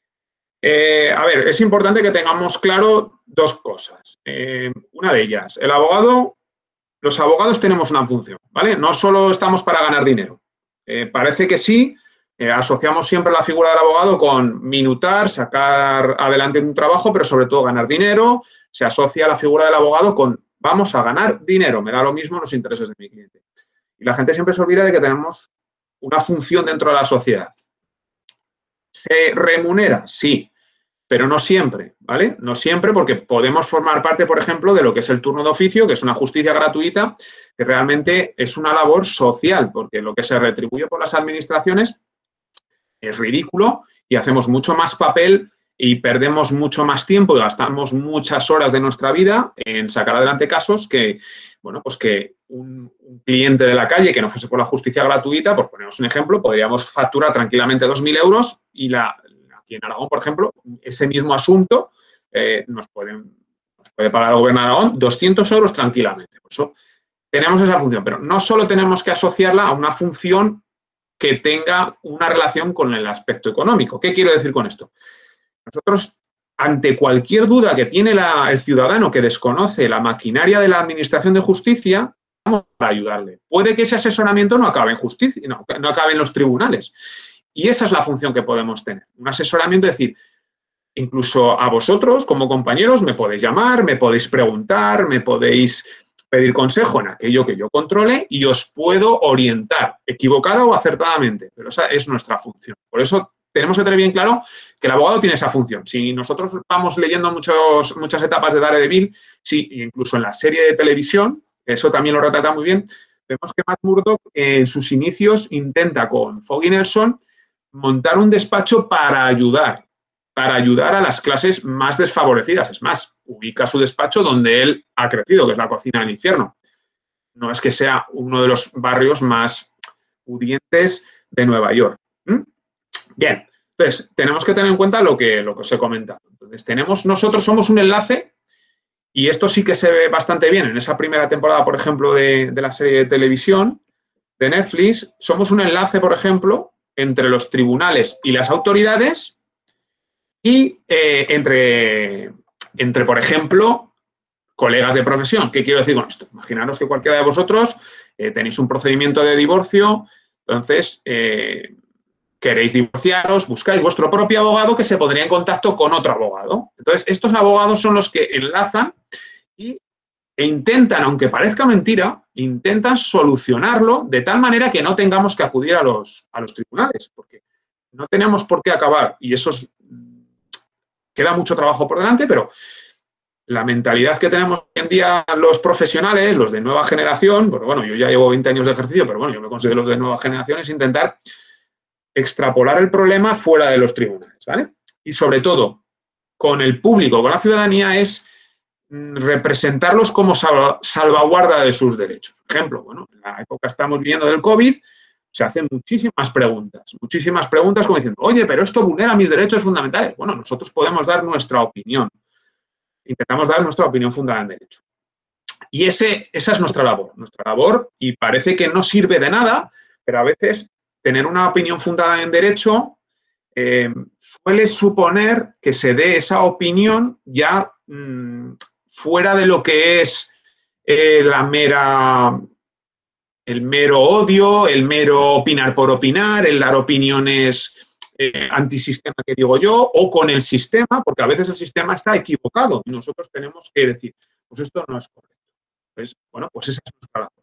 Eh, a ver, es importante que tengamos claro dos cosas. Eh, una de ellas, el abogado, los abogados tenemos una función, ¿vale? No solo estamos para ganar dinero. Eh, parece que sí. Eh, asociamos siempre la figura del abogado con minutar, sacar adelante un trabajo, pero sobre todo ganar dinero. Se asocia la figura del abogado con vamos a ganar dinero, me da lo mismo los intereses de mi cliente. Y la gente siempre se olvida de que tenemos una función dentro de la sociedad. ¿Se remunera? Sí. pero no siempre, ¿vale? No siempre, porque podemos formar parte, por ejemplo, de lo que es el turno de oficio, que es una justicia gratuita, que realmente es una labor social, porque lo que se retribuye por las administraciones es ridículo y hacemos mucho más papel y perdemos mucho más tiempo y gastamos muchas horas de nuestra vida en sacar adelante casos que, bueno, pues que un, un cliente de la calle que no fuese por la justicia gratuita, por ponernos un ejemplo, podríamos facturar tranquilamente dos mil euros y la, aquí en Aragón, por ejemplo, ese mismo asunto eh, nos, pueden, nos puede pagar el gobierno de Aragón doscientos euros tranquilamente. Por eso tenemos esa función, pero no solo tenemos que asociarla a una función que tenga una relación con el aspecto económico. ¿Qué quiero decir con esto? Nosotros, ante cualquier duda que tiene la, el ciudadano que desconoce la maquinaria de la Administración de Justicia, vamos a ayudarle. Puede que ese asesoramiento no acabe en justicia, no, no acabe en los tribunales. Y esa es la función que podemos tener. Un asesoramiento, es decir, incluso a vosotros, como compañeros, me podéis llamar, me podéis preguntar, me podéis pedir consejo en aquello que yo controle y os puedo orientar, equivocada o acertadamente. Pero esa es nuestra función. Por eso tenemos que tener bien claro que el abogado tiene esa función. Si nosotros vamos leyendo muchos, muchas etapas de Daredevil, sí, incluso en la serie de televisión, eso también lo retrata muy bien, vemos que Matt Murdock en sus inicios intenta con Foggy Nelson montar un despacho para ayudar, para ayudar a las clases más desfavorecidas. Es más, ubica su despacho donde él ha crecido, que es la cocina del infierno. No es que sea uno de los barrios más pudientes de Nueva York. ¿Mm? Bien, entonces tenemos que tener en cuenta lo que, lo que os he comentado. Entonces, tenemos, nosotros somos un enlace, y esto sí que se ve bastante bien en esa primera temporada, por ejemplo, de, de la serie de televisión de Netflix. Somos un enlace, por ejemplo, entre los tribunales y las autoridades y eh, entre, entre, por ejemplo, colegas de profesión. ¿Qué quiero decir con esto? Imaginaros que cualquiera de vosotros eh, tenéis un procedimiento de divorcio, entonces eh, queréis divorciaros, buscáis vuestro propio abogado que se pondría en contacto con otro abogado. Entonces, estos abogados son los que enlazan y, e intentan, aunque parezca mentira, intentan solucionarlo de tal manera que no tengamos que acudir a los, a los tribunales, porque no tenemos por qué acabar, y eso es, queda mucho trabajo por delante, pero la mentalidad que tenemos hoy en día los profesionales, los de nueva generación, porque bueno, yo ya llevo veinte años de ejercicio, pero bueno, yo me considero los de nueva generación, es intentar extrapolar el problema fuera de los tribunales, ¿vale? Y sobre todo, con el público, con la ciudadanía, es representarlos como salvaguarda de sus derechos. Por ejemplo, bueno, en la época que estamos viviendo del COVID, se hacen muchísimas preguntas, muchísimas preguntas como diciendo, oye, pero esto vulnera mis derechos fundamentales. Bueno, nosotros podemos dar nuestra opinión. Intentamos dar nuestra opinión fundada en derecho. Y ese, esa es nuestra labor, nuestra labor, y parece que no sirve de nada, pero a veces tener una opinión fundada en derecho eh, suele suponer que se dé esa opinión ya mmm, fuera de lo que es eh, la mera, el mero odio, el mero opinar por opinar, el dar opiniones eh, antisistema, que digo yo, o con el sistema, porque a veces el sistema está equivocado y nosotros tenemos que decir, pues esto no es correcto. Entonces, bueno, pues esa es nuestra labor.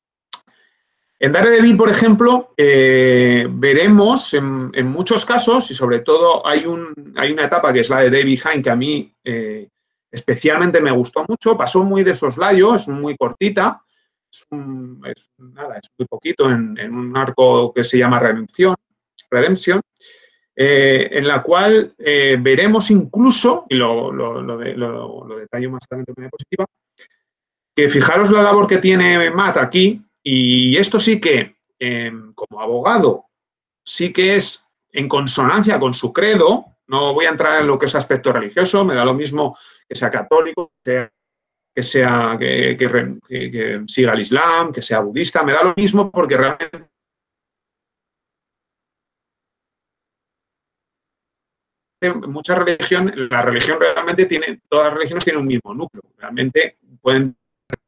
En Daredevil, por ejemplo, eh, veremos en, en muchos casos, y sobre todo hay, un, hay una etapa que es la de David Hein, que a mí eh, especialmente me gustó mucho, pasó muy de soslayo, es muy cortita, es, un, es, nada, es muy poquito en, en un arco que se llama Redemption, Redemption eh, en la cual eh, veremos incluso, y lo, lo, lo, de, lo, lo detallo más adelante de manera positiva, que fijaros la labor que tiene Matt aquí. Y esto sí que, eh, como abogado, sí que es en consonancia con su credo. No voy a entrar en lo que es aspecto religioso, me da lo mismo que sea católico, que sea que, que, que, que siga el Islam, que sea budista, me da lo mismo porque realmente mucha religión, la religión realmente tiene, todas las religiones tienen un mismo núcleo. Realmente pueden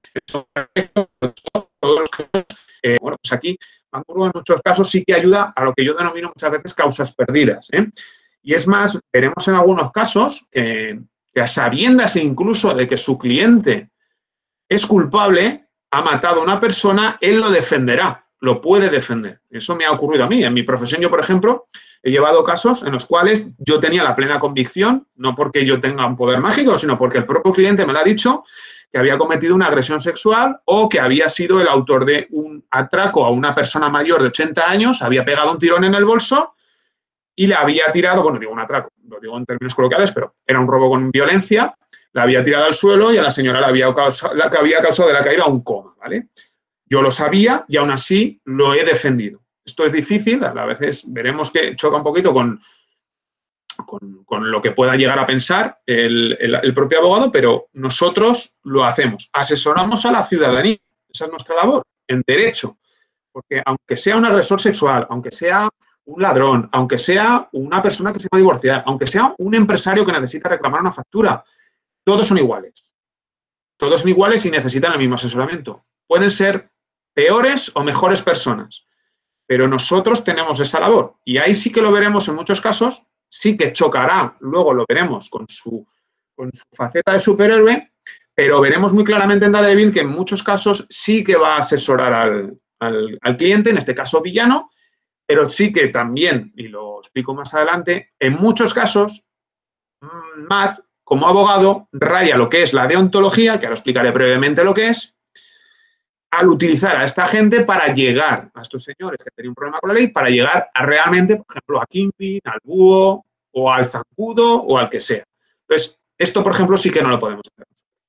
Eh, bueno, pues aquí, Maduro en muchos casos sí que ayuda a lo que yo denomino muchas veces causas perdidas, ¿eh? Y es más, veremos en algunos casos que, que a sabiendas incluso de que su cliente es culpable, ha matado a una persona, él lo defenderá. lo puede defender. Eso me ha ocurrido a mí. En mi profesión yo, por ejemplo, he llevado casos en los cuales yo tenía la plena convicción, no porque yo tenga un poder mágico, sino porque el propio cliente me lo ha dicho, que había cometido una agresión sexual o que había sido el autor de un atraco a una persona mayor de ochenta años, había pegado un tirón en el bolso y le había tirado, bueno, digo un atraco, lo digo en términos coloquiales, pero era un robo con violencia, la había tirado al suelo y a la señora le había causado, la que había causado de la caída un coma, ¿vale? Yo lo sabía y aún así lo he defendido. Esto es difícil, a veces veremos que choca un poquito con, con, con lo que pueda llegar a pensar el, el, el propio abogado, pero nosotros lo hacemos. Asesoramos a la ciudadanía, esa es nuestra labor, en derecho. Porque aunque sea un agresor sexual, aunque sea un ladrón, aunque sea una persona que se va a divorciar, aunque sea un empresario que necesita reclamar una factura, todos son iguales. Todos son iguales y necesitan el mismo asesoramiento. Pueden ser peores o mejores personas, pero nosotros tenemos esa labor. Y ahí sí que lo veremos en muchos casos, sí que chocará, luego lo veremos con su, con su faceta de superhéroe, pero veremos muy claramente en Daredevil que en muchos casos sí que va a asesorar al, al, al cliente, en este caso villano, pero sí que también, y lo explico más adelante, en muchos casos, Matt, como abogado, raya lo que es la deontología, que ahora explicaré brevemente lo que es, al utilizar a esta gente para llegar a estos señores que tenían un problema con la ley, para llegar a realmente, por ejemplo, a Kingpin, al búho, o al zancudo, o al que sea. Entonces, esto, por ejemplo, sí que no lo podemos hacer.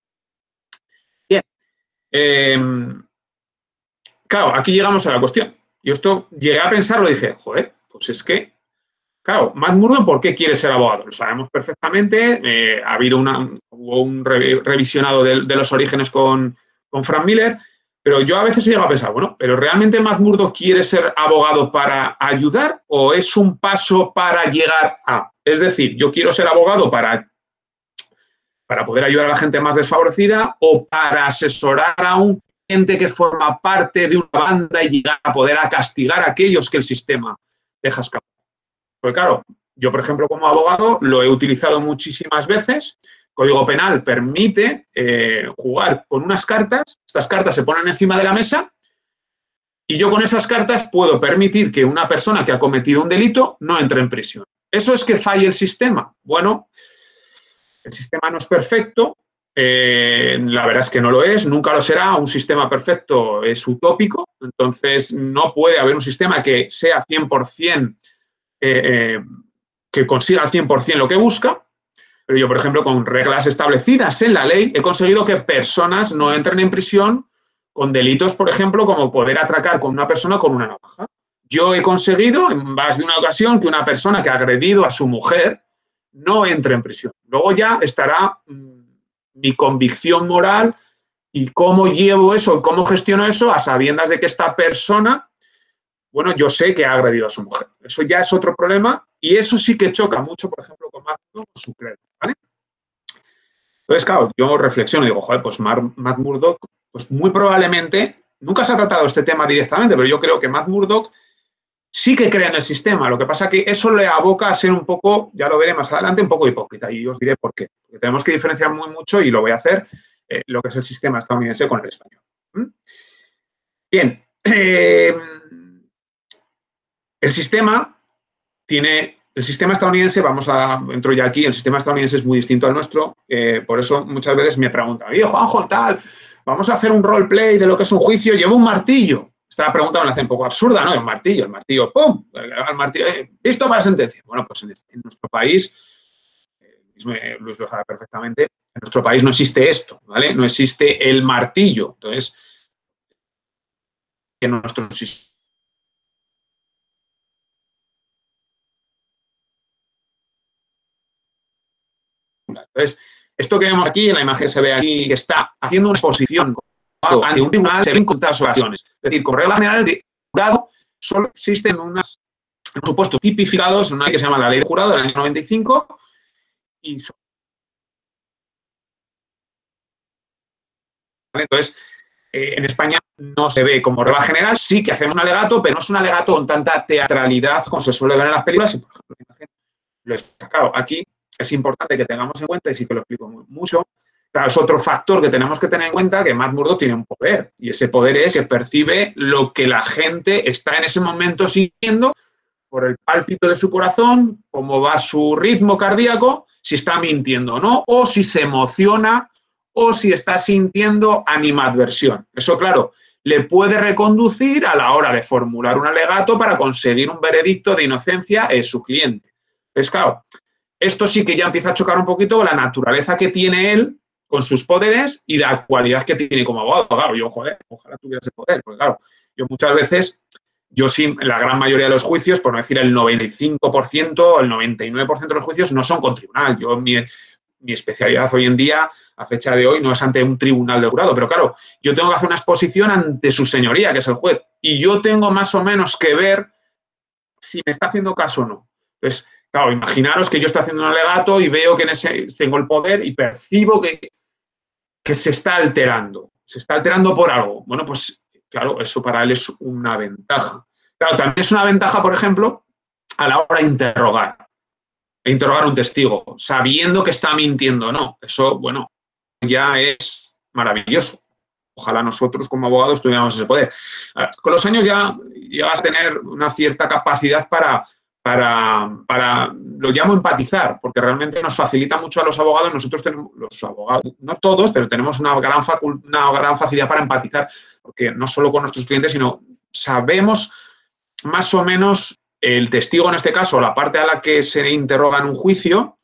Bien. Eh, claro, aquí llegamos a la cuestión. Yo esto llegué a pensarlo y dije, joder, pues es que, claro, Matt Murdock, ¿por qué quiere ser abogado? Lo sabemos perfectamente. Eh, ha habido una, hubo un re, revisionado de, de los orígenes con, con Frank Miller. Pero yo a veces llego a pensar, bueno, ¿pero realmente Matt Murdock quiere ser abogado para ayudar o es un paso para llegar a? Es decir, yo quiero ser abogado para, para poder ayudar a la gente más desfavorecida o para asesorar a un cliente que forma parte de una banda y llegar a poder a castigar a aquellos que el sistema deja escapar. Porque claro, yo, por ejemplo, como abogado lo he utilizado muchísimas veces. Código Penal permite eh, jugar con unas cartas, estas cartas se ponen encima de la mesa y yo con esas cartas puedo permitir que una persona que ha cometido un delito no entre en prisión. ¿Eso es que falle el sistema? Bueno, el sistema no es perfecto, eh, la verdad es que no lo es, nunca lo será, un sistema perfecto es utópico, entonces no puede haber un sistema que sea cien por cien, eh, eh, que consiga al cien por cien lo que busca. Pero yo, por ejemplo, con reglas establecidas en la ley, he conseguido que personas no entren en prisión con delitos, por ejemplo, como poder atracar con una persona con una navaja. Yo he conseguido, en más de una ocasión, que una persona que ha agredido a su mujer no entre en prisión. Luego ya estará mmm, mi convicción moral y cómo llevo eso, cómo gestiono eso a sabiendas de que esta persona, bueno, yo sé que ha agredido a su mujer. Eso ya es otro problema y eso sí que choca mucho, por ejemplo, con Matt Murdock, con su credo, ¿vale? Entonces, claro, yo reflexiono y digo, joder, pues Matt Murdock, pues muy probablemente, nunca se ha tratado este tema directamente, pero yo creo que Matt Murdock sí que cree en el sistema. Lo que pasa es que eso le aboca a ser un poco, ya lo veré más adelante, un poco hipócrita y os diré por qué. Porque tenemos que diferenciar muy mucho y lo voy a hacer, eh, lo que es el sistema estadounidense con el español. ¿Mm? Bien. Eh, el sistema tiene... El sistema estadounidense, vamos a, entro ya aquí, el sistema estadounidense es muy distinto al nuestro, eh, por eso muchas veces me preguntan, oye, Juanjo, tal, vamos a hacer un roleplay de lo que es un juicio, llevo un martillo. Esta pregunta me la hace un poco absurda, ¿no? El martillo, el martillo, ¡pum! El martillo, eh, ¿listo para la sentencia? Bueno, pues en, este, en nuestro país, eh, Luis lo sabe perfectamente, en nuestro país no existe esto, ¿vale? No existe el martillo. Entonces, en nuestro sistema, entonces, esto que vemos aquí, en la imagen se ve aquí, que está haciendo una exposición ante un tribunal, se ven contadas ocasiones. Es decir, con regla general, de jurado solo existen unas, unos supuestos tipificados, una ley que se llama la Ley de Jurado del año noventa y cinco, y son... ¿Vale? Entonces, eh, en España no se ve como regla general, sí que hacemos un alegato, pero no es un alegato con tanta teatralidad como se suele ver en las películas, y por ejemplo, la imagen lo he sacado aquí. Es importante que tengamos en cuenta, y sí que lo explico mucho, Claro, es otro factor que tenemos que tener en cuenta, que Matt Murdock tiene un poder, y ese poder es que percibe lo que la gente está en ese momento sintiendo por el pálpito de su corazón, cómo va su ritmo cardíaco, si está mintiendo o no, o si se emociona, o si está sintiendo animadversión. Eso, claro, le puede reconducir a la hora de formular un alegato para conseguir un veredicto de inocencia en su cliente. Pues claro, esto sí que ya empieza a chocar un poquito con la naturaleza que tiene él, con sus poderes y la cualidad que tiene como abogado. Claro, yo, joder, ojalá tuviera ese poder, porque claro, yo muchas veces, yo sí, en la gran mayoría de los juicios, por no decir el noventa y cinco por ciento o el noventa y nueve por ciento de los juicios no son con tribunal. Yo, mi, mi especialidad hoy en día, a fecha de hoy, no es ante un tribunal de jurado, pero claro, yo tengo que hacer una exposición ante su señoría, que es el juez, y yo tengo más o menos que ver si me está haciendo caso o no. Entonces, claro, imaginaros que yo estoy haciendo un alegato y veo que en ese tengo el poder y percibo que, que se está alterando. Se está alterando por algo. Bueno, pues claro, eso para él es una ventaja. Claro, también es una ventaja, por ejemplo, a la hora de interrogar. E interrogar a un testigo, sabiendo que está mintiendo o no. Eso, bueno, ya es maravilloso. Ojalá nosotros como abogados tuviéramos ese poder. Con los años ya llegas a tener una cierta capacidad para, para, para, lo llamo empatizar, porque realmente nos facilita mucho a los abogados. Nosotros tenemos, los abogados, no todos, pero tenemos una gran, facul, una gran facilidad para empatizar, porque no solo con nuestros clientes, sino sabemos más o menos el testigo, en este caso, la parte a la que se interroga en un juicio,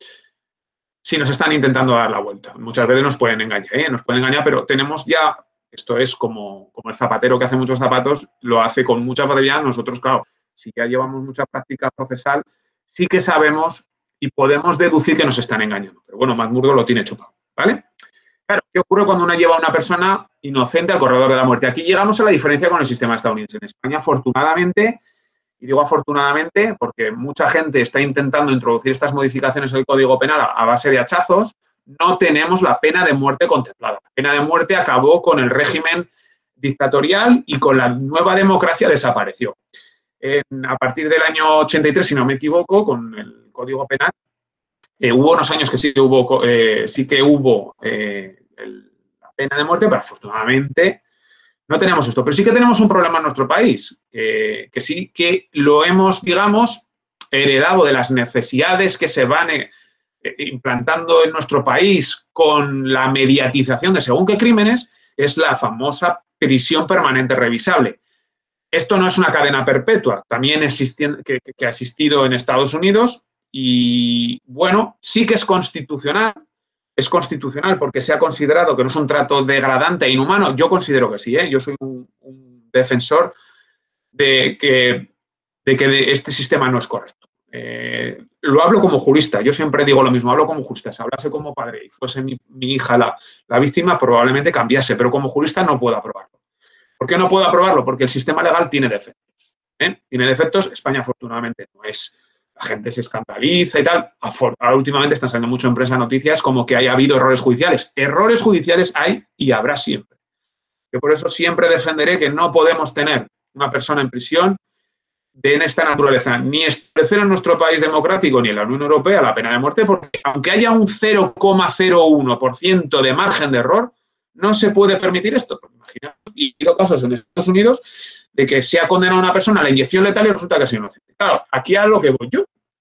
si nos están intentando dar la vuelta. Muchas veces nos pueden engañar, ¿eh? Nos pueden engañar, pero tenemos ya, esto es como, como el zapatero que hace muchos zapatos, lo hace con mucha facilidad. Nosotros, claro, si ya llevamos mucha práctica procesal, sí que sabemos y podemos deducir que nos están engañando. Pero bueno, Matt Murdock lo tiene chupado, ¿vale? Claro, ¿qué ocurre cuando uno lleva a una persona inocente al corredor de la muerte? Aquí llegamos a la diferencia con el sistema estadounidense. En España, afortunadamente, y digo afortunadamente porque mucha gente está intentando introducir estas modificaciones al Código Penal a, a base de hachazos, no tenemos la pena de muerte contemplada. La pena de muerte acabó con el régimen dictatorial y con la nueva democracia desapareció. En, a partir del año ochenta y tres, si no me equivoco, con el Código Penal, eh, hubo unos años que sí que hubo, eh, sí que hubo eh, el, la pena de muerte, pero afortunadamente no tenemos esto. Pero sí que tenemos un problema en nuestro país, que, que sí que lo hemos, digamos, heredado de las necesidades que se van eh, implantando en nuestro país con la mediatización de según qué crímenes, es la famosa prisión permanente revisable. Esto no es una cadena perpetua, también existiendo, que, que ha existido en Estados Unidos y, bueno, sí que es constitucional. Es constitucional porque se ha considerado que no es un trato degradante e inhumano. Yo considero que sí, ¿eh? Yo soy un, un defensor de que, de que de este sistema no es correcto. Eh, lo hablo como jurista, yo siempre digo lo mismo, hablo como jurista. Si hablase como padre y fuese mi, mi hija la, la víctima, probablemente cambiase, pero como jurista no puedo aprobarlo. ¿Por qué no puedo aprobarlo? Porque el sistema legal tiene defectos. ¿eh? Tiene defectos, España afortunadamente no es. La gente se escandaliza y tal. Ahora últimamente están saliendo mucho en prensa noticias como que haya habido errores judiciales. Errores judiciales hay y habrá siempre. Yo por eso siempre defenderé que no podemos tener una persona en prisión de esta naturaleza, ni establecer en nuestro país democrático ni en la Unión Europea la pena de muerte, porque aunque haya un cero coma cero uno por ciento de margen de error, no se puede permitir esto. Imaginaos, y digo casos en Estados Unidos de que se ha condenado a una persona a la inyección letal y resulta que es inocente. Claro, aquí a lo que voy yo.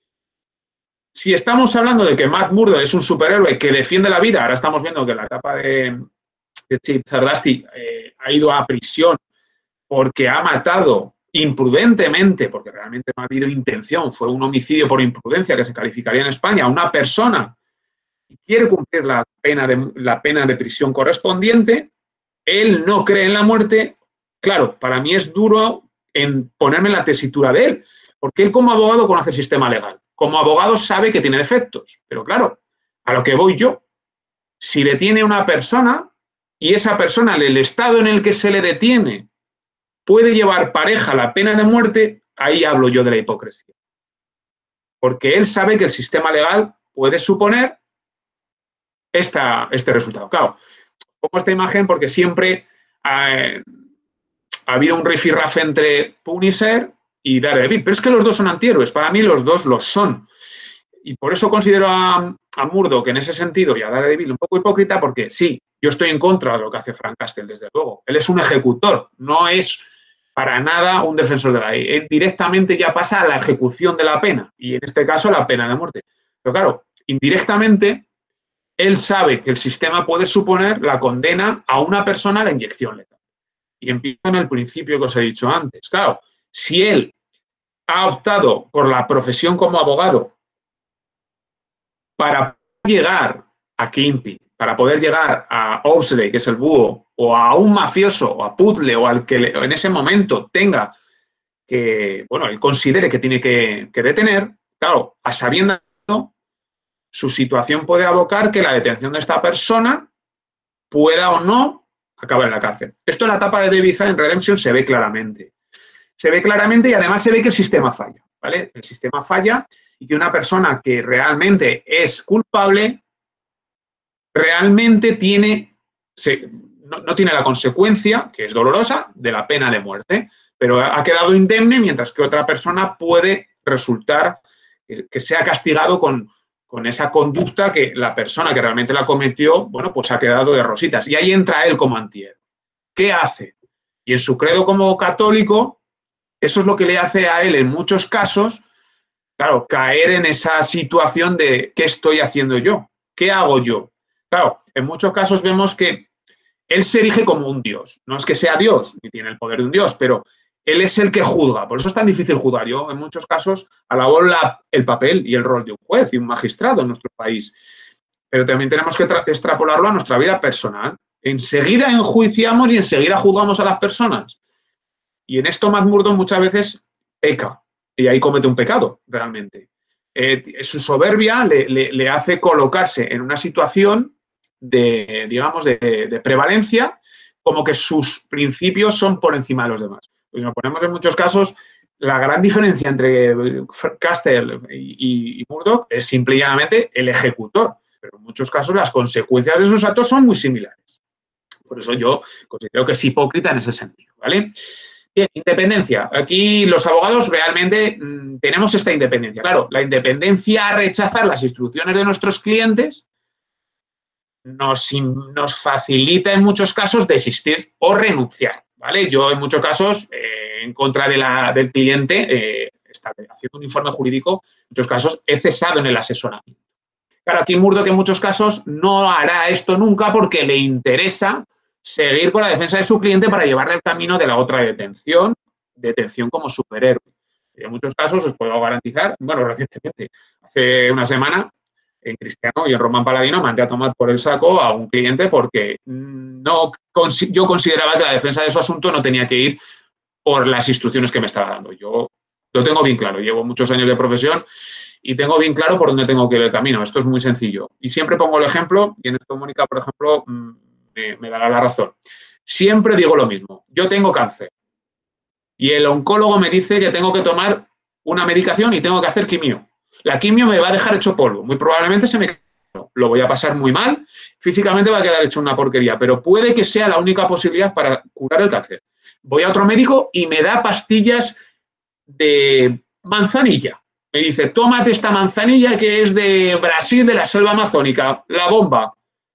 Si estamos hablando de que Matt Murdock es un superhéroe que defiende la vida, ahora estamos viendo que la etapa de, de Chip Zdarsky eh, ha ido a prisión porque ha matado imprudentemente, porque realmente no ha habido intención, fue un homicidio por imprudencia que se calificaría en España, a una persona y quiere cumplir la pena de, la pena de prisión correspondiente, él no cree en la muerte. Claro, para mí es duro en ponerme en la tesitura de él, porque él como abogado conoce el sistema legal. Como abogado sabe que tiene defectos, pero claro, a lo que voy yo, si detiene a una persona y esa persona, el estado en el que se le detiene, puede llevar pareja la pena de muerte, ahí hablo yo de la hipocresía. Porque él sabe que el sistema legal puede suponer esta, este resultado. Claro, pongo esta imagen porque siempre eh, ha habido un rifirrafe entre Punisher y Daredevil, pero es que los dos son antihéroes, para mí los dos lo son. y por eso considero a, a Murdoch en ese sentido y a Daredevil un poco hipócrita, porque sí, yo estoy en contra de lo que hace Frank Castle, desde luego. Él es un ejecutor, no es para nada un defensor de la ley. Él directamente ya pasa a la ejecución de la pena, y en este caso la pena de muerte. Pero claro, indirectamente, él sabe que el sistema puede suponer la condena a una persona a la inyección letal. Y empiezo en el principio que os he dicho antes. Claro, si él ha optado por la profesión como abogado para llegar a Kingpin, para poder llegar a Owsley, que es el búho, o a un mafioso, o a Puzzle, o al que le, en ese momento tenga que, bueno, él considere que tiene que, que detener, claro, a sabiendas, su situación puede abocar que la detención de esta persona pueda o no acabar en la cárcel. Esto en la etapa de David Haye en Redemption se ve claramente. Se ve claramente y además se ve que el sistema falla, ¿vale? El sistema falla y que una persona que realmente es culpable realmente tiene, se, no, no tiene la consecuencia, que es dolorosa, de la pena de muerte, pero ha quedado indemne, mientras que otra persona puede resultar que, que sea castigado con, con esa conducta que la persona que realmente la cometió, bueno, pues ha quedado de rositas. Y ahí entra él como antihéroe. ¿Qué hace? Y en su credo como católico, eso es lo que le hace a él en muchos casos, claro, caer en esa situación de ¿qué estoy haciendo yo? ¿Qué hago yo? Claro, en muchos casos vemos que él se erige como un dios. No es que sea Dios, ni tiene el poder de un dios, pero él es el que juzga. Por eso es tan difícil juzgar. Yo, en muchos casos, alabo la, el papel y el rol de un juez y un magistrado en nuestro país. Pero también tenemos que extrapolarlo a nuestra vida personal. Enseguida enjuiciamos y enseguida juzgamos a las personas. Y en esto Matt Murdock muchas veces peca. Y ahí comete un pecado, realmente. Eh, su soberbia le, le, le hace colocarse en una situación de, digamos, de, de prevalencia, como que sus principios son por encima de los demás. Pues nos ponemos en muchos casos, la gran diferencia entre Castle y, y, y Murdoch es simple y llanamente el ejecutor. Pero en muchos casos las consecuencias de sus actos son muy similares. Por eso yo considero que es hipócrita en ese sentido, ¿vale? Bien, independencia. Aquí los abogados realmente mmm, tenemos esta independencia. Claro, la independencia a rechazar las instrucciones de nuestros clientes nos, nos facilita en muchos casos desistir o renunciar, ¿vale? Yo en muchos casos, eh, en contra de la, del cliente, eh, está haciendo un informe jurídico, en muchos casos he cesado en el asesoramiento. Claro, aquí Murdoch en muchos casos no hará esto nunca porque le interesa seguir con la defensa de su cliente para llevarle el camino de la otra detención, detención como superhéroe. Y en muchos casos os puedo garantizar, bueno, recientemente, hace una semana, en Cristiano y en Román Paladino mandé a tomar por el saco a un cliente porque no, yo consideraba que la defensa de su asunto no tenía que ir por las instrucciones que me estaba dando. Yo lo tengo bien claro, llevo muchos años de profesión y tengo bien claro por dónde tengo que ir el camino. Esto es muy sencillo. Y siempre pongo el ejemplo, y en esto Mónica, por ejemplo, me, me dará la razón. Siempre digo lo mismo. Yo tengo cáncer y el oncólogo me dice que tengo que tomar una medicación y tengo que hacer quimio. La quimio me va a dejar hecho polvo. Muy probablemente se me... Lo voy a pasar muy mal. Físicamente va a quedar hecho una porquería, pero puede que sea la única posibilidad para curar el cáncer. Voy a otro médico y me da pastillas de manzanilla. Me dice, tómate esta manzanilla que es de Brasil, de la selva amazónica, la bomba.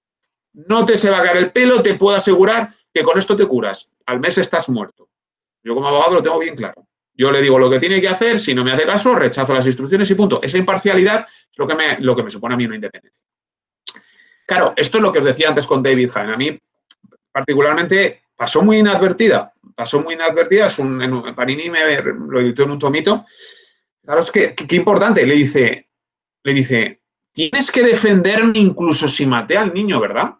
No te se va a caer el pelo, te puedo asegurar que con esto te curas. Al mes estás muerto. Yo como abogado lo tengo bien claro. Yo le digo lo que tiene que hacer, si no me hace caso, rechazo las instrucciones y punto. Esa imparcialidad es lo que me, lo que me supone a mí una independencia. Claro, esto es lo que os decía antes con David Haye. A mí, particularmente, pasó muy inadvertida. Pasó muy inadvertida. Es un, en, Panini me lo editó en un tomito. Claro, es que, qué importante. Le dice, le dice, tienes que defenderme incluso si maté al niño, ¿verdad?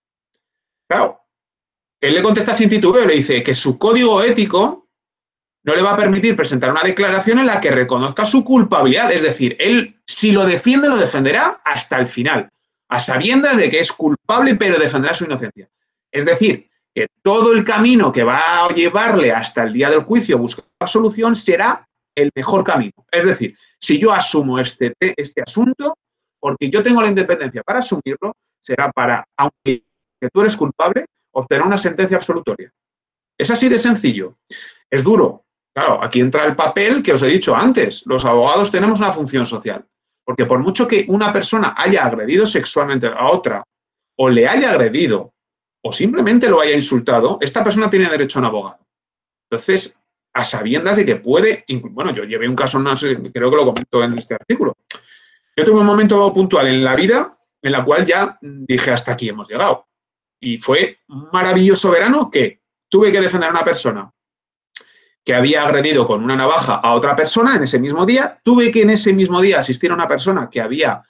Claro. Él le contesta sin titubeo, le dice que su código ético no le va a permitir presentar una declaración en la que reconozca su culpabilidad. Es decir, él, si lo defiende, lo defenderá hasta el final, a sabiendas de que es culpable, pero defenderá su inocencia. Es decir, que todo el camino que va a llevarle hasta el día del juicio buscar la solución será el mejor camino. Es decir, si yo asumo este, este asunto, porque yo tengo la independencia para asumirlo, será para, aunque tú eres culpable, obtener una sentencia absolutoria. Es así de sencillo. Es duro. Claro, aquí entra el papel que os he dicho antes. Los abogados tenemos una función social. Porque por mucho que una persona haya agredido sexualmente a otra, o le haya agredido, o simplemente lo haya insultado, esta persona tiene derecho a un abogado. Entonces, a sabiendas de que puede, bueno, yo llevé un caso, no sé, creo que lo comento en este artículo. Yo tuve un momento puntual en la vida en la cual ya dije, hasta aquí hemos llegado. Y fue un maravilloso verano que tuve que defender a una persona que había agredido con una navaja a otra persona en ese mismo día. Tuve que en ese mismo día asistir a una persona que había,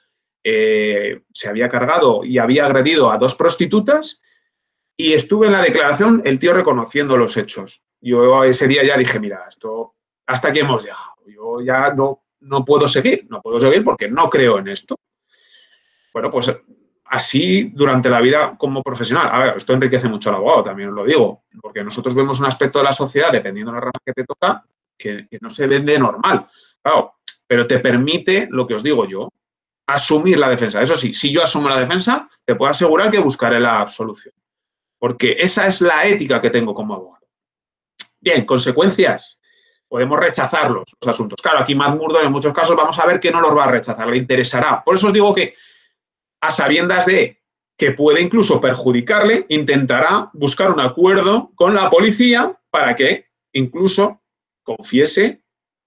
eh, se había cargado y había agredido a dos prostitutas. Y estuve en la declaración, el tío reconociendo los hechos. Yo ese día ya dije, mira, esto hasta aquí hemos llegado. Yo ya no, no puedo seguir, no puedo seguir porque no creo en esto. Bueno, pues así durante la vida como profesional. A ver, esto enriquece mucho al abogado, también os lo digo, porque nosotros vemos un aspecto de la sociedad, dependiendo de la rama que te toca, que, que no se vende normal. Claro, pero te permite, lo que os digo yo, asumir la defensa. Eso sí, si yo asumo la defensa, te puedo asegurar que buscaré la absolución. Porque esa es la ética que tengo como abogado. Bien, consecuencias. Podemos rechazar los, los asuntos. Claro, aquí Matt Murdock en muchos casos vamos a ver que no los va a rechazar, le interesará. Por eso os digo que a sabiendas de que puede incluso perjudicarle, intentará buscar un acuerdo con la policía para que incluso confiese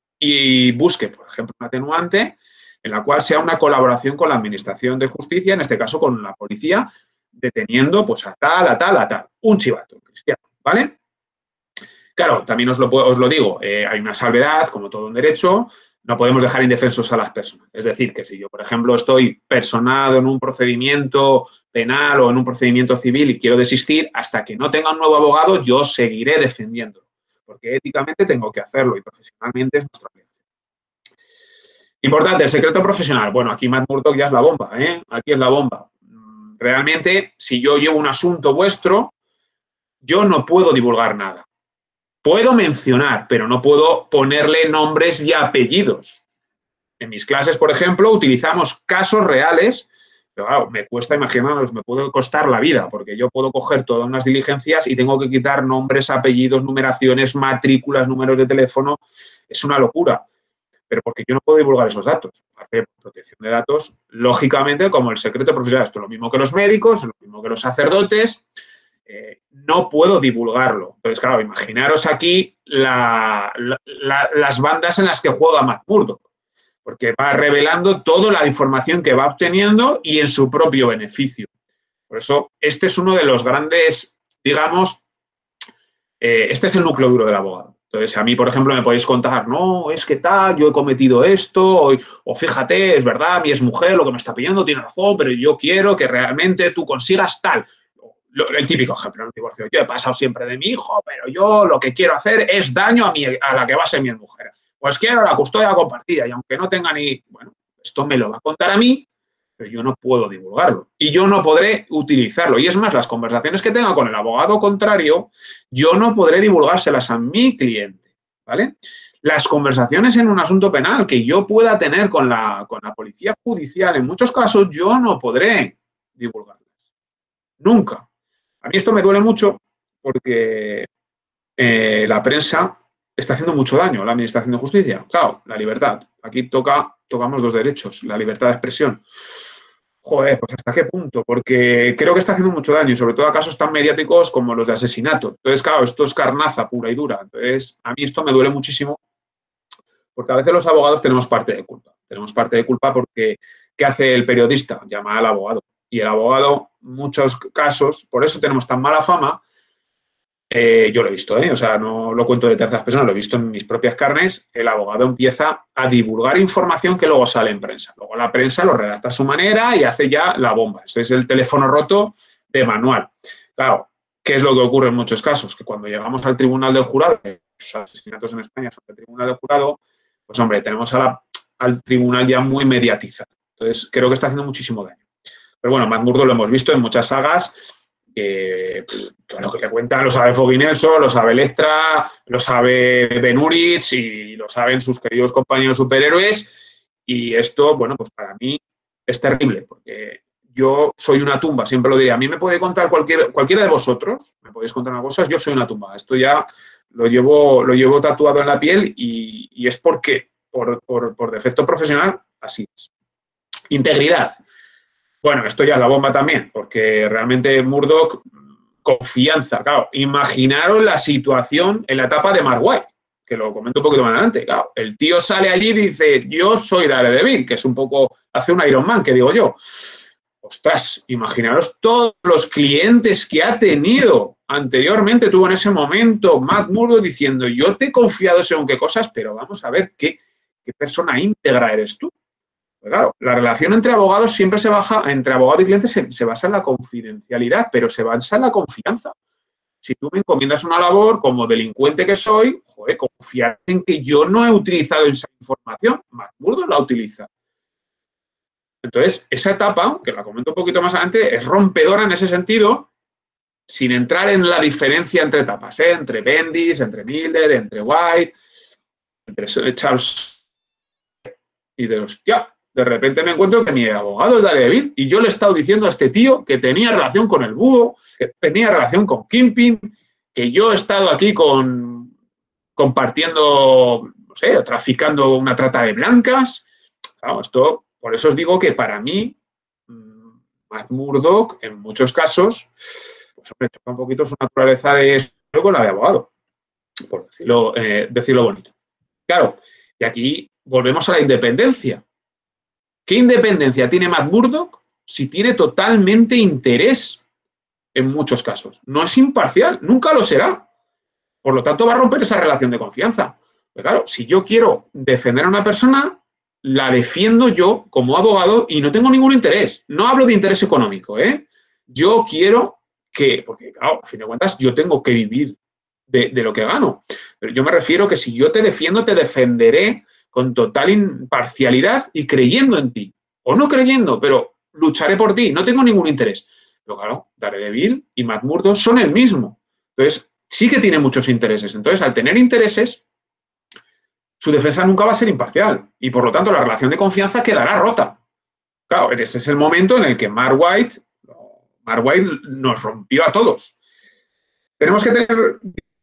y busque, por ejemplo, un atenuante en la cual sea una colaboración con la Administración de Justicia, en este caso con la policía, deteniendo pues a tal, a tal, a tal. Un chivato, Cristiano, ¿vale? Claro, también os lo, os lo digo, eh, hay una salvedad, como todo en derecho, no podemos dejar indefensos a las personas. Es decir, que si yo, por ejemplo, estoy personado en un procedimiento penal o en un procedimiento civil y quiero desistir, hasta que no tenga un nuevo abogado, yo seguiré defendiéndolo. Porque éticamente tengo que hacerlo y profesionalmente es nuestra obligación. Importante, el secreto profesional. Bueno, aquí Matt Murdock ya es la bomba, ¿eh? Aquí es la bomba. Realmente, si yo llevo un asunto vuestro, yo no puedo divulgar nada. Puedo mencionar, pero no puedo ponerle nombres y apellidos. En mis clases, por ejemplo, utilizamos casos reales, pero claro, me cuesta imaginaros, me puede costar la vida, porque yo puedo coger todas unas diligencias y tengo que quitar nombres, apellidos, numeraciones, matrículas, números de teléfono. Es una locura. Pero porque yo no puedo divulgar esos datos. Por protección de datos, lógicamente, como el secreto profesional, esto es lo mismo que los médicos, lo mismo que los sacerdotes, eh, no puedo divulgarlo. Entonces, claro, imaginaros aquí la, la, la, las bandas en las que juega Matt Murdock, porque va revelando toda la información que va obteniendo y en su propio beneficio. Por eso, este es uno de los grandes, digamos, eh, este es el núcleo duro del abogado. Entonces, a mí, por ejemplo, me podéis contar, no, es que tal, yo he cometido esto, o, o fíjate, es verdad, mi exmujer lo que me está pidiendo tiene razón, pero yo quiero que realmente tú consigas tal. El típico ejemplo, el divorcio. Yo he pasado siempre de mi hijo, pero yo lo que quiero hacer es daño a, mi, a la que va a ser mi mujer. Pues quiero la custodia compartida y aunque no tenga ni... Bueno, esto me lo va a contar a mí, pero yo no puedo divulgarlo. Y yo no podré utilizarlo. Y es más, las conversaciones que tenga con el abogado contrario, yo no podré divulgárselas a mi cliente, ¿vale? Las conversaciones en un asunto penal que yo pueda tener con la, con la policía judicial, en muchos casos, yo no podré divulgarlas. Nunca. A mí esto me duele mucho porque eh, la prensa está haciendo mucho daño a la Administración de Justicia. Claro, la libertad. Aquí toca, tocamos dos derechos, la libertad de expresión. Joder, pues ¿hasta qué punto? Porque creo que está haciendo mucho daño y sobre todo a casos tan mediáticos como los de asesinatos. Entonces, claro, esto es carnaza pura y dura. Entonces, a mí esto me duele muchísimo porque a veces los abogados tenemos parte de culpa. Tenemos parte de culpa porque ¿qué hace el periodista? Llama al abogado. Y el abogado, muchos casos, por eso tenemos tan mala fama, eh, yo lo he visto, ¿eh? O sea, no lo cuento de terceras personas, lo he visto en mis propias carnes, el abogado empieza a divulgar información que luego sale en prensa. Luego la prensa lo redacta a su manera y hace ya la bomba. Eso es el teléfono roto de manual. Claro, ¿qué es lo que ocurre en muchos casos? Que cuando llegamos al tribunal del jurado, los asesinatos en España son del tribunal del jurado, pues hombre, tenemos a la, al tribunal ya muy mediatizado. Entonces, creo que está haciendo muchísimo daño. Pero bueno, Matt Murdock lo hemos visto en muchas sagas. Eh, todo lo que le cuentan lo sabe Foggy Nelson, lo sabe Electra, lo sabe Ben Urich y lo saben sus queridos compañeros superhéroes. Y esto, bueno, pues para mí es terrible, porque yo soy una tumba, siempre lo diría. A mí me puede contar cualquier, cualquiera de vosotros, me podéis contar una cosa, yo soy una tumba. Esto ya lo llevo, lo llevo tatuado en la piel y, y es porque, por, por, por defecto profesional, así es. Integridad. Bueno, esto ya es la bomba también, porque realmente Murdoch, confianza, claro. Imaginaros la situación en la etapa de Mark White, que lo comento un poquito más adelante. Claro, el tío sale allí y dice, yo soy Daredevil, que es un poco, hace un Iron Man, que digo yo. Ostras, imaginaros todos los clientes que ha tenido anteriormente, tuvo en ese momento Matt Murdock diciendo, yo te he confiado según qué cosas, pero vamos a ver qué, qué persona íntegra eres tú. Pues claro, la relación entre abogados siempre se baja, entre abogado y cliente se, se basa en la confidencialidad, pero se basa en la confianza. Si tú me encomiendas una labor, como delincuente que soy, joder, confiar en que yo no he utilizado esa información, Matt Murdock la utiliza. Entonces, esa etapa, que la comento un poquito más adelante, es rompedora en ese sentido, sin entrar en la diferencia entre etapas, ¿eh? Entre Bendis, entre Miller, entre White, entre Charles y de los, ya, de repente me encuentro que mi abogado es Daredevil y yo le he estado diciendo a este tío que tenía relación con el búho, que tenía relación con Kingpin, que yo he estado aquí con compartiendo, no sé, traficando una trata de blancas. Claro, esto... Por eso os digo que para mí, Matt Murdock, en muchos casos, pues hombre, choca un poquito su naturaleza de con la de abogado, por decirlo, eh, decirlo bonito. Claro, y aquí volvemos a la independencia. ¿Qué independencia tiene Matt Murdock si tiene totalmente interés en muchos casos? No es imparcial, nunca lo será. Por lo tanto, va a romper esa relación de confianza. Pero claro, si yo quiero defender a una persona, la defiendo yo como abogado y no tengo ningún interés. No hablo de interés económico, ¿eh? Yo quiero que, porque claro, a fin de cuentas, yo tengo que vivir de, de lo que gano. Pero yo me refiero que si yo te defiendo, te defenderé con total imparcialidad y creyendo en ti. O no creyendo, pero lucharé por ti. No tengo ningún interés. Pero claro, Daredevil y Matt Murdock son el mismo. Entonces, sí que tiene muchos intereses. Entonces, al tener intereses, su defensa nunca va a ser imparcial y, por lo tanto, la relación de confianza quedará rota. Claro, ese es el momento en el que Mark White, Mark White nos rompió a todos. Tenemos que tener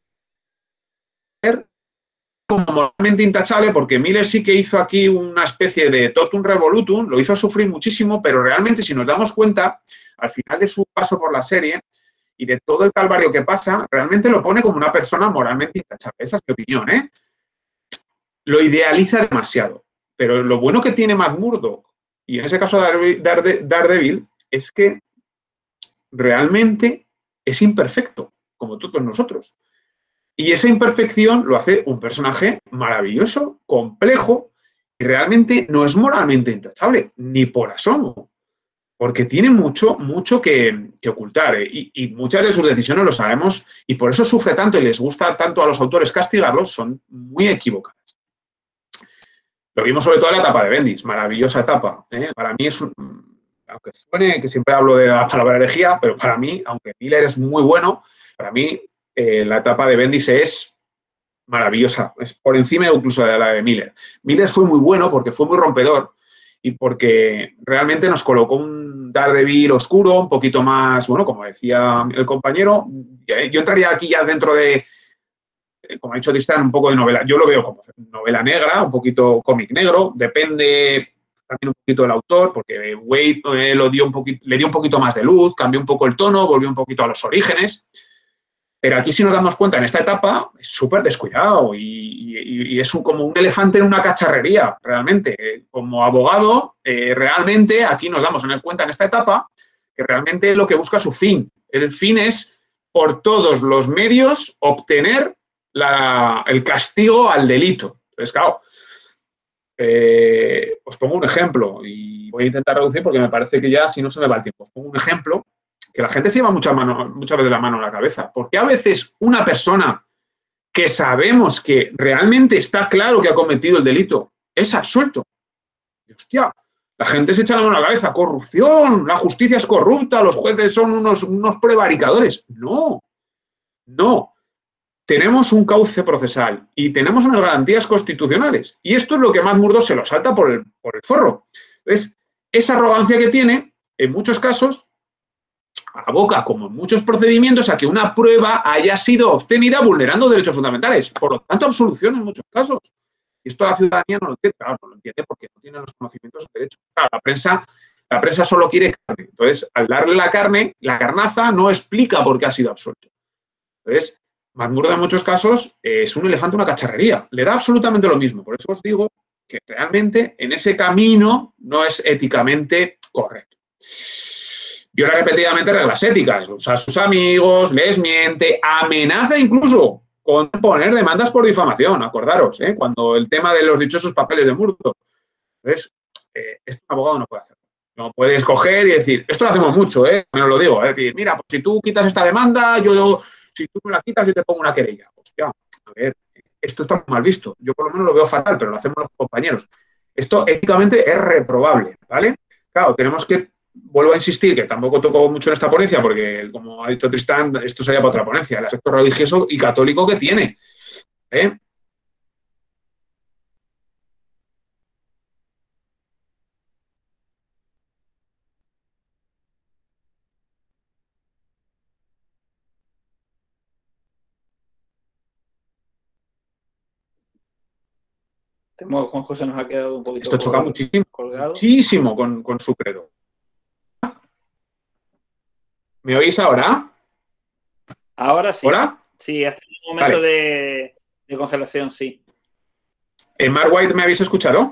como moralmente intachable, porque Miller sí que hizo aquí una especie de totum revolutum, lo hizo sufrir muchísimo, pero realmente, si nos damos cuenta, al final de su paso por la serie y de todo el calvario que pasa, realmente lo pone como una persona moralmente intachable. Esa es mi opinión, ¿eh? Lo idealiza demasiado. Pero lo bueno que tiene Matt Murdock, y en ese caso Daredevil, es que realmente es imperfecto, como todos nosotros. Y esa imperfección lo hace un personaje maravilloso, complejo, y realmente no es moralmente intachable, ni por asomo, porque tiene mucho, mucho que, que ocultar, ¿eh? y, y muchas de sus decisiones lo sabemos, y por eso sufre tanto y les gusta tanto a los autores castigarlos, son muy equivocadas. Lo vimos sobre todo en la etapa de Bendis, maravillosa etapa. ¿eh? Para mí es un, aunque suene que siempre hablo de la palabra herejía, pero para mí, aunque Miller es muy bueno, para mí eh, la etapa de Bendis es maravillosa, es por encima incluso de la de Miller. Miller fue muy bueno porque fue muy rompedor y porque realmente nos colocó un Daredevil oscuro, un poquito más, bueno, como decía el compañero, yo entraría aquí ya dentro de, como ha dicho Tristan, un poco de novela. Yo lo veo como novela negra, un poquito cómic negro. Depende también un poquito del autor, porque Wade eh, lo dio un poquito, le dio un poquito más de luz, cambió un poco el tono, volvió un poquito a los orígenes. Pero aquí, si nos damos cuenta, en esta etapa es súper descuidado y, y, y es un, como un elefante en una cacharrería, realmente. Como abogado, eh, realmente aquí nos damos cuenta en esta etapa que realmente lo que busca su fin. El fin es, por todos los medios, obtener La, el castigo al delito. Entonces, claro, eh, os pongo un ejemplo y voy a intentar reducir porque me parece que ya, si no, se me va el tiempo. Os pongo un ejemplo que la gente se lleva muchas, mano, muchas veces la mano a la cabeza. Porque a veces una persona que sabemos que realmente está claro que ha cometido el delito es absuelto. Y, hostia, la gente se echa la mano a la cabeza. Corrupción, la justicia es corrupta, los jueces son unos, unos prevaricadores. No, no. Tenemos un cauce procesal y tenemos unas garantías constitucionales. Y esto es lo que Matt Murdock se lo salta por el, por el forro. Entonces, esa arrogancia que tiene, en muchos casos, aboca, como en muchos procedimientos, a que una prueba haya sido obtenida vulnerando derechos fundamentales. Por lo tanto, absolución en muchos casos. Y esto la ciudadanía no lo entiende, claro, no lo entiende porque no tiene los conocimientos de derecho. Claro, la prensa, la prensa solo quiere carne. Entonces, al darle la carne, la carnaza no explica por qué ha sido absuelto. Entonces, Matt Murdock en muchos casos eh, es un elefante, una cacharrería. Le da absolutamente lo mismo. Por eso os digo que realmente en ese camino no es éticamente correcto. Viola repetidamente reglas éticas, usa a sus amigos, les miente, amenaza incluso con poner demandas por difamación, acordaros, ¿eh? Cuando el tema de los dichosos papeles de Murdock. Entonces, eh, este abogado no puede hacerlo. No puede escoger y decir, esto lo hacemos mucho, ¿eh? Me lo digo, es decir, mira, pues si tú quitas esta demanda, yo, si tú me la quitas, yo te pongo una querella. Hostia, a ver, esto está mal visto. Yo por lo menos lo veo fatal, pero lo hacemos los compañeros. Esto éticamente es reprobable, ¿vale? Claro, tenemos que, vuelvo a insistir, que tampoco toco mucho en esta ponencia, porque, como ha dicho Tristán, esto sería para otra ponencia, el aspecto religioso y católico que tiene, ¿eh? Juanjo se nos ha quedado un poquito Esto choca muchísimo, colgado. muchísimo con, con su credo. ¿Me oís ahora? Ahora sí. ¿Hola? Sí, hasta el momento Vale. de, de congelación, sí. ¿En Mark White me habéis escuchado?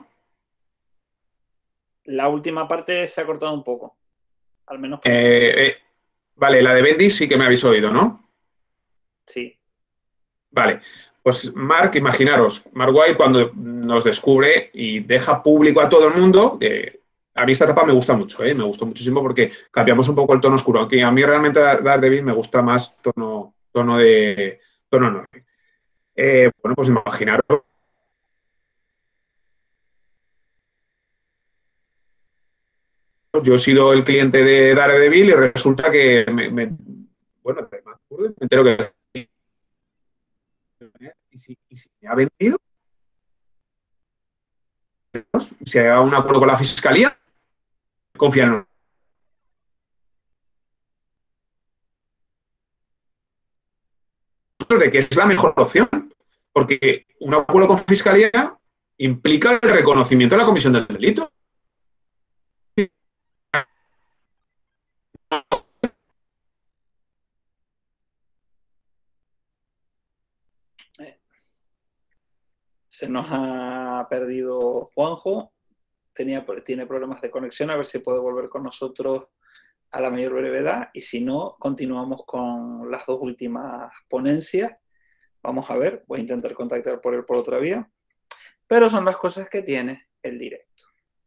La última parte se ha cortado un poco. Al menos para Eh, eh, vale, la de Bendis sí que me habéis oído, ¿no? sí. Vale. Pues Mark, imaginaros, Mark White cuando nos descubre y deja público a todo el mundo, que a mí esta etapa me gusta mucho, ¿eh? Me gustó muchísimo porque cambiamos un poco el tono oscuro. Aunque a mí realmente Daredevil me gusta más tono, tono de tono norte. Eh, bueno, pues imaginaros. Yo he sido el cliente de Daredevil y resulta que me, me bueno, me entero que ¿y si, y si me ha vendido? Si hay un acuerdo con la fiscalía, confían en nosotros de que es la mejor opción, porque un acuerdo con fiscalía implica el reconocimiento de la comisión del delito. Se nos ha perdido Juanjo. Tenía, tiene problemas de conexión. A ver si puede volver con nosotros a la mayor brevedad. Y si no, continuamos con las dos últimas ponencias. Vamos a ver. Voy a intentar contactar por él por otra vía. Pero son las cosas que tiene el directo.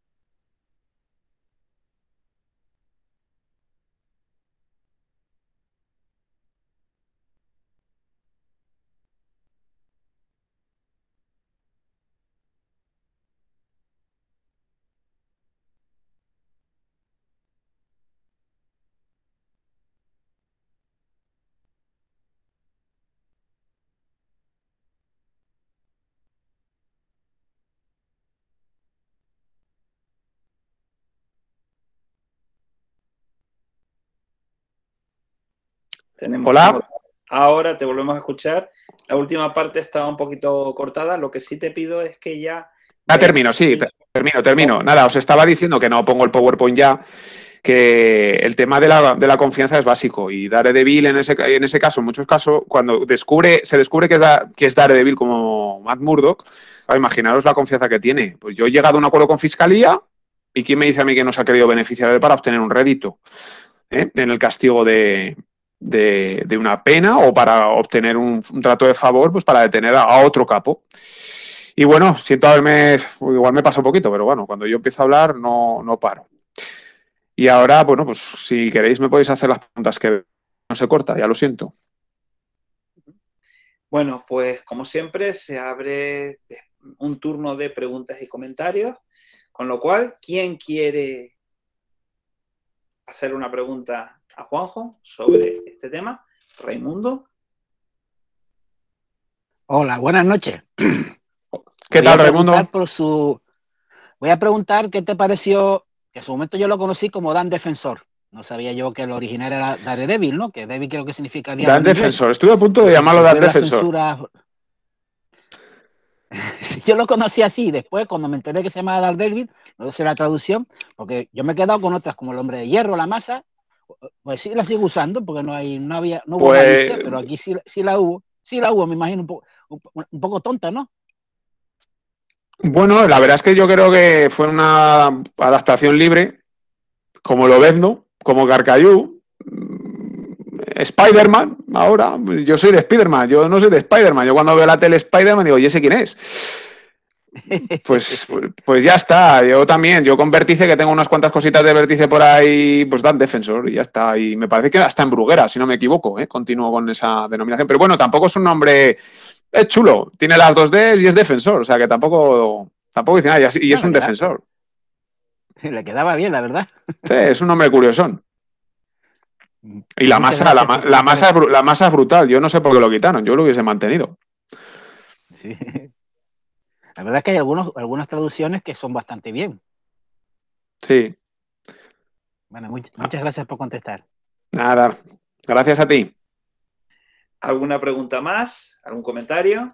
Tenemos Hola. Como... Ahora te volvemos a escuchar. La última parte estaba un poquito cortada. Lo que sí te pido es que ya... Ya termino, sí, termino, termino. Nada, os estaba diciendo que no pongo el PowerPoint ya, que el tema de la, de la confianza es básico. Y Daredevil, en ese, en ese caso, en muchos casos, cuando descubre, se descubre que es, da, que es Daredevil como Matt Murdock, claro, imaginaros la confianza que tiene. Pues yo he llegado a un acuerdo con Fiscalía y ¿quién me dice a mí que no se ha querido beneficiar para obtener un rédito, ¿eh? En el castigo de... De, de una pena o para obtener un, un trato de favor, pues para detener a, a otro capo. Y bueno, siento haberme, igual me pasa un poquito, pero bueno, cuando yo empiezo a hablar no, no paro. Y ahora, bueno, pues si queréis me podéis hacer las preguntas que no se corta, ya lo siento. Bueno, pues como siempre se abre un turno de preguntas y comentarios, con lo cual, ¿quién quiere hacer una pregunta a Juanjo sobre este tema? Raimundo. Hola, buenas noches. ¿Qué tal, Raimundo? Por su... Voy a preguntar qué te pareció, que en su momento yo lo conocí como Dan Defensor. No sabía yo que el original era Daredevil, ¿no? Que Devil creo que significa diablo. Dan Defensor, estuve a punto de llamarlo Dan Defensor. Censura... Yo lo conocí así, después cuando me enteré que se llamaba Daredevil, no sé la traducción, porque yo me he quedado con otras como el Hombre de Hierro, la Masa, pues sí la sigo usando porque no hay, no había, no hubo Pues, malicia, pero aquí sí, sí la hubo, sí la hubo, me imagino un poco, un, un poco tonta, ¿no? bueno, la verdad es que yo creo que fue una adaptación libre, como Lobezno, como Carcayú, Spider-Man, ahora, yo soy de Spider-Man, yo no soy de Spider-Man, yo cuando veo la tele Spider-Man digo, ¿y ese quién es? Pues, pues ya está, yo también, yo con Vértice, que tengo unas cuantas cositas de Vértice por ahí, pues dan Defensor y ya está, y me parece que hasta en Bruguera, si no me equivoco, ¿eh? Continúo con esa denominación, pero bueno, tampoco es un nombre, es chulo, tiene las dos Ds y es Defensor, o sea que tampoco, tampoco dice nada, y, así, y es un defensor. Le quedaba bien, la verdad. Sí, es un nombre curiosón. Y la Muchas masa, la, por, la, masa es, la masa es brutal. Yo no sé por qué lo quitaron. Yo lo hubiese mantenido. Sí. La verdad es que hay algunos, algunas traducciones que son bastante bien. Sí. Bueno, much, muchas gracias por contestar. Nada. Gracias a ti. ¿Alguna pregunta más? ¿Algún comentario?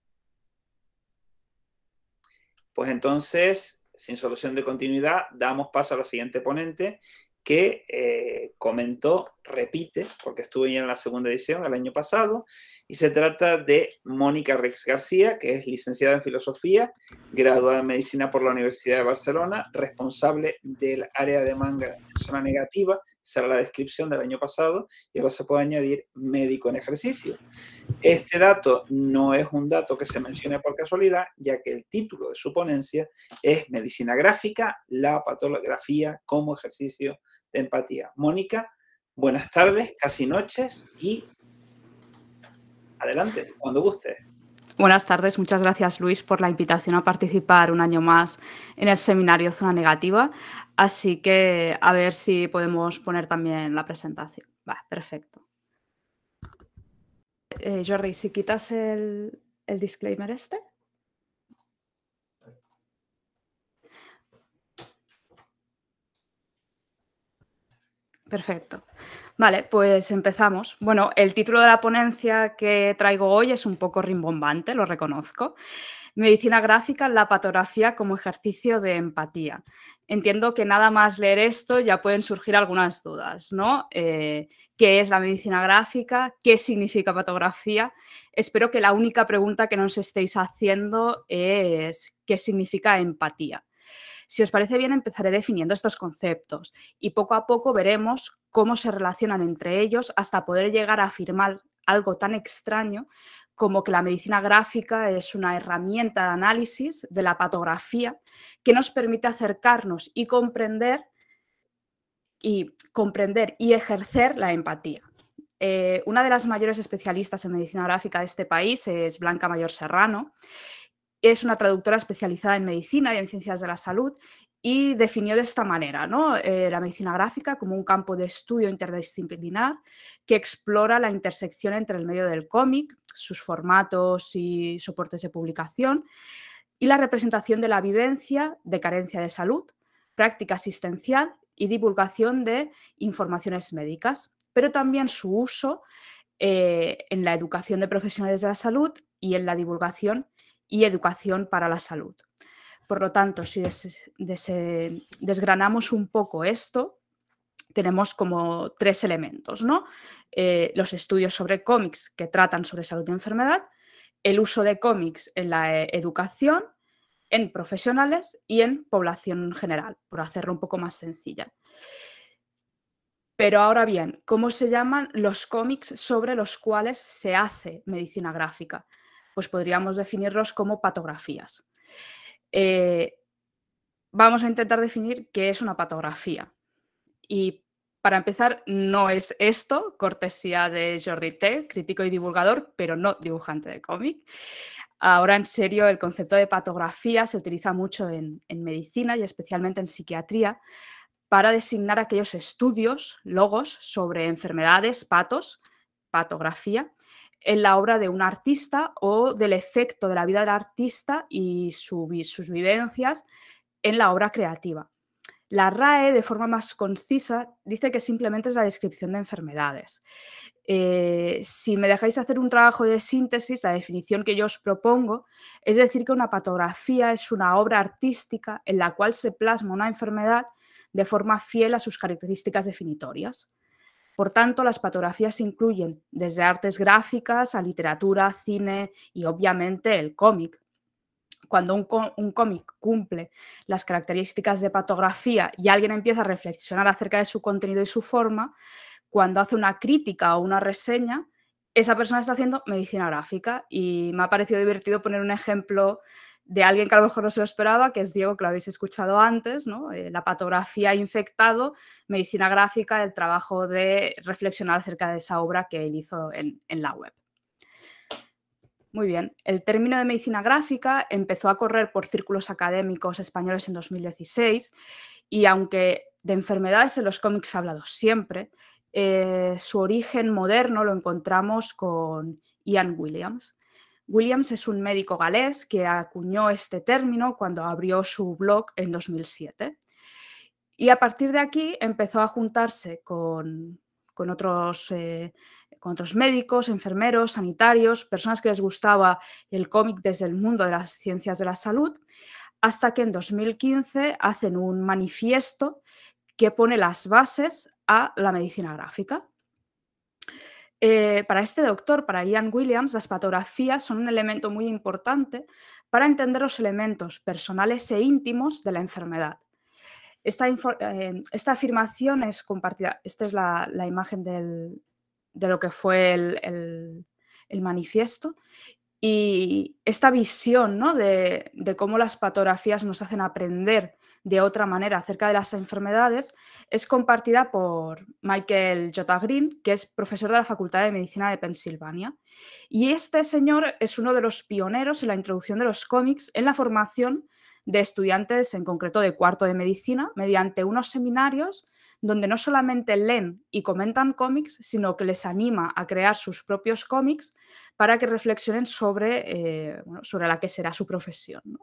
Pues entonces, sin solución de continuidad, damos paso a la siguiente ponente, que eh, comentó, repite, porque estuvo ya en la segunda edición el año pasado, y se trata de Mónica Rex García, que es licenciada en Filosofía, graduada en Medicina por la Universidad de Barcelona, responsable del área de manga en zona negativa, será la descripción del año pasado, y ahora se puede añadir médico en ejercicio. Este dato no es un dato que se mencione por casualidad, ya que el título de su ponencia es Medicina Gráfica, la patografía como ejercicio de empatía. Mónica, buenas tardes, casi noches, y adelante, cuando guste. Buenas tardes, muchas gracias Luis por la invitación a participar un año más en el seminario Zona Negativa, así que a ver si podemos poner también la presentación. Va, perfecto. Eh, Jordi, si quitas el, el disclaimer este. Perfecto. Vale, pues empezamos. Bueno, el título de la ponencia que traigo hoy es un poco rimbombante, lo reconozco. Medicina gráfica, la patografía como ejercicio de empatía. Entiendo que nada más leer esto ya pueden surgir algunas dudas, ¿no? Eh, ¿Qué es la medicina gráfica? ¿Qué significa patografía? Espero que la única pregunta que nos estéis haciendo es ¿qué significa empatía? Si os parece bien, empezaré definiendo estos conceptos y poco a poco veremos cómo se relacionan entre ellos hasta poder llegar a afirmar algo tan extraño como que la medicina gráfica es una herramienta de análisis de la patografía que nos permite acercarnos y comprender y, comprender y ejercer la empatía. Eh, una de las mayores especialistas en medicina gráfica de este país es Blanca Mayor Serrano. Es una traductora especializada en medicina y en ciencias de la salud y definió de esta manera, ¿no? eh, la medicina gráfica como un campo de estudio interdisciplinar que explora la intersección entre el medio del cómic, sus formatos y soportes de publicación y la representación de la vivencia de carencia de salud, práctica asistencial y divulgación de informaciones médicas, pero también su uso eh, en la educación de profesionales de la salud y en la divulgación y educación para la salud. Por lo tanto, si des, des, desgranamos un poco esto, tenemos como tres elementos, ¿no? Eh, los estudios sobre cómics que tratan sobre salud y enfermedad, el uso de cómics en la educación, en profesionales y en población en general, por hacerlo un poco más sencilla. Pero ahora bien, ¿cómo se llaman los cómics sobre los cuales se hace medicina gráfica? Pues podríamos definirlos como patografías. Eh, vamos a intentar definir qué es una patografía. Y para empezar, no es esto, cortesía de Jordi T, crítico y divulgador, pero no dibujante de cómic. Ahora, en serio, el concepto de patografía se utiliza mucho en, en medicina y especialmente en psiquiatría para designar aquellos estudios, logos sobre enfermedades, patos, patografía, en la obra de un artista o del efecto de la vida del artista y su, sus vivencias en la obra creativa. La R A E, de forma más concisa, dice que simplemente es la descripción de enfermedades. Eh, si me dejáis hacer un trabajo de síntesis, la definición que yo os propongo es decir que una patografía es una obra artística en la cual se plasma una enfermedad de forma fiel a sus características definitorias. Por tanto, las patografías incluyen desde artes gráficas a literatura, cine y obviamente el cómic. Cuando un, un cómic cumple las características de patografía y alguien empieza a reflexionar acerca de su contenido y su forma, cuando hace una crítica o una reseña, esa persona está haciendo medicina gráfica. Y me ha parecido divertido poner un ejemplo de alguien que a lo mejor no se lo esperaba, que es Diego, que lo habéis escuchado antes, ¿no? Eh, la patografía infectado, medicina gráfica, el trabajo de reflexionar acerca de esa obra que él hizo en, en la web. Muy bien, el término de medicina gráfica empezó a correr por círculos académicos españoles en dos mil dieciséis y aunque de enfermedades en los cómics se ha hablado siempre, eh, su origen moderno lo encontramos con Ian Williams. Williams es un médico galés que acuñó este término cuando abrió su blog en dos mil siete. Y a partir de aquí empezó a juntarse con, con, otros, eh, con otros médicos, enfermeros, sanitarios, personas que les gustaba el cómic desde el mundo de las ciencias de la salud, hasta que en dos mil quince hacen un manifiesto que pone las bases a la medicina gráfica. Eh, para este doctor, para Ian Williams, las patografías son un elemento muy importante para entender los elementos personales e íntimos de la enfermedad. Esta, eh, esta afirmación es compartida, esta es la, la imagen del, de lo que fue el, el, el manifiesto, y esta visión, ¿no? de, de cómo las patografías nos hacen aprender de otra manera acerca de las enfermedades es compartida por Michael J. Green, que es profesor de la Facultad de Medicina de Pensilvania. Y este señor es uno de los pioneros en la introducción de los cómics en la formación de estudiantes, en concreto de cuarto de medicina, mediante unos seminarios donde no solamente leen y comentan cómics, sino que les anima a crear sus propios cómics para que reflexionen sobre, eh, bueno, sobre la que será su profesión, ¿no?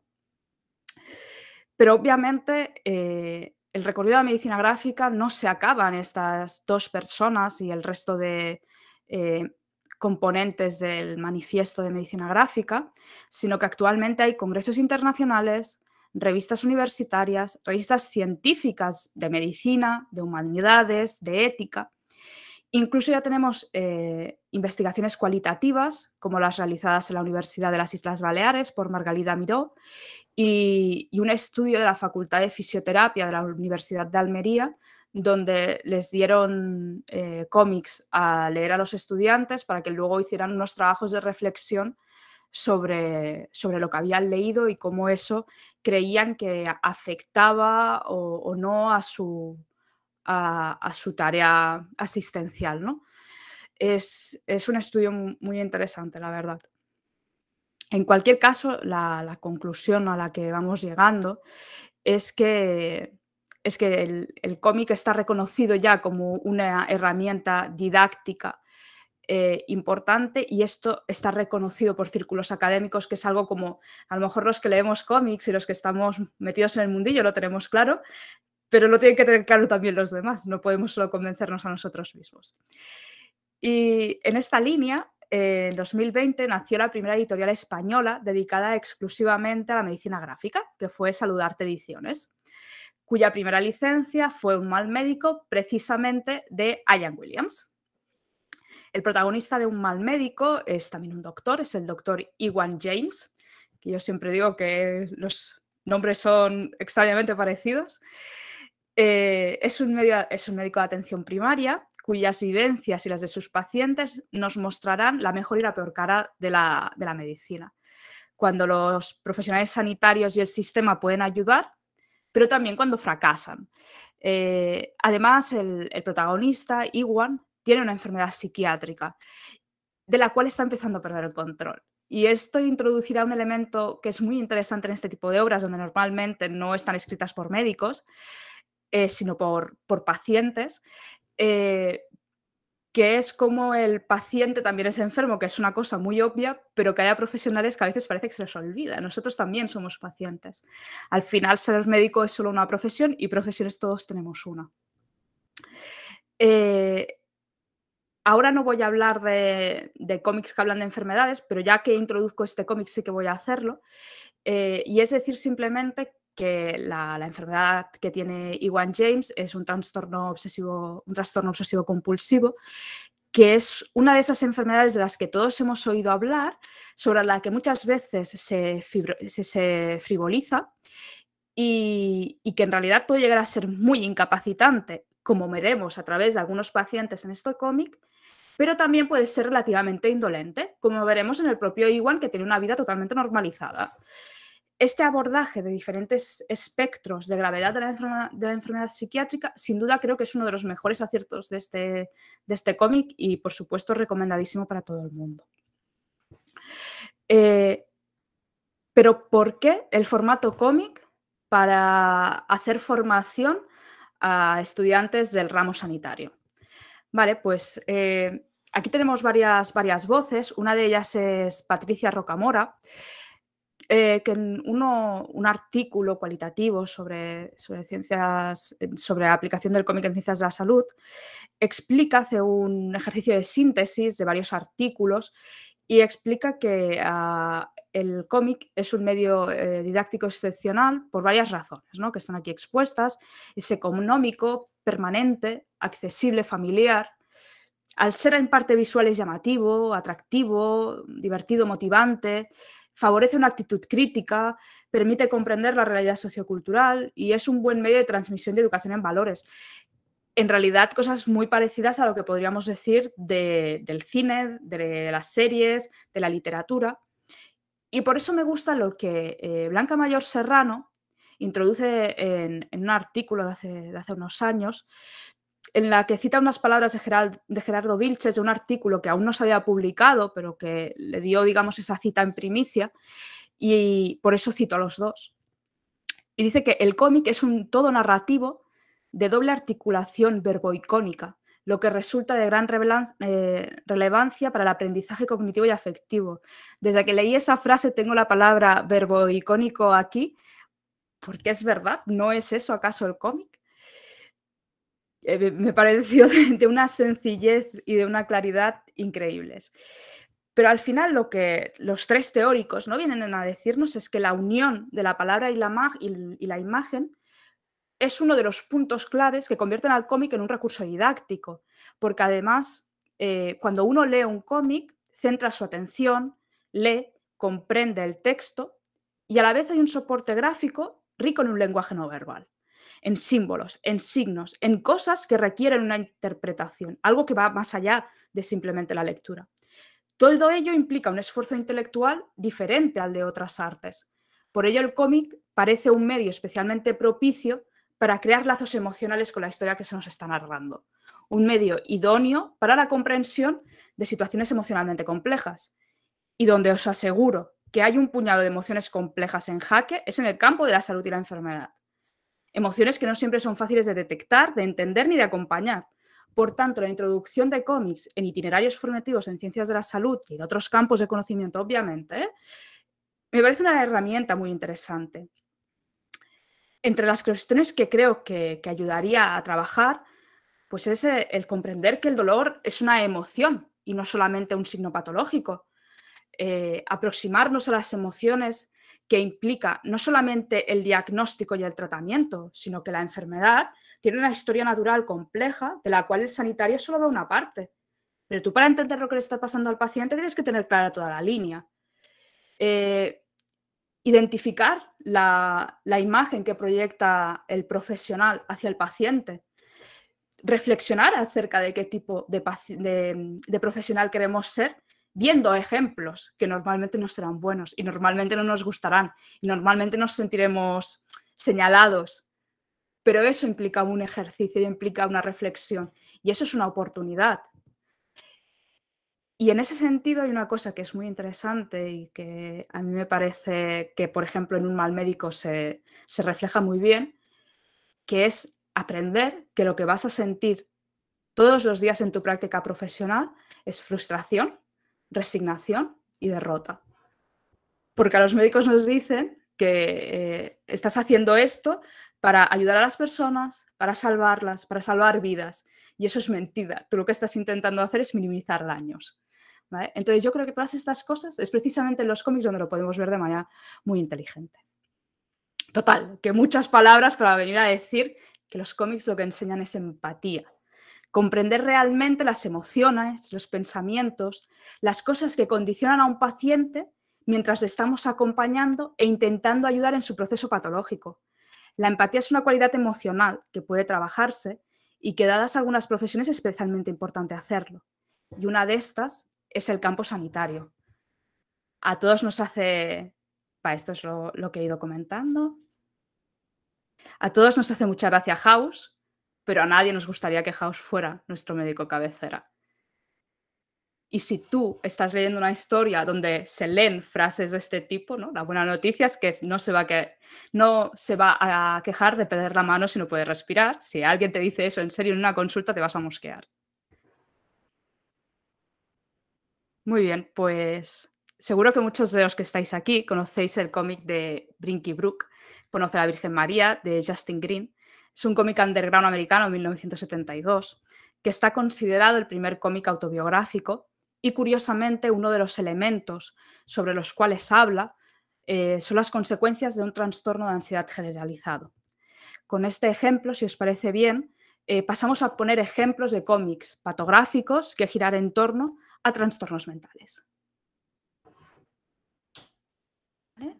Pero obviamente eh, el recorrido de la medicina gráfica no se acaba en estas dos personas y el resto de eh, componentes del manifiesto de medicina gráfica, sino que actualmente hay congresos internacionales, revistas universitarias, revistas científicas de medicina, de humanidades, de ética. Incluso ya tenemos eh, investigaciones cualitativas, como las realizadas en la Universidad de las Islas Baleares por Margalida Miró, y, y un estudio de la Facultad de Fisioterapia de la Universidad de Almería, donde les dieron eh, cómics a leer a los estudiantes para que luego hicieran unos trabajos de reflexión sobre, sobre lo que habían leído y cómo eso creían que afectaba o, o no a su, a, a su tarea asistencial, ¿no? Es, es un estudio muy interesante, la verdad. En cualquier caso, la, la conclusión a la que vamos llegando es que, es que el, el cómic está reconocido ya como una herramienta didáctica eh, importante, y esto está reconocido por círculos académicos, que es algo como, a lo mejor los que leemos cómics y los que estamos metidos en el mundillo lo tenemos claro, pero lo tienen que tener claro también los demás, no podemos solo convencernos a nosotros mismos. Y en esta línea, en dos mil veinte nació la primera editorial española dedicada exclusivamente a la medicina gráfica, que fue Saludarte Ediciones, cuya primera licencia fue Un mal médico, precisamente de Ian Williams. El protagonista de Un mal médico es también un doctor, es el doctor Ewan James, que yo siempre digo que los nombres son extrañamente parecidos. Eh, es, un medio, es un médico de atención primaria, cuyas vivencias y las de sus pacientes nos mostrarán la mejor y la peor cara de la, de la medicina. Cuando los profesionales sanitarios y el sistema pueden ayudar, pero también cuando fracasan. Eh, además, el, el protagonista, Ewan, tiene una enfermedad psiquiátrica de la cual está empezando a perder el control. Y esto introducirá un elemento que es muy interesante en este tipo de obras, donde normalmente no están escritas por médicos, eh, sino por, por pacientes, eh, que es como el paciente también es enfermo, que es una cosa muy obvia, pero que haya profesionales que a veces parece que se les olvida. Nosotros también somos pacientes. Al final, ser médico es solo una profesión y profesiones todos tenemos una. Eh, ahora no voy a hablar de, de cómics que hablan de enfermedades, pero ya que introduzco este cómic sí que voy a hacerlo. Eh, y es decir simplemente que la, la enfermedad que tiene Ewan James es un trastorno obsesivo, un trastorno obsesivo compulsivo, que es una de esas enfermedades de las que todos hemos oído hablar, sobre la que muchas veces se, fibro, se, se frivoliza y, y que en realidad puede llegar a ser muy incapacitante, como veremos a través de algunos pacientes en este cómic, pero también puede ser relativamente indolente, como veremos en el propio Ewan, que tiene una vida totalmente normalizada. Este abordaje de diferentes espectros de gravedad de la, enfermedad, de la enfermedad psiquiátrica, sin duda creo que es uno de los mejores aciertos de este, de este cómic y, por supuesto, recomendadísimo para todo el mundo. Eh, pero, ¿por qué el formato cómic para hacer formación a estudiantes del ramo sanitario? Vale, pues eh, aquí tenemos varias, varias voces. Una de ellas es Patricia Rocamora, Eh, que en uno, un artículo cualitativo sobre, sobre, ciencias, sobre la aplicación del cómic en ciencias de la salud, explica, hace un ejercicio de síntesis de varios artículos y explica que uh, el cómic es un medio eh, didáctico excepcional por varias razones, ¿no?, que están aquí expuestas. Es económico, permanente, accesible, familiar. Al ser en parte visual es llamativo, atractivo, divertido, motivante. Favorece una actitud crítica, permite comprender la realidad sociocultural y es un buen medio de transmisión de educación en valores. En realidad, cosas muy parecidas a lo que podríamos decir de, del cine, de las series, de la literatura. Y por eso me gusta lo que eh, Blanca Mayor Serrano introduce en, en un artículo de hace, de hace unos años, en la que cita unas palabras de, Gerald, de Gerardo Vilches de un artículo que aún no se había publicado, pero que le dio, digamos, esa cita en primicia, y por eso cito a los dos. Y dice que el cómic es un todo narrativo de doble articulación verboicónica, lo que resulta de gran eh, relevancia para el aprendizaje cognitivo y afectivo. Desde que leí esa frase tengo la palabra verboicónico aquí, porque es verdad, ¿no es eso acaso el cómic? Eh, me pareció de, de una sencillez y de una claridad increíbles. Pero al final lo que los tres teóricos no vienen a decirnos es que la unión de la palabra y la, y, y la imagen es uno de los puntos claves que convierten al cómic en un recurso didáctico, porque además eh, cuando uno lee un cómic centra su atención, lee, comprende el texto y a la vez hay un soporte gráfico rico en un lenguaje no verbal, en símbolos, en signos, en cosas que requieren una interpretación, algo que va más allá de simplemente la lectura. Todo ello implica un esfuerzo intelectual diferente al de otras artes. Por ello el cómic parece un medio especialmente propicio para crear lazos emocionales con la historia que se nos está narrando. Un medio idóneo para la comprensión de situaciones emocionalmente complejas. Y donde os aseguro que hay un puñado de emociones complejas en jaque es en el campo de la salud y la enfermedad. Emociones que no siempre son fáciles de detectar, de entender ni de acompañar. Por tanto, la introducción de cómics en itinerarios formativos en ciencias de la salud y en otros campos de conocimiento, obviamente, ¿eh? me parece una herramienta muy interesante. Entre las cuestiones que creo que, que ayudaría a trabajar, pues es el comprender que el dolor es una emoción y no solamente un signo patológico. Eh, aproximarnos a las emociones que implica no solamente el diagnóstico y el tratamiento, sino que la enfermedad tiene una historia natural compleja de la cual el sanitario solo ve una parte. Pero tú, para entender lo que le está pasando al paciente, tienes que tener clara toda la línea. Eh, identificar la, la imagen que proyecta el profesional hacia el paciente. Reflexionar acerca de qué tipo de, de, de profesional queremos ser, viendo ejemplos que normalmente no serán buenos y normalmente no nos gustarán y normalmente nos sentiremos señalados. Pero eso implica un ejercicio y implica una reflexión y eso es una oportunidad. Y en ese sentido hay una cosa que es muy interesante y que a mí me parece que, por ejemplo, en un mal médico se, se refleja muy bien, que es aprender que lo que vas a sentir todos los días en tu práctica profesional es frustración, resignación y derrota. Porque a los médicos nos dicen que eh, estás haciendo esto para ayudar a las personas, para salvarlas, para salvar vidas. Y eso es mentira. Tú lo que estás intentando hacer es minimizar daños, ¿vale? Entonces yo creo que todas estas cosas es precisamente en los cómics donde lo podemos ver de manera muy inteligente. Total, que muchas palabras para venir a decir que los cómics lo que enseñan es empatía. Comprender realmente las emociones, los pensamientos, las cosas que condicionan a un paciente mientras le estamos acompañando e intentando ayudar en su proceso patológico. La empatía es una cualidad emocional que puede trabajarse y que, dadas algunas profesiones, es especialmente importante hacerlo. Y una de estas es el campo sanitario. A todos nos hace... Para esto es lo, lo que he ido comentando. A todos nos hace mucha gracia House, pero a nadie nos gustaría que House fuera nuestro médico cabecera. Y si tú estás leyendo una historia donde se leen frases de este tipo, ¿no? La buena noticia es que no se va a, que, no se va a quejar de perder la mano si no puede respirar. Si alguien te dice eso en serio en una consulta, te vas a mosquear. Muy bien, pues seguro que muchos de los que estáis aquí conocéis el cómic de Brinky Brook, Conoce a la Virgen María, de Justin Green. Es un cómic underground americano de mil novecientos setenta y dos, que está considerado el primer cómic autobiográfico. Y curiosamente, uno de los elementos sobre los cuales habla eh, son las consecuencias de un trastorno de ansiedad generalizado. Con este ejemplo, si os parece bien, eh, pasamos a poner ejemplos de cómics patográficos que giran en torno a trastornos mentales. ¿Vale?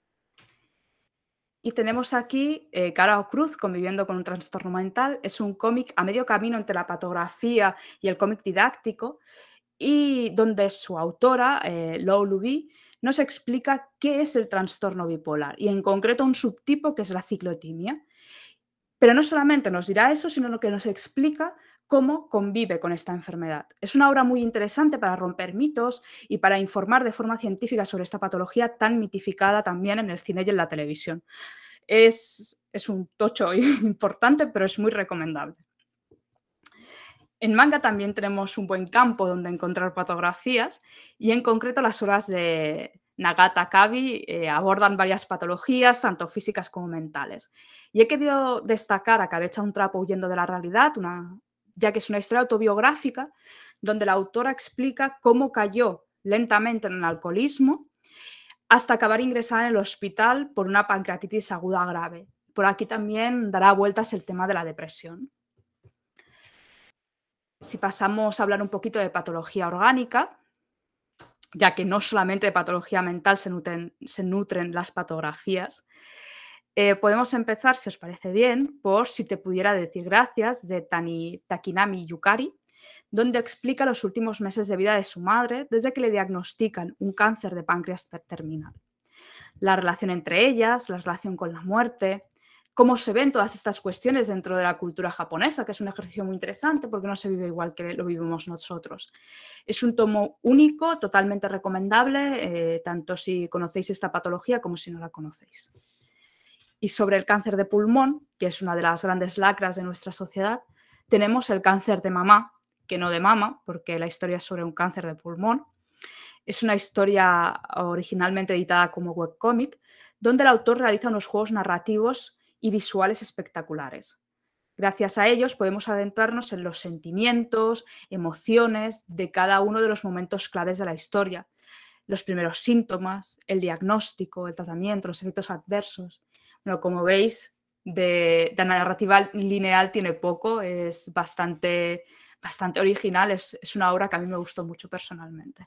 Y tenemos aquí eh, Cara o Cruz, conviviendo con un trastorno mental. Es un cómic a medio camino entre la patografía y el cómic didáctico, y donde su autora, eh, Lou Luby, nos explica qué es el trastorno bipolar y en concreto un subtipo que es la ciclotimia. Pero no solamente nos dirá eso, sino que nos explica cómo convive con esta enfermedad. Es una obra muy interesante para romper mitos y para informar de forma científica sobre esta patología tan mitificada también en el cine y en la televisión. Es, es un tocho importante, pero es muy recomendable. En manga también tenemos un buen campo donde encontrar patografías y en concreto las obras de Nagata Kabi eh, abordan varias patologías, tanto físicas como mentales. Y he querido destacar a Cabeza un trapo huyendo de la realidad, una, ya que es una historia autobiográfica donde la autora explica cómo cayó lentamente en el alcoholismo hasta acabar ingresada en el hospital por una pancreatitis aguda grave. Por aquí también dará vueltas el tema de la depresión. Si pasamos a hablar un poquito de patología orgánica, ya que no solamente de patología mental se nutren, se nutren las patografías, eh, podemos empezar, si os parece bien, por Si te pudiera decir gracias, de Tani, Takinami Yukari, donde explica los últimos meses de vida de su madre desde que le diagnostican un cáncer de páncreas terminal. La relación entre ellas, la relación con la muerte, cómo se ven todas estas cuestiones dentro de la cultura japonesa, que es un ejercicio muy interesante porque no se vive igual que lo vivimos nosotros. Es un tomo único, totalmente recomendable, eh, tanto si conocéis esta patología como si no la conocéis. Y sobre el cáncer de pulmón, que es una de las grandes lacras de nuestra sociedad, tenemos el cáncer de mamá, que no de mama, porque la historia es sobre un cáncer de pulmón. Es una historia originalmente editada como webcómic, donde el autor realiza unos juegos narrativos y visuales espectaculares. Gracias a ellos podemos adentrarnos en los sentimientos, emociones de cada uno de los momentos claves de la historia, los primeros síntomas, el diagnóstico, el tratamiento, los efectos adversos. Bueno, como veis, de, de narrativa lineal tiene poco, es bastante, bastante original, es, es una obra que a mí me gustó mucho personalmente.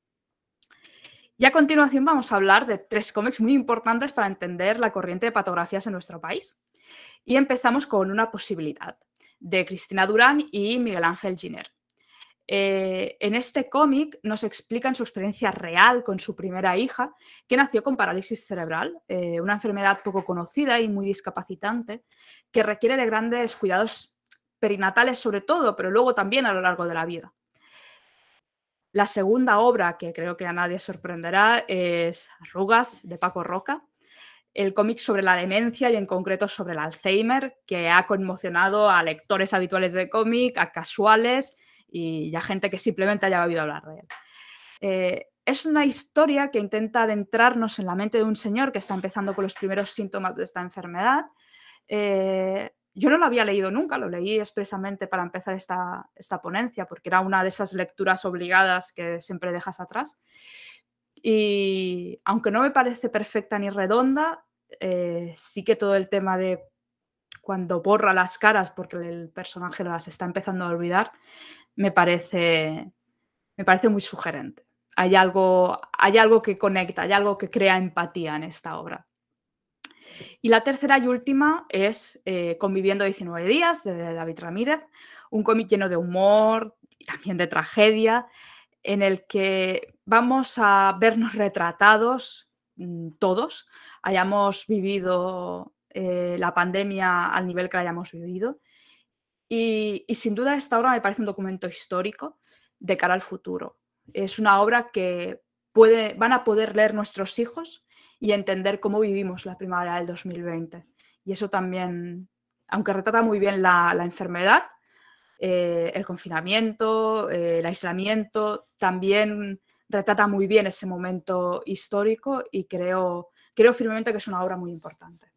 Y a continuación vamos a hablar de tres cómics muy importantes para entender la corriente de patografías en nuestro país. Y empezamos con Una posibilidad, de Cristina Durán y Miguel Ángel Giner. Eh, en este cómic nos explican su experiencia real con su primera hija, que nació con parálisis cerebral, eh, una enfermedad poco conocida y muy discapacitante, que requiere de grandes cuidados perinatales sobre todo, pero luego también a lo largo de la vida. La segunda obra, que creo que a nadie sorprenderá, es Arrugas, de Paco Roca. el cómic sobre la demencia y en concreto sobre el Alzheimer, que ha conmocionado a lectores habituales de cómic, a casuales y a gente que simplemente haya oído hablar de él. Eh, es una historia que intenta adentrarnos en la mente de un señor que está empezando con los primeros síntomas de esta enfermedad. Eh, yo no lo había leído nunca, lo leí expresamente para empezar esta, esta ponencia, porque era una de esas lecturas obligadas que siempre dejas atrás. Y aunque no me parece perfecta ni redonda, eh, sí que todo el tema de cuando borra las caras porque el personaje las está empezando a olvidar, me parece, me parece muy sugerente. Hay algo, hay algo que conecta, hay algo que crea empatía en esta obra. Y la tercera y última es eh, Conviviendo diecinueve días, de David Ramírez, un cómic lleno de humor y también de tragedia, en el que vamos a vernos retratados mmm, todos, hayamos vivido eh, la pandemia al nivel que la hayamos vivido. Y, y sin duda esta obra me parece un documento histórico de cara al futuro. Es una obra que puede, van a poder leer nuestros hijos y entender cómo vivimos la primavera del dos mil veinte. Y eso también, aunque retrata muy bien la, la enfermedad, eh, el confinamiento, eh, el aislamiento, también retrata muy bien ese momento histórico y creo, creo firmemente que es una obra muy importante.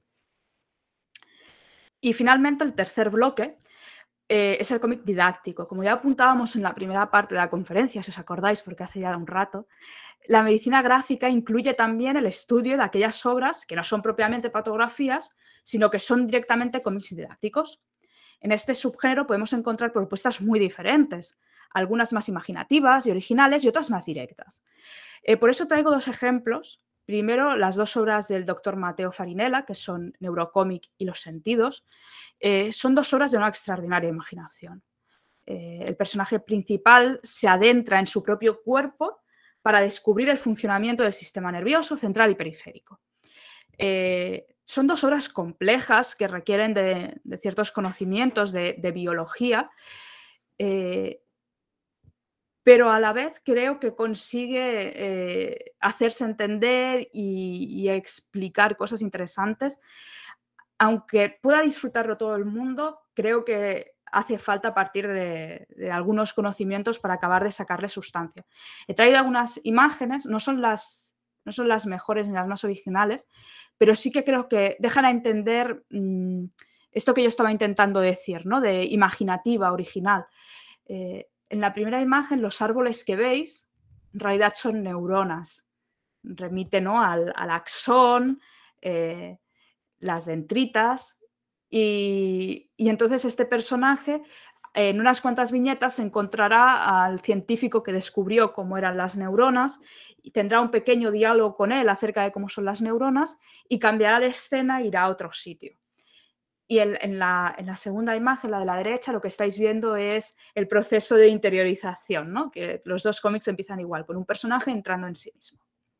Y finalmente el tercer bloque eh, es el cómic didáctico. Como ya apuntábamos en la primera parte de la conferencia, si os acordáis, porque hace ya un rato, la medicina gráfica incluye también el estudio de aquellas obras que no son propiamente patografías, sino que son directamente cómics didácticos. En este subgénero podemos encontrar propuestas muy diferentes, algunas más imaginativas y originales y otras más directas. Eh, por eso traigo dos ejemplos. Primero, las dos obras del doctor Matteo Farinella, que son Neurocómic y Los sentidos. Eh, son dos obras de una extraordinaria imaginación. Eh, el personaje principal se adentra en su propio cuerpo para descubrir el funcionamiento del sistema nervioso central y periférico. Eh, son dos obras complejas que requieren de, de ciertos conocimientos de, de biología, eh, pero a la vez creo que consigue eh, hacerse entender y, y explicar cosas interesantes. Aunque pueda disfrutarlo todo el mundo, creo que hace falta partir de, de algunos conocimientos para acabar de sacarle sustancia. He traído algunas imágenes, no son las, no son las mejores ni las más originales, pero sí que creo que dejan a entender mmm, esto que yo estaba intentando decir, ¿no? De imaginativa, original. Eh, en la primera imagen, los árboles que veis, en realidad son neuronas. Remite, ¿no? al, al axón, eh, las dendritas, y, y entonces este personaje en unas cuantas viñetas se encontrará al científico que descubrió cómo eran las neuronas y tendrá un pequeño diálogo con él acerca de cómo son las neuronas y cambiará de escena e irá a otro sitio. Y en, en, la, en la segunda imagen, la de la derecha, lo que estáis viendo es el proceso de interiorización, ¿no? Que los dos cómics empiezan igual, con un personaje entrando en sí mismo.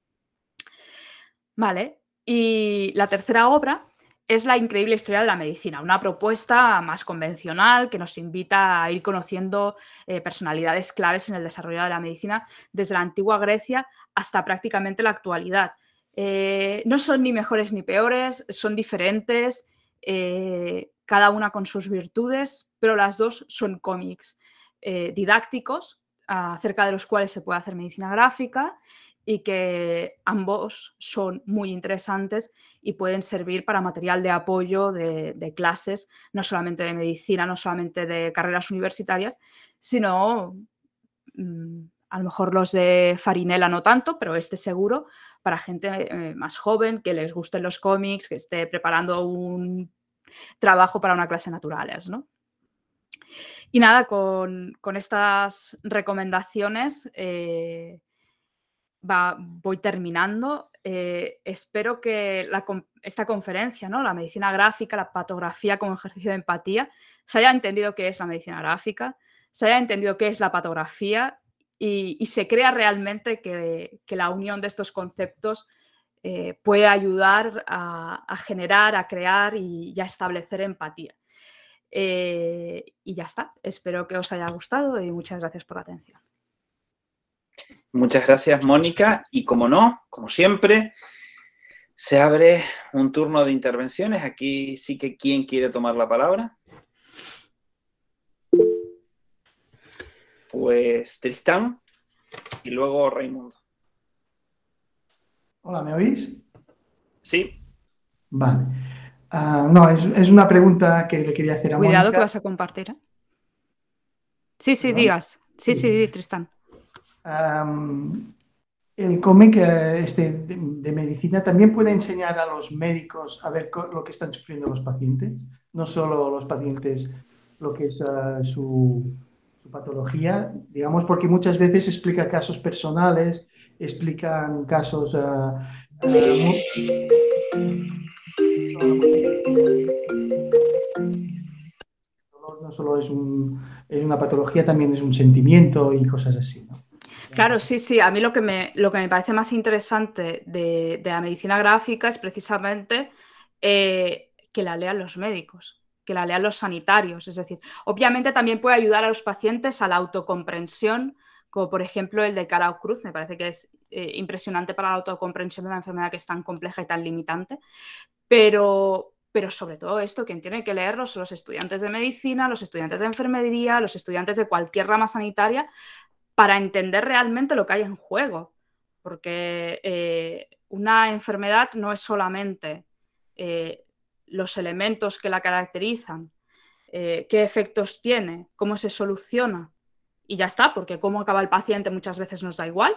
Vale, y la tercera obra es La increíble historia de la medicina, una propuesta más convencional que nos invita a ir conociendo eh, personalidades claves en el desarrollo de la medicina desde la antigua Grecia hasta prácticamente la actualidad. Eh, no son ni mejores ni peores, son diferentes, eh, cada una con sus virtudes, pero las dos son cómics eh, didácticos acerca de los cuales se puede hacer medicina gráfica y que ambos son muy interesantes y pueden servir para material de apoyo de, de clases, no solamente de medicina, no solamente de carreras universitarias, sino mmm, a lo mejor los de Farinella no tanto, pero este seguro, para gente eh, más joven, que les gusten los cómics, que esté preparando un trabajo para una clase de naturales, ¿no? Y nada, con, con estas recomendaciones eh, Va, voy terminando. Eh, espero que la, esta conferencia, ¿no? La medicina gráfica, la patografía como ejercicio de empatía, se haya entendido qué es la medicina gráfica, se haya entendido qué es la patografía y, y se crea realmente que, que la unión de estos conceptos eh, puede ayudar a, a generar, a crear y, y a establecer empatía. Eh, y ya está. Espero que os haya gustado y muchas gracias por la atención. Muchas gracias, Mónica. Y como no, como siempre, Se abre un turno de intervenciones. Aquí sí que ¿quién quiere tomar la palabra? Pues Tristán y luego Raimundo. Hola, ¿me oís? Sí. Vale. Uh, no, es, es una pregunta que le quería hacer a Cuidado Mónica. que vas a compartir, ¿eh? Sí, sí, ¿Perdón? digas. Sí, sí, Sí. sí, Tristán. Um, el cómic uh, este de, de medicina también puede enseñar a los médicos a ver lo que están sufriendo los pacientes, no solo los pacientes lo que es uh, su, su patología, digamos, porque muchas veces explica casos personales, explican casos uh, uh, muy... no solo es, un, es una patología, también es un sentimiento y cosas así, ¿no? Claro, sí, sí. A mí lo que me, lo que me parece más interesante de, de la medicina gráfica es precisamente eh, que la lean los médicos, que la lean los sanitarios. Es decir, obviamente también puede ayudar a los pacientes a la autocomprensión, como por ejemplo el de Carao Cruz. Me parece que es eh, impresionante para la autocomprensión de una enfermedad que es tan compleja y tan limitante. Pero, pero sobre todo esto, quien tiene que leerlo son los estudiantes de medicina, los estudiantes de enfermería, los estudiantes de cualquier rama sanitaria, para entender realmente lo que hay en juego. Porque eh, una enfermedad no es solamente eh, los elementos que la caracterizan, eh, qué efectos tiene, cómo se soluciona, y ya está, porque cómo acaba el paciente muchas veces nos da igual,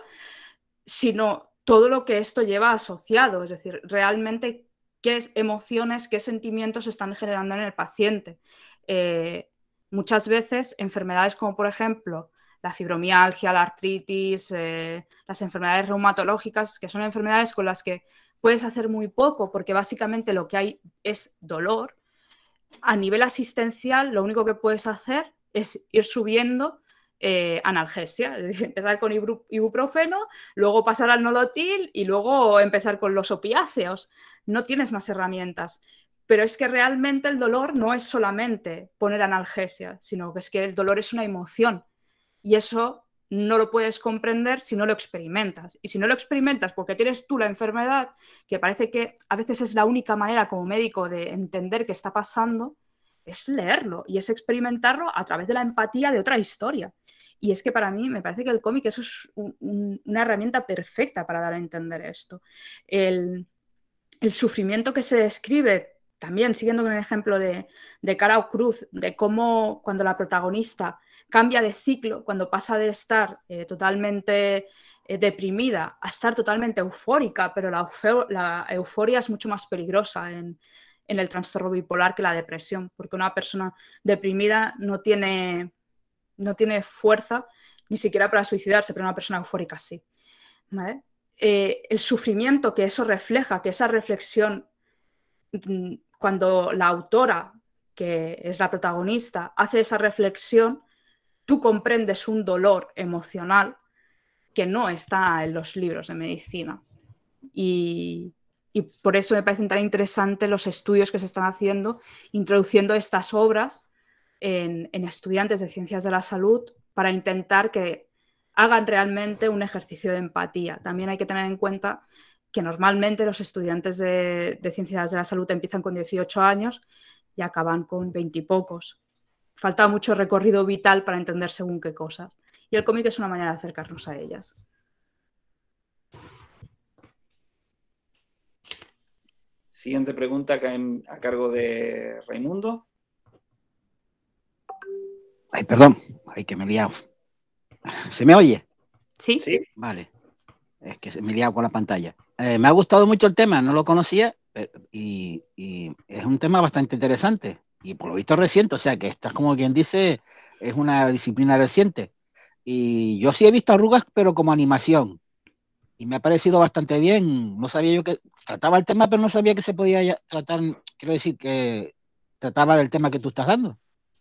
sino todo lo que esto lleva asociado, es decir, realmente qué emociones, qué sentimientos se están generando en el paciente. Eh, muchas veces enfermedades como por ejemplo la fibromialgia, la artritis, eh, las enfermedades reumatológicas, que son enfermedades con las que puedes hacer muy poco porque básicamente lo que hay es dolor. A nivel asistencial lo único que puedes hacer es ir subiendo eh, analgesia, es decir, empezar con ibru ibuprofeno, luego pasar al nolotil y luego empezar con los opiáceos. No tienes más herramientas. Pero es que realmente el dolor no es solamente poner analgesia, sino que es que el dolor es una emoción. Y eso no lo puedes comprender si no lo experimentas. Y si no lo experimentas porque tienes tú la enfermedad, que parece que a veces es la única manera como médico de entender qué está pasando, es leerlo y es experimentarlo a través de la empatía de otra historia. Y es que para mí me parece que el cómic eso es un, un, una herramienta perfecta para dar a entender esto. El, el sufrimiento que se describe, también siguiendo con el ejemplo de, de Carao Cruz, de cómo cuando la protagonista cambia de ciclo, cuando pasa de estar eh, totalmente eh, deprimida a estar totalmente eufórica, pero la, la euforia es mucho más peligrosa en, en el trastorno bipolar que la depresión, porque una persona deprimida no tiene, no tiene fuerza ni siquiera para suicidarse, pero una persona eufórica sí, ¿vale? Eh, el sufrimiento que eso refleja, que esa reflexión, cuando la autora, que es la protagonista, hace esa reflexión, tú comprendes un dolor emocional que no está en los libros de medicina. Y, y por eso me parecen tan interesantes los estudios que se están haciendo, introduciendo estas obras en, en estudiantes de ciencias de la salud para intentar que hagan realmente un ejercicio de empatía. También hay que tener en cuenta que normalmente los estudiantes de, de ciencias de la salud empiezan con dieciocho años y acaban con veinte y pocos. Falta mucho recorrido vital para entender según qué cosas. Y el cómic es una manera de acercarnos a ellas. Siguiente pregunta cae a cargo de Raimundo. Ay, perdón, ay, que me he liado. ¿Se me oye? Sí. Sí. Vale, es que se me he liado con la pantalla. Eh, me ha gustado mucho el tema, no lo conocía y, y es un tema bastante interesante y por lo visto reciente, o sea que estás como quien dice, es una disciplina reciente. Y yo sí he visto Arrugas, pero como animación. Y me ha parecido bastante bien. No sabía yo que trataba el tema, pero no sabía que se podía ya tratar, quiero decir, que trataba del tema que tú estás dando.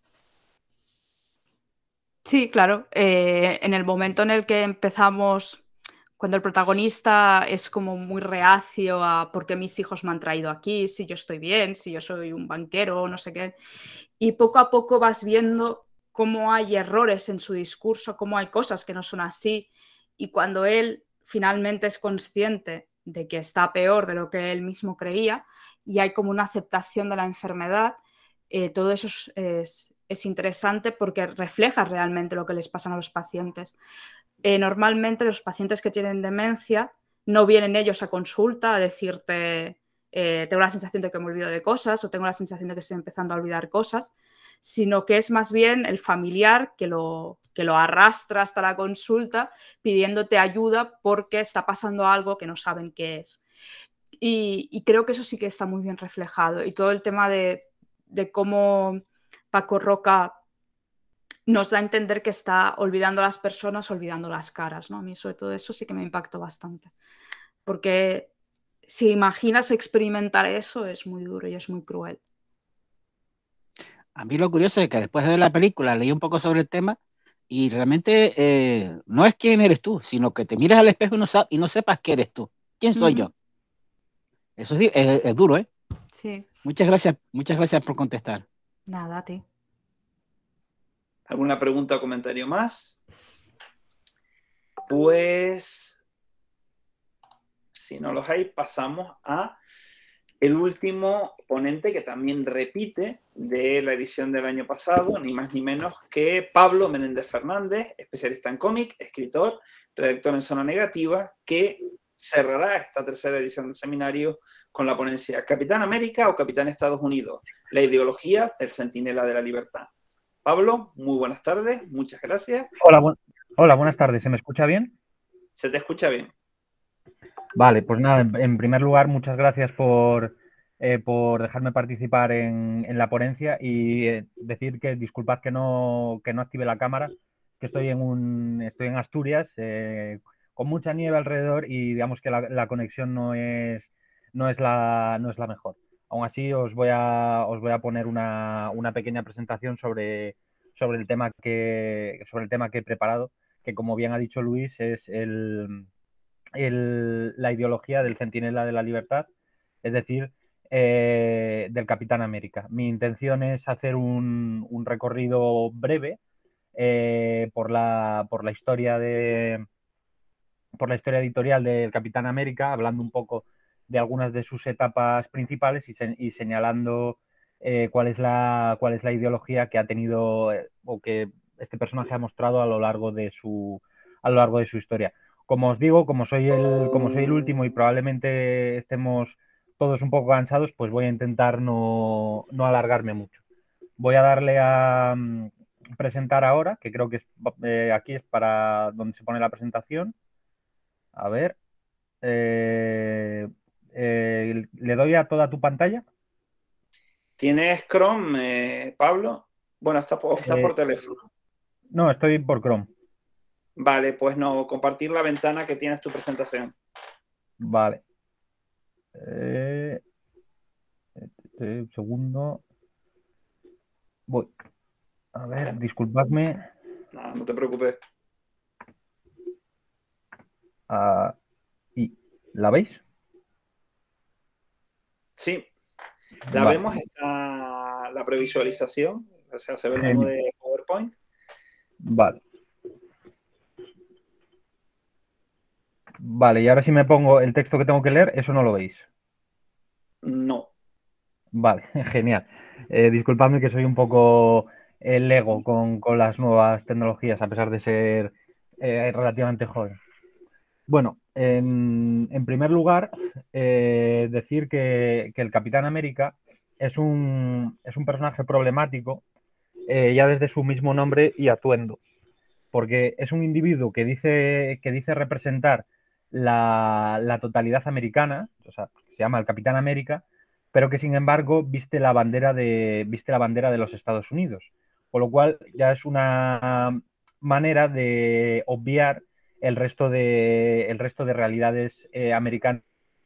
Sí, claro. Eh, en el momento en el que empezamos, cuando el protagonista es como muy reacio a por qué mis hijos me han traído aquí, si yo estoy bien, si yo soy un banquero, no sé qué, y poco a poco vas viendo cómo hay errores en su discurso, cómo hay cosas que no son así, y cuando él finalmente es consciente de que está peor de lo que él mismo creía y hay como una aceptación de la enfermedad. Eh, todo eso es, es, es interesante porque refleja realmente lo que les pasa a los pacientes. Eh, normalmente los pacientes que tienen demencia no vienen ellos a consulta a decirte eh, tengo la sensación de que me olvido de cosas o tengo la sensación de que estoy empezando a olvidar cosas, sino que es más bien el familiar que lo, que lo arrastra hasta la consulta pidiéndote ayuda porque está pasando algo que no saben qué es. Y, y creo que eso sí que está muy bien reflejado. Y todo el tema de, de cómo Paco Roca nos da a entender que está olvidando a las personas, olvidando las caras, ¿no? A mí sobre todo eso sí que me impactó bastante. Porque si imaginas experimentar eso es muy duro y es muy cruel. A mí lo curioso es que después de ver la película leí un poco sobre el tema y realmente eh, no es quién eres tú, sino que te miras al espejo y no, y no sepas quién eres tú. ¿Quién soy uh-huh. yo? Eso sí, es, es duro, ¿eh? Sí. Muchas gracias, muchas gracias por contestar. Nada, a ti. ¿Alguna pregunta o comentario más? Pues, si no los hay, pasamos a el último ponente que también repite de la edición del año pasado, ni más ni menos que Pablo Menéndez Fernández, especialista en cómic, escritor, redactor en Zona Negativa, que cerrará esta tercera edición del seminario con la ponencia Capitán América o Capitán Estados Unidos, la ideología del centinela de la libertad. Pablo, muy buenas tardes, muchas gracias. Hola, bu Hola, buenas tardes, ¿se me escucha bien? Se te escucha bien. Vale, pues nada, en, en primer lugar, muchas gracias por, eh, por dejarme participar en, en la ponencia y eh, decir que disculpad que no, que no active la cámara, que estoy en, un, estoy en Asturias eh, con mucha nieve alrededor y digamos que la, la conexión no es, no, es la, no es la mejor. Aún así, os voy a, os voy a poner una, una pequeña presentación sobre, sobre, el tema que, sobre el tema que he preparado, que como bien ha dicho Luis, es el... El, la ideología del centinela de la libertad, es decir, eh, del Capitán América. Mi intención es hacer un, un recorrido breve eh, por, la, por la historia de por la historia editorial del Capitán América, hablando un poco de algunas de sus etapas principales y, se, y señalando eh, cuál es la cuál es la ideología que ha tenido eh, o que este personaje ha mostrado a lo largo de su a lo largo de su historia. Como os digo, como soy el, como soy el último y probablemente estemos todos un poco cansados, pues voy a intentar no, no alargarme mucho. Voy a darle a um, presentar ahora, que creo que es, eh, aquí es para donde se pone la presentación. A ver. Eh, eh, ¿Le doy a toda tu pantalla? ¿Tienes Chrome, eh, Pablo? Bueno, está por, está por eh, teléfono. No, estoy por Chrome. Vale, pues no, compartir la ventana que tienes tu presentación. Vale. Eh, eh, un segundo. Voy. A ver, disculpadme. No, no te preocupes. Uh, ¿Y la veis? Sí. La vale. Vemos, está la previsualización. O sea, se ve el menú de PowerPoint. Vale. Vale, y ahora si me pongo el texto que tengo que leer, ¿eso no lo veis? No. Vale, genial. Eh, disculpadme que soy un poco eh, lego con, con las nuevas tecnologías, a pesar de ser eh, relativamente joven. Bueno, en, en primer lugar, eh, decir que, que el Capitán América es un, es un personaje problemático eh, ya desde su mismo nombre y atuendo, porque es un individuo que dice, que dice representar la, la totalidad americana, o sea, se llama el Capitán América, pero que sin embargo viste la bandera de, viste la bandera de los Estados Unidos, con lo cual ya es una manera de obviar el resto de, el resto de realidades eh, americanas.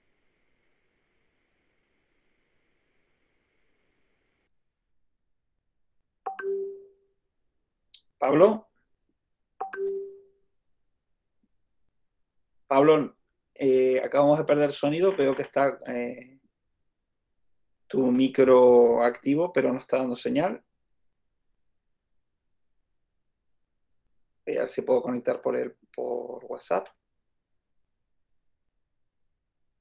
Pablo. Pablo, eh, acabamos de perder sonido, veo que está eh, tu micro activo, pero no está dando señal. Voy a ver si puedo conectar por, el, por WhatsApp.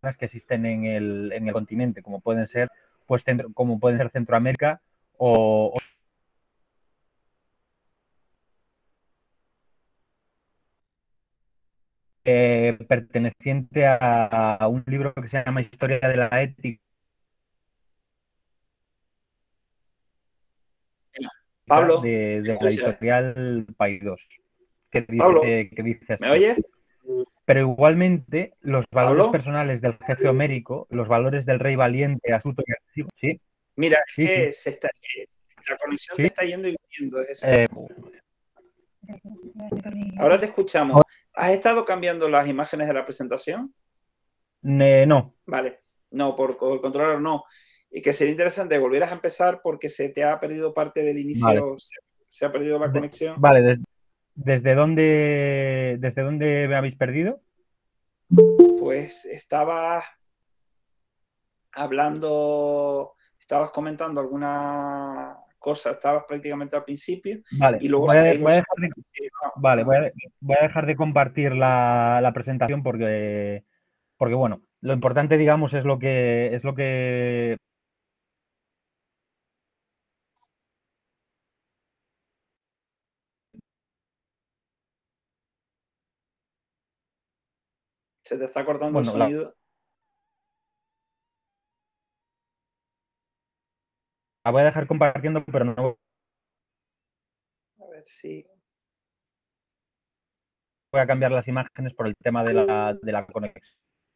que existen en el, en el continente, como pueden ser, pues, centro, como pueden ser Centroamérica o, o eh, perteneciente a, a un libro que se llama Historia de la Ética. Pablo, de, de la editorial Paidós, que dice, Pablo, eh, que dice ¿me oyes? Pero igualmente los valores ¿Pablo? personales del jefe homérico, los valores del rey valiente, astuto y agresivo, ¿sí? Mira, es Sí, que sí. se está, la conexión ¿Sí? te está yendo y viniendo. Es Eh, Ahora te escuchamos. ¿Has estado cambiando las imágenes de la presentación? eh, no. Vale, no, por, por el controlador no. Y que sería interesante que volvieras a empezar porque se te ha perdido parte del inicio, Vale. se, se ha perdido la De, conexión. vale, des, ¿desde dónde desde dónde me habéis perdido? Pues estabas hablando, estabas comentando alguna cosa, estabas prácticamente al principio. Vale, Y luego voy, se a, ha ido voy, a el... dejar de, vale voy, a, voy a dejar de compartir la, la presentación porque, porque, bueno, lo importante, digamos, es lo que es lo que Se te está cortando bueno, el sonido. La, la voy a dejar compartiendo, pero no A ver si... voy a cambiar las imágenes por el tema de la, de la conexión.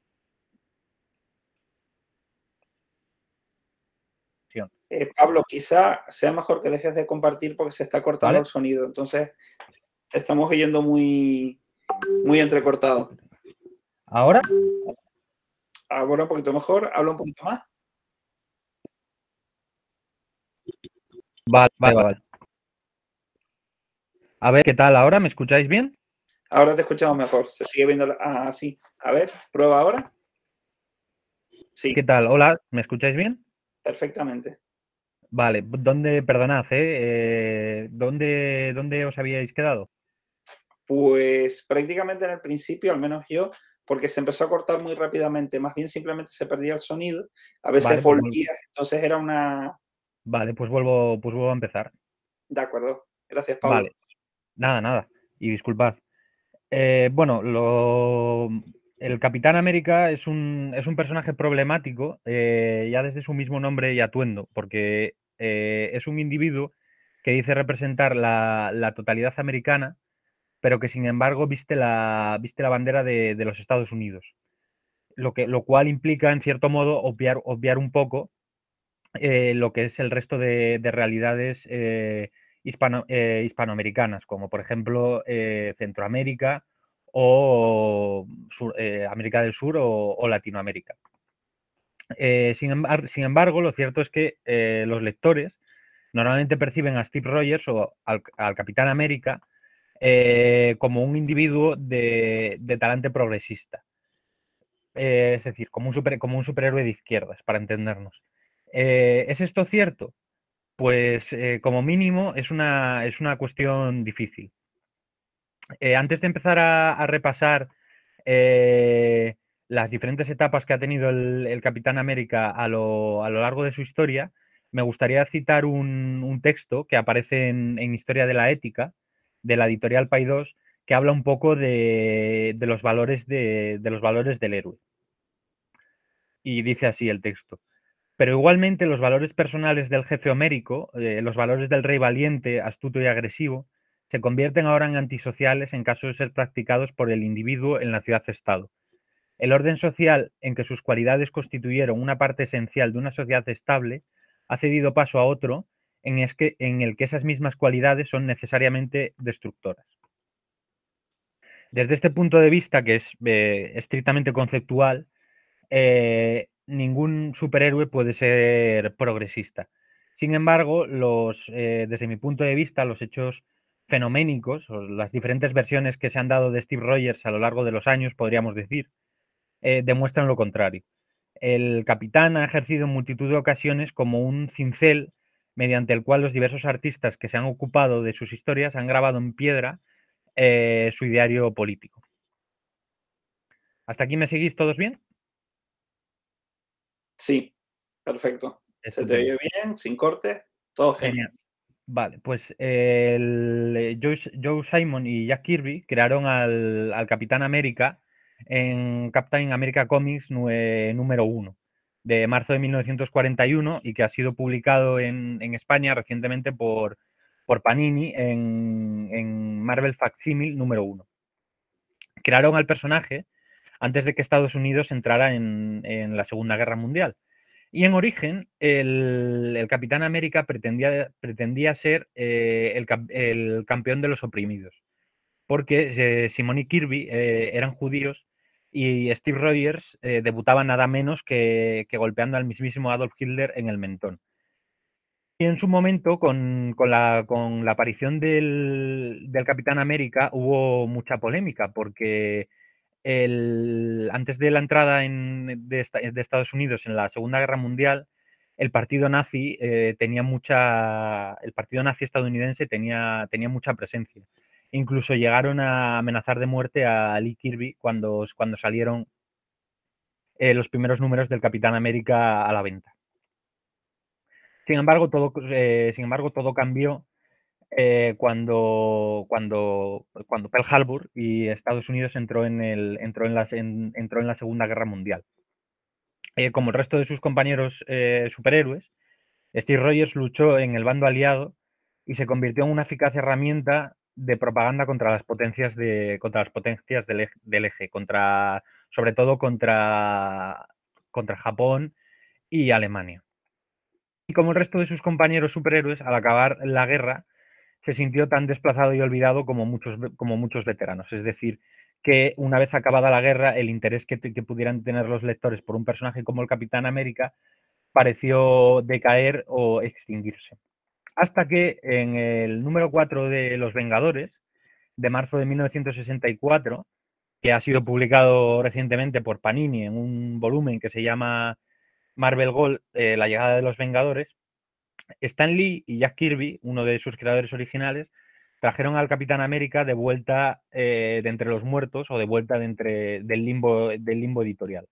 Eh, Pablo, quizá sea mejor que dejes de compartir porque se está cortando ¿Vale? el sonido. Entonces, te estamos oyendo muy, muy entrecortado. ¿Ahora? Ahora un poquito mejor. Habla un poquito más. Vale, vale, vale. A ver, ¿qué tal ahora? ¿Me escucháis bien? Ahora te escuchamos mejor. Se sigue viendo así. Ah, a ver, prueba ahora. Sí. ¿Qué tal? Hola, ¿me escucháis bien? Perfectamente. Vale, ¿dónde, perdonad, eh? eh ¿dónde, ¿Dónde os habíais quedado? Pues prácticamente en el principio, al menos yo, porque se empezó a cortar muy rápidamente, más bien simplemente se perdía el sonido, a veces vale, pues volvía, entonces era una... Vale, pues vuelvo, pues vuelvo a empezar. De acuerdo, gracias Pablo. Vale, nada, nada, y disculpad. Eh, bueno, lo... el Capitán América es un, es un personaje problemático eh, ya desde su mismo nombre y atuendo, porque eh, es un individuo que dice representar la, la totalidad americana, pero que sin embargo viste la, viste la bandera de, de los Estados Unidos, lo, que, lo cual implica en cierto modo obviar, obviar un poco eh, lo que es el resto de, de realidades eh, hispano, eh, hispanoamericanas, como por ejemplo eh, Centroamérica o sur, eh, América del Sur o, o Latinoamérica. Eh, sin, embar sin, embargo, lo cierto es que eh, los lectores normalmente perciben a Steve Rogers o al, al Capitán América eh, como un individuo de, de talante progresista. Eh, es decir, como un, super, como un superhéroe de izquierdas, para entendernos. Eh, ¿Es esto cierto? Pues eh, como mínimo es una, es una cuestión difícil. Eh, antes de empezar a, a repasar eh, las diferentes etapas que ha tenido el, el Capitán América a lo, a lo, largo de su historia, me gustaría citar un, un texto que aparece en, en Historia de la Ética, de la editorial Paidós, que habla un poco de, de, los, valores de, de los valores del héroe. Y dice así el texto. Pero igualmente los valores personales del jefe homérico, eh, los valores del rey valiente, astuto y agresivo, se convierten ahora en antisociales en caso de ser practicados por el individuo en la ciudad-estado. El orden social en que sus cualidades constituyeron una parte esencial de una sociedad estable ha cedido paso a otro en, es que, en el que esas mismas cualidades son necesariamente destructoras. Desde este punto de vista, que es eh, estrictamente conceptual, eh, ningún superhéroe puede ser progresista. Sin embargo, los, eh, desde mi punto de vista, los hechos fenoménicos, o las diferentes versiones que se han dado de Steve Rogers a lo largo de los años, podríamos decir, eh, demuestran lo contrario. El capitán ha ejercido en multitud de ocasiones como un cincel mediante el cual los diversos artistas que se han ocupado de sus historias han grabado en piedra eh, su ideario político. ¿Hasta aquí me seguís todos bien? Sí, perfecto. Se te Estupendo. oye bien, sin cortes, todo Genial. genial. Vale, pues el, eh, Joe, Joe Simon y Jack Kirby crearon al, al Capitán América en Captain America Comics nue- número uno de marzo de mil novecientos cuarenta y uno y que ha sido publicado en, en España recientemente por, por Panini en, en Marvel Facsimile número uno. Crearon al personaje antes de que Estados Unidos entrara en, en la Segunda Guerra Mundial. Y en origen, el, el Capitán América pretendía, pretendía ser eh, el, el, campeón de los oprimidos, porque eh, Simon y Kirby eh, eran judíos y Steve Rogers eh, debutaba nada menos que, que golpeando al mismísimo Adolf Hitler en el mentón. Y en su momento, con, con, la, con la aparición del, del Capitán América, hubo mucha polémica, porque el, antes de la entrada en, de, de, Estados Unidos en la Segunda Guerra Mundial, el partido nazi eh, tenía mucha. El partido nazi estadounidense tenía, tenía mucha presencia. Incluso llegaron a amenazar de muerte a Lee Kirby cuando, cuando salieron eh, los primeros números del Capitán América a la venta. Sin embargo, todo, eh, sin embargo, todo cambió Eh, cuando, cuando, cuando Pearl Harbor y Estados Unidos entró en, el, entró en, la, en, entró en la Segunda Guerra Mundial. Eh, como el resto de sus compañeros eh, superhéroes, Steve Rogers luchó en el bando aliado y se convirtió en una eficaz herramienta de propaganda contra las potencias, de, contra las potencias del, eje, del eje, contra, sobre todo contra, contra Japón y Alemania. Y como el resto de sus compañeros superhéroes, al acabar la guerra, se sintió tan desplazado y olvidado como muchos, como muchos veteranos. Es decir, que una vez acabada la guerra, el interés que, que pudieran tener los lectores por un personaje como el Capitán América pareció decaer o extinguirse. Hasta que en el número cuatro de Los Vengadores, de marzo de mil novecientos sesenta y cuatro, que ha sido publicado recientemente por Panini en un volumen que se llama Marvel Gold, eh, La llegada de los Vengadores, Stan Lee y Jack Kirby, uno de sus creadores originales, trajeron al Capitán América de vuelta eh, de entre los muertos o de vuelta de entre, del, limbo, del limbo editorial.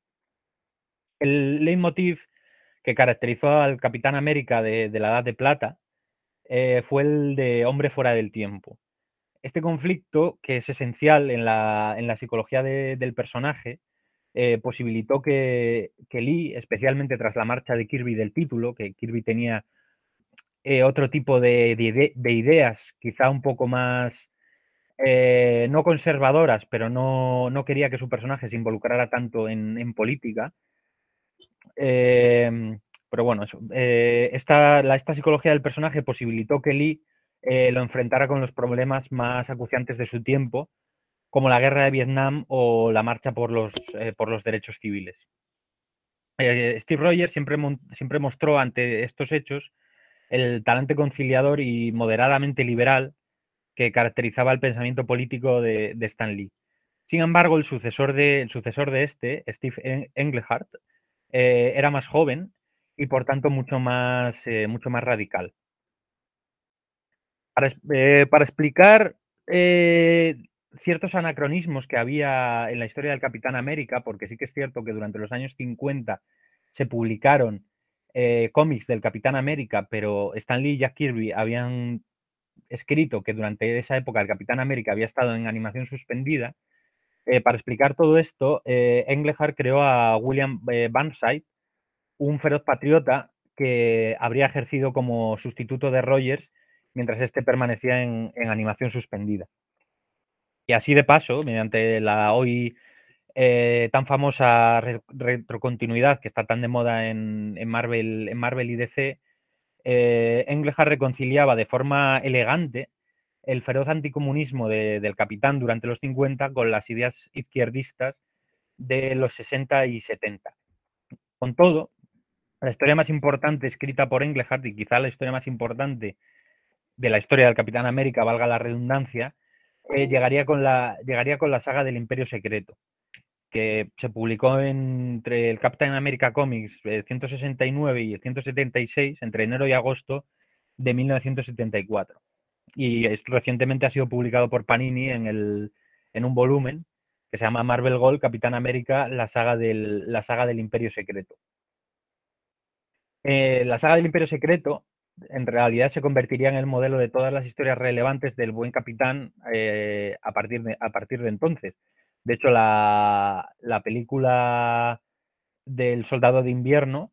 El leitmotiv que caracterizó al Capitán América de, de la Edad de Plata eh, fue el de hombre fuera del tiempo. Este conflicto, que es esencial en la, en la psicología de, del personaje, eh, posibilitó que, que Lee, especialmente tras la marcha de Kirby del título, que Kirby tenía Eh, otro tipo de, de, de, ideas, quizá un poco más, eh, no conservadoras, pero no, no, quería que su personaje se involucrara tanto en, en política. Eh, pero bueno, eso, eh, esta, la, esta psicología del personaje posibilitó que Lee eh, lo enfrentara con los problemas más acuciantes de su tiempo, como la guerra de Vietnam o la marcha por los, eh, por los derechos civiles. Eh, Steve Rogers siempre, siempre mostró ante estos hechos el talante conciliador y moderadamente liberal que caracterizaba el pensamiento político de, de Stan Lee. Sin embargo, el sucesor de, el sucesor de este, Steve Englehart, eh, era más joven y por tanto mucho más, eh, mucho más radical. Para, eh, para explicar eh, ciertos anacronismos que había en la historia del Capitán América, porque sí que es cierto que durante los años cincuenta se publicaron eh, cómics del Capitán América, pero Stan Lee y Jack Kirby habían escrito que durante esa época el Capitán América había estado en animación suspendida. Eh, para explicar todo esto, eh, Englehart creó a William eh, Burnside, un feroz patriota que habría ejercido como sustituto de Rogers mientras este permanecía en, en animación suspendida. Y así de paso, mediante la hoy eh, tan famosa re retrocontinuidad que está tan de moda en, en, Marvel, en Marvel y D C, eh, Englehart reconciliaba de forma elegante el feroz anticomunismo de, del Capitán durante los cincuenta con las ideas izquierdistas de los sesenta y setenta. Con todo, la historia más importante escrita por Englehart, y quizá la historia más importante de la historia del Capitán América, valga la redundancia, eh, llegaría, con la, llegaría con la saga del Imperio Secreto, que se publicó entre el Captain America Comics eh, ciento sesenta y nueve y el ciento setenta y seis, entre enero y agosto de mil novecientos setenta y cuatro. Y es, recientemente ha sido publicado por Panini en, el, en un volumen que se llama Marvel Gold, Capitán América, la saga del, la saga del Imperio Secreto. Eh, la saga del Imperio Secreto en realidad se convertiría en el modelo de todas las historias relevantes del Buen Capitán eh, a, partir de, a partir de entonces. De hecho, la, la película del Soldado de Invierno,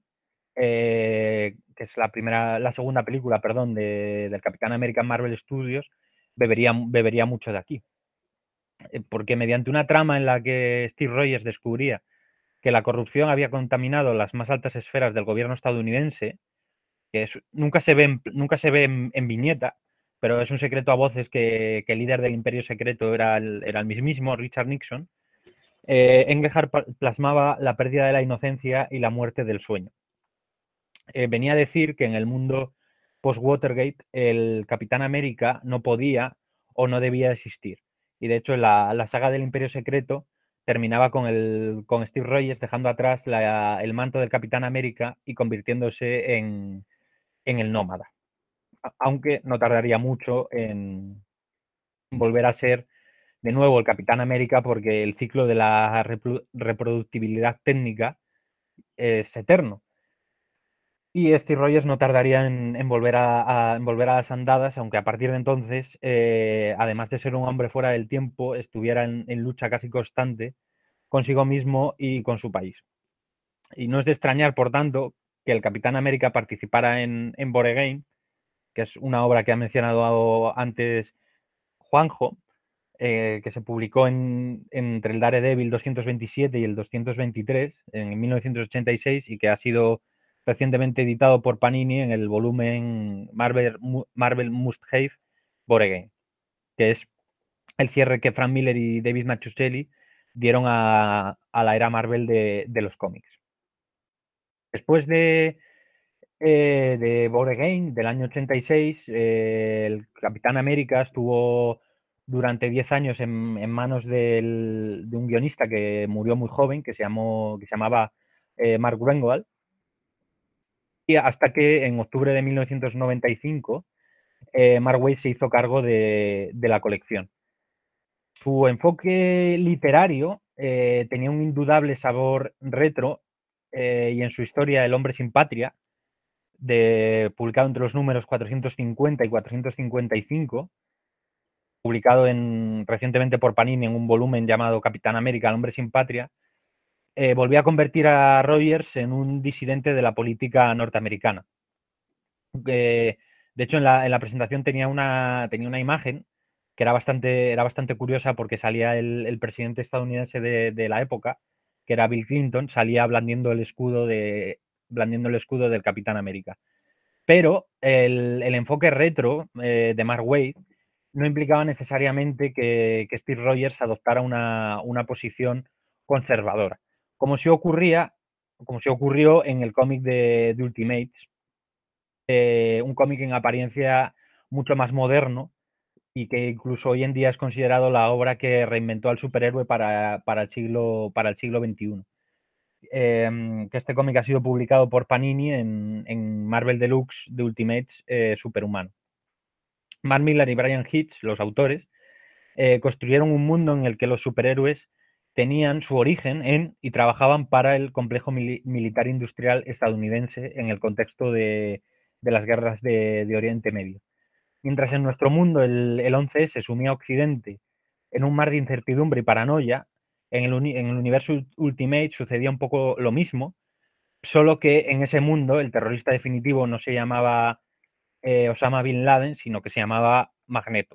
eh, que es la primera, la segunda película, perdón, de, del Capitán América en Marvel Studios, bebería, bebería mucho de aquí. Eh, porque mediante una trama en la que Steve Rogers descubría que la corrupción había contaminado las más altas esferas del gobierno estadounidense, que es, nunca se ve, en, nunca se ve en, en viñeta, pero es un secreto a voces que, que el líder del Imperio Secreto era el, era el mismísimo Richard Nixon. Eh, Engelhart plasmaba la pérdida de la inocencia y la muerte del sueño. Eh, venía a decir que en el mundo post-Watergate el Capitán América no podía o no debía existir. Y de hecho la, la saga del Imperio Secreto terminaba con, el, con Steve Rogers dejando atrás la, el manto del Capitán América y convirtiéndose en, en el nómada. Aunque no tardaría mucho en volver a ser de nuevo el Capitán América, porque el ciclo de la reprodu reproductibilidad técnica es eterno. Y Steve Rogers no tardaría en, en, volver, a, a, en volver a las andadas, aunque a partir de entonces, eh, además de ser un hombre fuera del tiempo, estuviera en, en lucha casi constante consigo mismo y con su país. Y no es de extrañar, por tanto, que el Capitán América participara en, en Born Again, que es una obra que ha mencionado antes Juanjo, eh, que se publicó en, entre el Daredevil doscientos veintisiete y el doscientos veintitrés en mil novecientos ochenta y seis y que ha sido recientemente editado por Panini en el volumen Marvel, Marvel Must Have Born Again, que es el cierre que Frank Miller y David Mazzucchelli dieron a, a la era Marvel de, de los cómics. Después de, eh, de Born Again, del año ochenta y seis, eh, el Capitán América estuvo durante diez años en, en manos del, de un guionista que murió muy joven, que se, llamó, que se llamaba eh, Mark Gruenwald, y hasta que en octubre de mil novecientos noventa y cinco eh, Mark Waid se hizo cargo de, de la colección. Su enfoque literario eh, tenía un indudable sabor retro eh, y en su historia El hombre sin patria, de, publicado entre los números cuatrocientos cincuenta y cuatrocientos cincuenta y cinco, publicado en, recientemente por Panini en un volumen llamado Capitán América, El hombre sin patria, eh, volvió a convertir a Rogers en un disidente de la política norteamericana. Eh, de hecho, en la, en la presentación tenía una, tenía una imagen que era bastante, era bastante curiosa porque salía el, el presidente estadounidense de, de, la época, que era Bill Clinton, salía blandiendo el escudo, de, blandiendo el escudo del Capitán América. Pero el, el enfoque retro eh, de Mark Waid no implicaba necesariamente que, que Steve Rogers adoptara una, una posición conservadora, como si ocurría, como si ocurrió en el cómic de, de Ultimates, eh, un cómic en apariencia mucho más moderno y que incluso hoy en día es considerado la obra que reinventó al superhéroe para, para, el, siglo, para el siglo veintiuno. Eh, que este cómic ha sido publicado por Panini en, en Marvel Deluxe de Ultimates eh, Superhumano. Mark Millar y Brian Hitch, los autores, eh, construyeron un mundo en el que los superhéroes tenían su origen en y trabajaban para el complejo mili militar industrial estadounidense en el contexto de, de las guerras de, de Oriente Medio. Mientras en nuestro mundo el, el once ese sumía a Occidente en un mar de incertidumbre y paranoia, en el, uni en el universo Ultimate sucedía un poco lo mismo, solo que en ese mundo el terrorista definitivo no se llamaba eh, Osama Bin Laden, sino que se llamaba Magneto.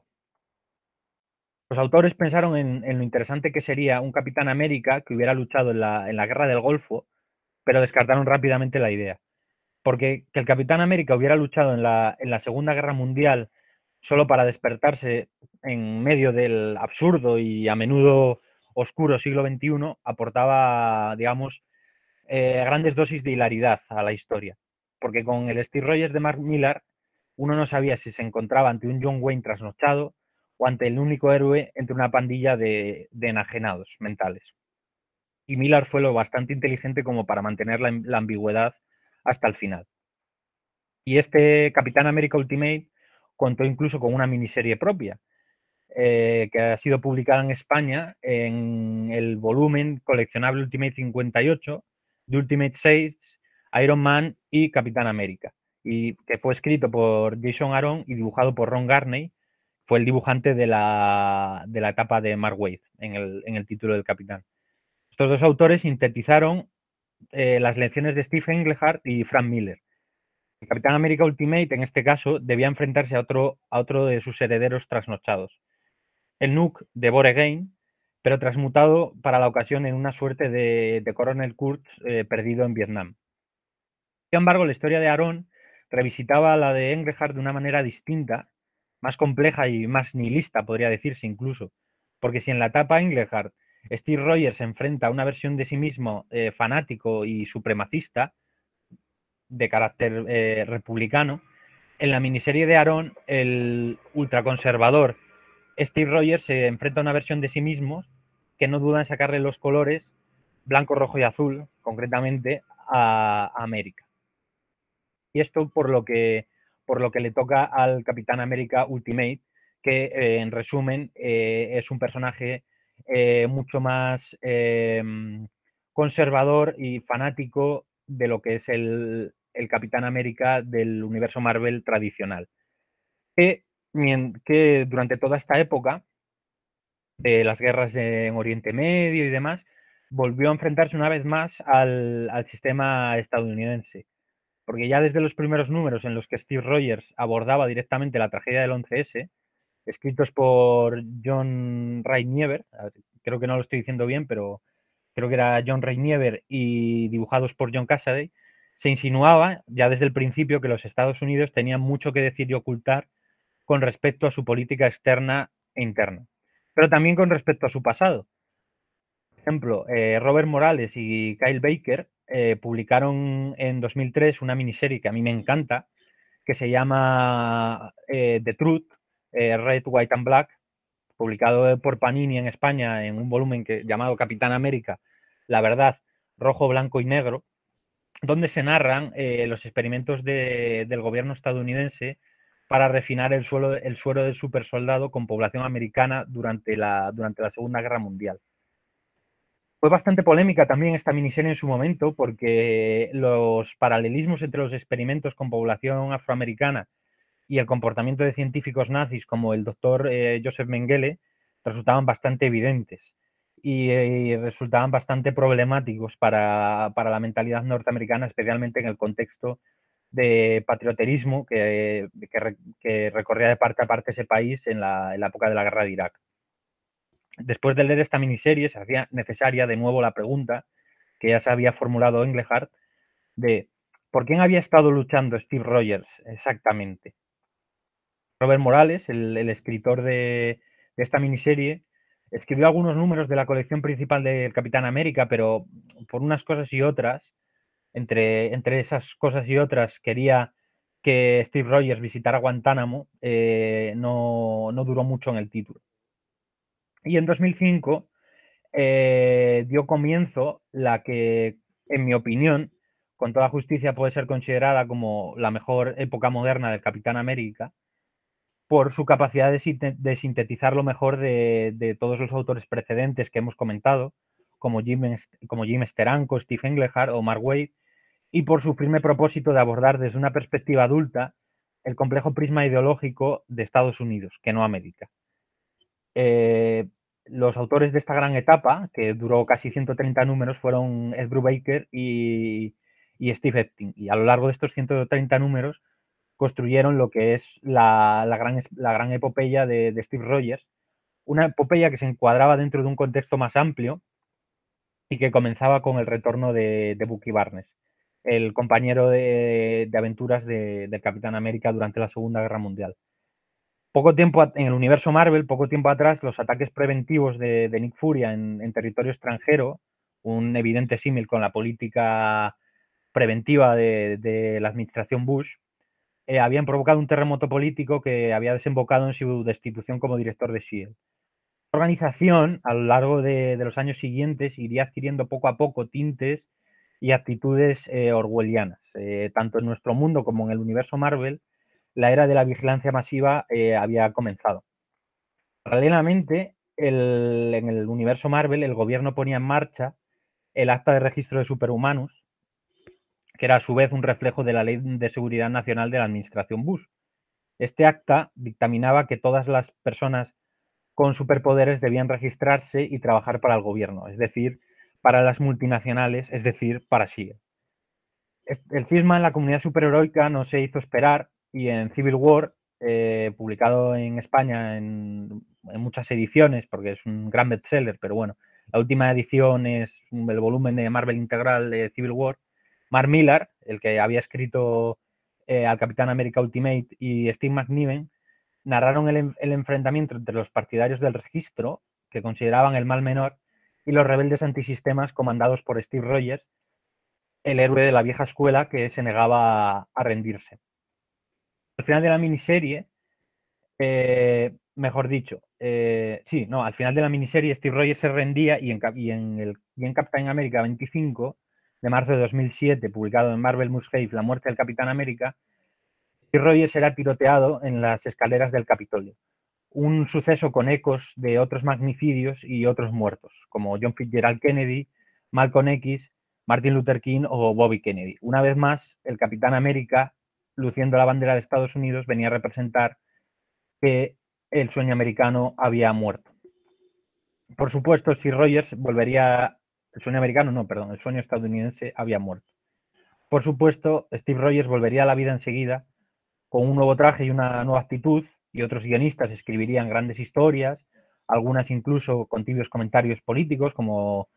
Los autores pensaron en, en lo interesante que sería un Capitán América que hubiera luchado en la, en la Guerra del Golfo, pero descartaron rápidamente la idea. Porque que el Capitán América hubiera luchado en la, en la Segunda Guerra Mundial solo para despertarse en medio del absurdo y a menudo oscuro siglo veintiuno aportaba, digamos, eh, grandes dosis de hilaridad a la historia. Porque con el Steve Rogers de Mark Millar, uno no sabía si se encontraba ante un John Wayne trasnochado o ante el único héroe entre una pandilla de, de enajenados mentales. Y Millar fue lo bastante inteligente como para mantener la, la ambigüedad hasta el final. Y este Capitán América Ultimate contó incluso con una miniserie propia, eh, que ha sido publicada en España en el volumen coleccionable Ultimate cincuenta y ocho, de Ultimate seis, Iron Man y Capitán América, y que fue escrito por Jason Aaron y dibujado por Ron Garney. Fue el dibujante de la, de la etapa de Mark Waid en el, en el título del Capitán. Estos dos autores sintetizaron eh, las lecciones de Steve Englehart y Frank Miller. El Capitán América Ultimate, en este caso, debía enfrentarse a otro, a otro de sus herederos trasnochados, el Nuke de Born Again, pero transmutado para la ocasión en una suerte de, de Coronel Kurtz eh, perdido en Vietnam. Sin embargo, la historia de Aaron revisitaba la de Englehart de una manera distinta, más compleja y más nihilista, podría decirse incluso, porque si en la etapa Englehart Steve Rogers se enfrenta a una versión de sí mismo eh, fanático y supremacista, de carácter eh, republicano, en la miniserie de Aaron, el ultraconservador Steve Rogers se enfrenta a una versión de sí mismo que no duda en sacarle los colores blanco, rojo y azul, concretamente, a, a América. Y esto por lo que, por lo que le toca al Capitán América Ultimate, que eh, en resumen eh, es un personaje eh, mucho más eh, conservador y fanático de lo que es el, el Capitán América del universo Marvel tradicional. Que, que durante toda esta época de las guerras de, en Oriente Medio y demás, volvió a enfrentarse una vez más al, al sistema estadounidense. Porque ya desde los primeros números en los que Steve Rogers abordaba directamente la tragedia del once ese, escritos por John Rainiever, creo que no lo estoy diciendo bien, pero creo que era John Rainiever, y dibujados por John Cassaday, se insinuaba ya desde el principio que los Estados Unidos tenían mucho que decir y ocultar con respecto a su política externa e interna, pero también con respecto a su pasado. Por ejemplo, eh, Robert Morales y Kyle Baker eh, publicaron en dos mil tres una miniserie que a mí me encanta, que se llama eh, The Truth, eh, Red, White and Black, publicado por Panini en España en un volumen que, llamado Capitán América, La Verdad, Rojo, Blanco y Negro, donde se narran eh, los experimentos de, del gobierno estadounidense para refinar el, suelo, el suero del supersoldado con población americana durante la, durante la Segunda Guerra Mundial. Fue bastante polémica también esta miniserie en su momento porque los paralelismos entre los experimentos con población afroamericana y el comportamiento de científicos nazis como el doctor eh, Joseph Mengele resultaban bastante evidentes y, y resultaban bastante problemáticos para, para la mentalidad norteamericana, especialmente en el contexto de patrioterismo que, que, que recorría de parte a parte ese país en la, en la época de la guerra de Irak. Después de leer esta miniserie se hacía necesaria de nuevo la pregunta que ya se había formulado Englehart de ¿por quién había estado luchando Steve Rogers exactamente? Robert Morales, el, el escritor de, de esta miniserie, escribió algunos números de la colección principal del Capitán América, pero por unas cosas y otras, entre, entre esas cosas y otras, quería que Steve Rogers visitara Guantánamo, eh, no, no duró mucho en el título. Y en dos mil cinco eh, dio comienzo la que, en mi opinión, con toda justicia puede ser considerada como la mejor época moderna del Capitán América, por su capacidad de, de sintetizar lo mejor de, de todos los autores precedentes que hemos comentado, como Jim, como Jim Steranko, Steve Englehart o Mark Waid, y por su firme propósito de abordar desde una perspectiva adulta el complejo prisma ideológico de Estados Unidos, que no América. Eh, los autores de esta gran etapa, que duró casi ciento treinta números, fueron Ed Brubaker y, y Steve Epting, y a lo largo de estos ciento treinta números construyeron lo que es la, la, gran, la gran epopeya de, de Steve Rogers, una epopeya que se encuadraba dentro de un contexto más amplio y que comenzaba con el retorno de, de Bucky Barnes, el compañero de, de aventuras de, del Capitán América durante la Segunda Guerra Mundial. Poco tiempo en el universo Marvel, poco tiempo atrás, los ataques preventivos de, de Nick Furia en, en territorio extranjero, un evidente símil con la política preventiva de, de la administración Bush, eh, habían provocado un terremoto político que había desembocado en su destitución como director de S H I E L D. La organización, a lo largo de, de los años siguientes, iría adquiriendo poco a poco tintes y actitudes eh, orwellianas. Eh, tanto en nuestro mundo como en el universo Marvel, la era de la vigilancia masiva eh, había comenzado. Paralelamente, el, en el universo Marvel, el gobierno ponía en marcha el acta de registro de superhumanos, que era a su vez un reflejo de la Ley de Seguridad Nacional de la Administración Bush. Este acta dictaminaba que todas las personas con superpoderes debían registrarse y trabajar para el gobierno, es decir, para las multinacionales, es decir, para S H I E. El cisma en la comunidad superheroica no se hizo esperar y en Civil War, eh, publicado en España en, en muchas ediciones, porque es un gran bestseller, pero bueno, la última edición es el volumen de Marvel integral de Civil War. Mark Millar, el que había escrito eh, al Capitán América Ultimate, y Steve McNiven, narraron el, el enfrentamiento entre los partidarios del registro, que consideraban el mal menor, y los rebeldes antisistemas comandados por Steve Rogers, el héroe de la vieja escuela que se negaba a, a rendirse. Al final de la miniserie, eh, mejor dicho, eh, sí, no, al final de la miniserie Steve Rogers se rendía y en, y en, el, y en Captain America veinticinco de marzo de dos mil siete, publicado en Marvel Must Have, La muerte del Capitán América, Steve Rogers era tiroteado en las escaleras del Capitolio. Un suceso con ecos de otros magnicidios y otros muertos, como John Fitzgerald Kennedy, Malcolm X, Martin Luther King o Bobby Kennedy. Una vez más, el Capitán América, luciendo la bandera de Estados Unidos, venía a representar que el sueño americano había muerto. Por supuesto, Steve Rogers volvería... El sueño americano, no, perdón, el sueño estadounidense había muerto. Por supuesto, Steve Rogers volvería a la vida enseguida, con un nuevo traje y una nueva actitud, y otros guionistas escribirían grandes historias, algunas incluso con tibios comentarios políticos, como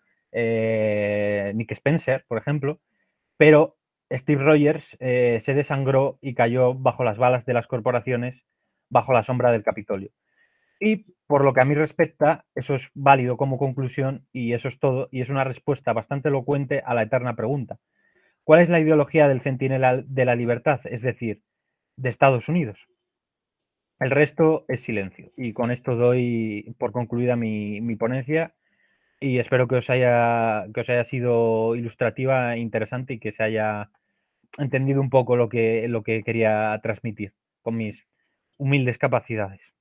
eh, Nick Spencer, por ejemplo, pero Steve Rogers eh, se desangró y cayó bajo las balas de las corporaciones, bajo la sombra del Capitolio. Y por lo que a mí respecta, eso es válido como conclusión y eso es todo, y es una respuesta bastante elocuente a la eterna pregunta: ¿cuál es la ideología del centinela de la libertad, es decir, de Estados Unidos? El resto es silencio. Y con esto doy por concluida mi, mi ponencia y espero que os haya, que os haya sido ilustrativa, interesante y que se haya entendido un poco lo que, lo que quería transmitir con mis humildes capacidades.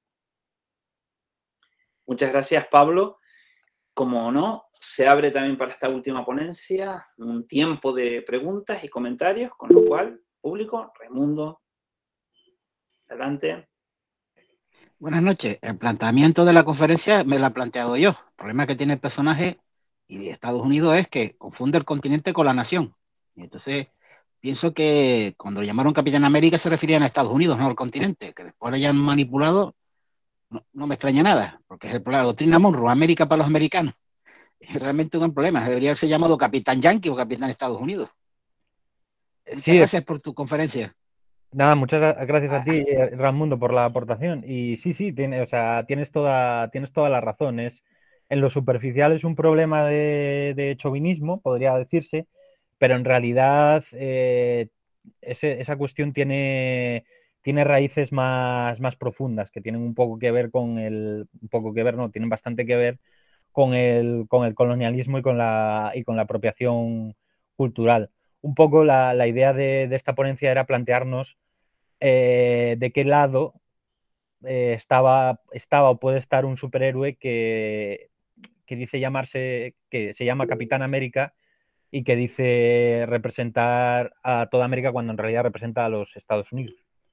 Muchas gracias, Pablo. Como no, se abre también para esta última ponencia un tiempo de preguntas y comentarios, con lo cual, público, Raimundo, adelante. Buenas noches. El planteamiento de la conferencia me lo he planteado yo. El problema que tiene el personaje y de Estados Unidos es que confunde el continente con la nación. Y entonces pienso que cuando lo llamaron Capitán América se referían a Estados Unidos, no al continente. Que después lo hayan manipulado, no, no me extraña nada, porque es el, la doctrina Monroe, América para los americanos. Es realmente un problema. Debería haberse llamado Capitán Yankee o Capitán Estados Unidos. Muchas Sí, gracias por tu conferencia. Nada, muchas gracias a ti, Raimundo, por la aportación. Y sí, sí, tiene, o sea, tienes toda, tienes toda la razón. Es, en lo superficial es un problema de, de chauvinismo, podría decirse, pero en realidad eh, ese, esa cuestión tiene, tiene raíces más, más profundas, que tienen un poco que ver con el, un poco que ver, no, tienen bastante que ver con el, con el colonialismo y con la, y con la apropiación cultural. Un poco la, la idea de, de esta ponencia era plantearnos eh, de qué lado eh, estaba, estaba o puede estar un superhéroe que, que dice llamarse, que se llama Capitán América y que dice representar a toda América cuando en realidad representa a los Estados Unidos.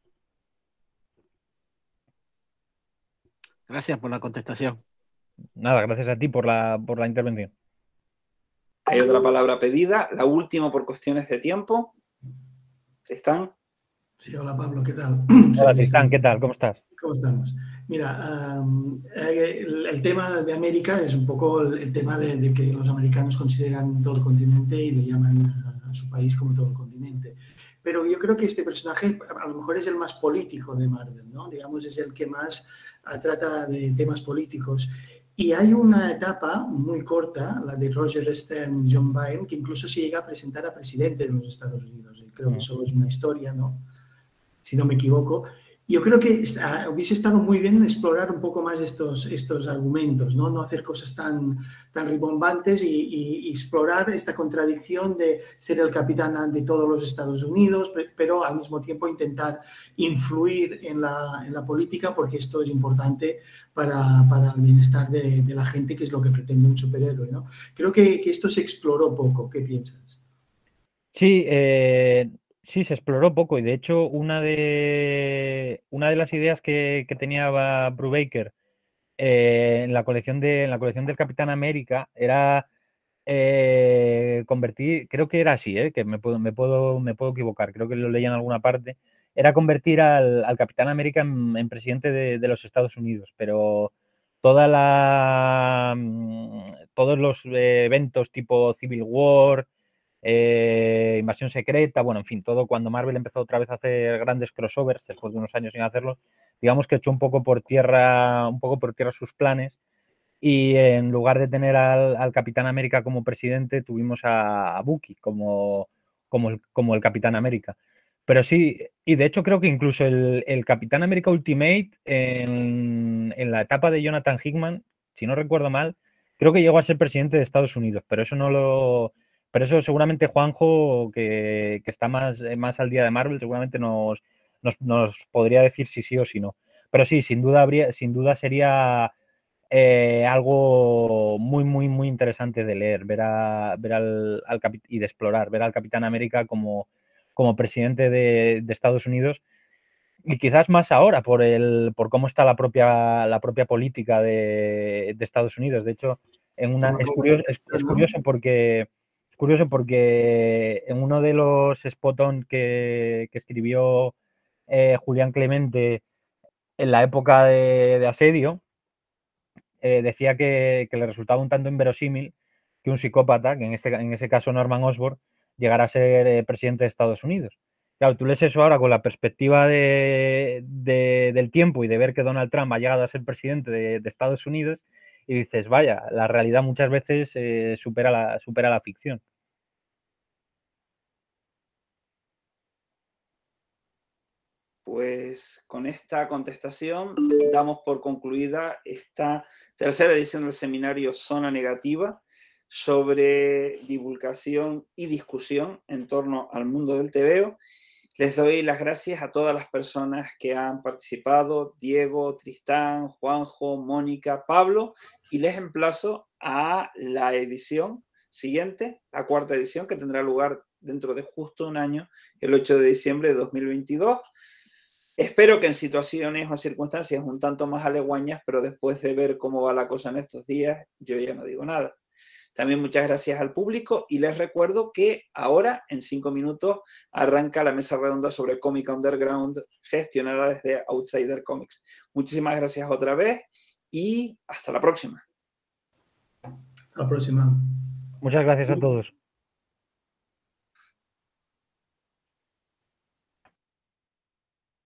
Gracias por la contestación. Nada, gracias a ti por la, por la intervención. Hay otra palabra pedida, la última por cuestiones de tiempo. Tristán. Sí, hola Pablo, ¿qué tal? Hola Tristán, ¿qué tal? ¿Cómo estás? ¿Cómo estamos? Mira, um, el, el tema de América es un poco el, el tema de, de que los americanos consideran todo el continente y le llaman a, a su país como todo el continente. Pero yo creo que este personaje a lo mejor es el más político de Marvel, ¿no? Digamos, es el que más uh, trata de temas políticos. Y hay una etapa muy corta, la de Roger Stern y John Byrne, que incluso se llega a presentar a presidente de los Estados Unidos. Y creo que solo es una historia, ¿no? Si no me equivoco. Yo creo que está, hubiese estado muy bien explorar un poco más estos, estos argumentos, ¿no? No hacer cosas tan, tan ribombantes y, y, y explorar esta contradicción de ser el capitán de todos los Estados Unidos, pero al mismo tiempo intentar influir en la, en la política, porque esto es importante para, para el bienestar de, de la gente, que es lo que pretende un superhéroe, ¿no? Creo que, que esto se exploró poco. ¿Qué piensas? Sí, eh, sí, se exploró poco y de hecho una de, una de las ideas que, que tenía Brubaker eh, en la colección de, en la colección del Capitán América era eh, convertir, creo que era así, eh, que me puedo, me, puedo, me puedo equivocar, creo que lo leía en alguna parte, era convertir al, al Capitán América en, en presidente de, de los Estados Unidos, pero toda la, todos los eh, eventos tipo Civil War, eh, Invasión Secreta, bueno, en fin, todo cuando Marvel empezó otra vez a hacer grandes crossovers después de unos años sin hacerlo, digamos que echó un poco por tierra, un poco por tierra sus planes y en lugar de tener al, al Capitán América como presidente, tuvimos a, a Bucky como, como, el, como el Capitán América. Pero sí, y de hecho creo que incluso el, el Capitán América Ultimate en, en la etapa de Jonathan Hickman, si no recuerdo mal, creo que llegó a ser presidente de Estados Unidos, pero eso no lo... Pero eso seguramente Juanjo, que, que está más, más al día de Marvel, seguramente nos, nos, nos podría decir si sí o si no. Pero sí, sin duda, habría, sin duda sería eh, algo muy, muy, muy interesante de leer, ver, a, ver al, al y de explorar, ver al Capitán América como, como presidente de, de Estados Unidos. Y quizás más ahora por, el, por cómo está la propia, la propia política de, de Estados Unidos. De hecho, en una, es, curioso, es, es curioso porque... Es curioso porque en uno de los spot-on que, que escribió eh, Julián Clemente en la época de, de asedio, eh, decía que, que le resultaba un tanto inverosímil que un psicópata, que en, este, en ese caso Norman Osborn, llegara a ser eh, presidente de Estados Unidos. Claro, tú lees eso ahora con la perspectiva de, de, del tiempo y de ver que Donald Trump ha llegado a ser presidente de, de Estados Unidos y dices, vaya, la realidad muchas veces eh, supera, la, supera la ficción. Pues con esta contestación damos por concluida esta tercera edición del seminario Zona Negativa sobre divulgación y discusión en torno al mundo del tebeo. Les doy las gracias a todas las personas que han participado, Diego, Tristán, Juanjo, Mónica, Pablo, y les emplazo a la edición siguiente, la cuarta edición, que tendrá lugar dentro de justo un año, el ocho de diciembre de dos mil veintidós. Espero que en situaciones o circunstancias un tanto más aleguañas, pero después de ver cómo va la cosa en estos días, yo ya no digo nada. También muchas gracias al público y les recuerdo que ahora, en cinco minutos, arranca la mesa redonda sobre Comic Underground gestionada desde Outsider Comics. Muchísimas gracias otra vez y hasta la próxima. Hasta la próxima. Muchas gracias a todos.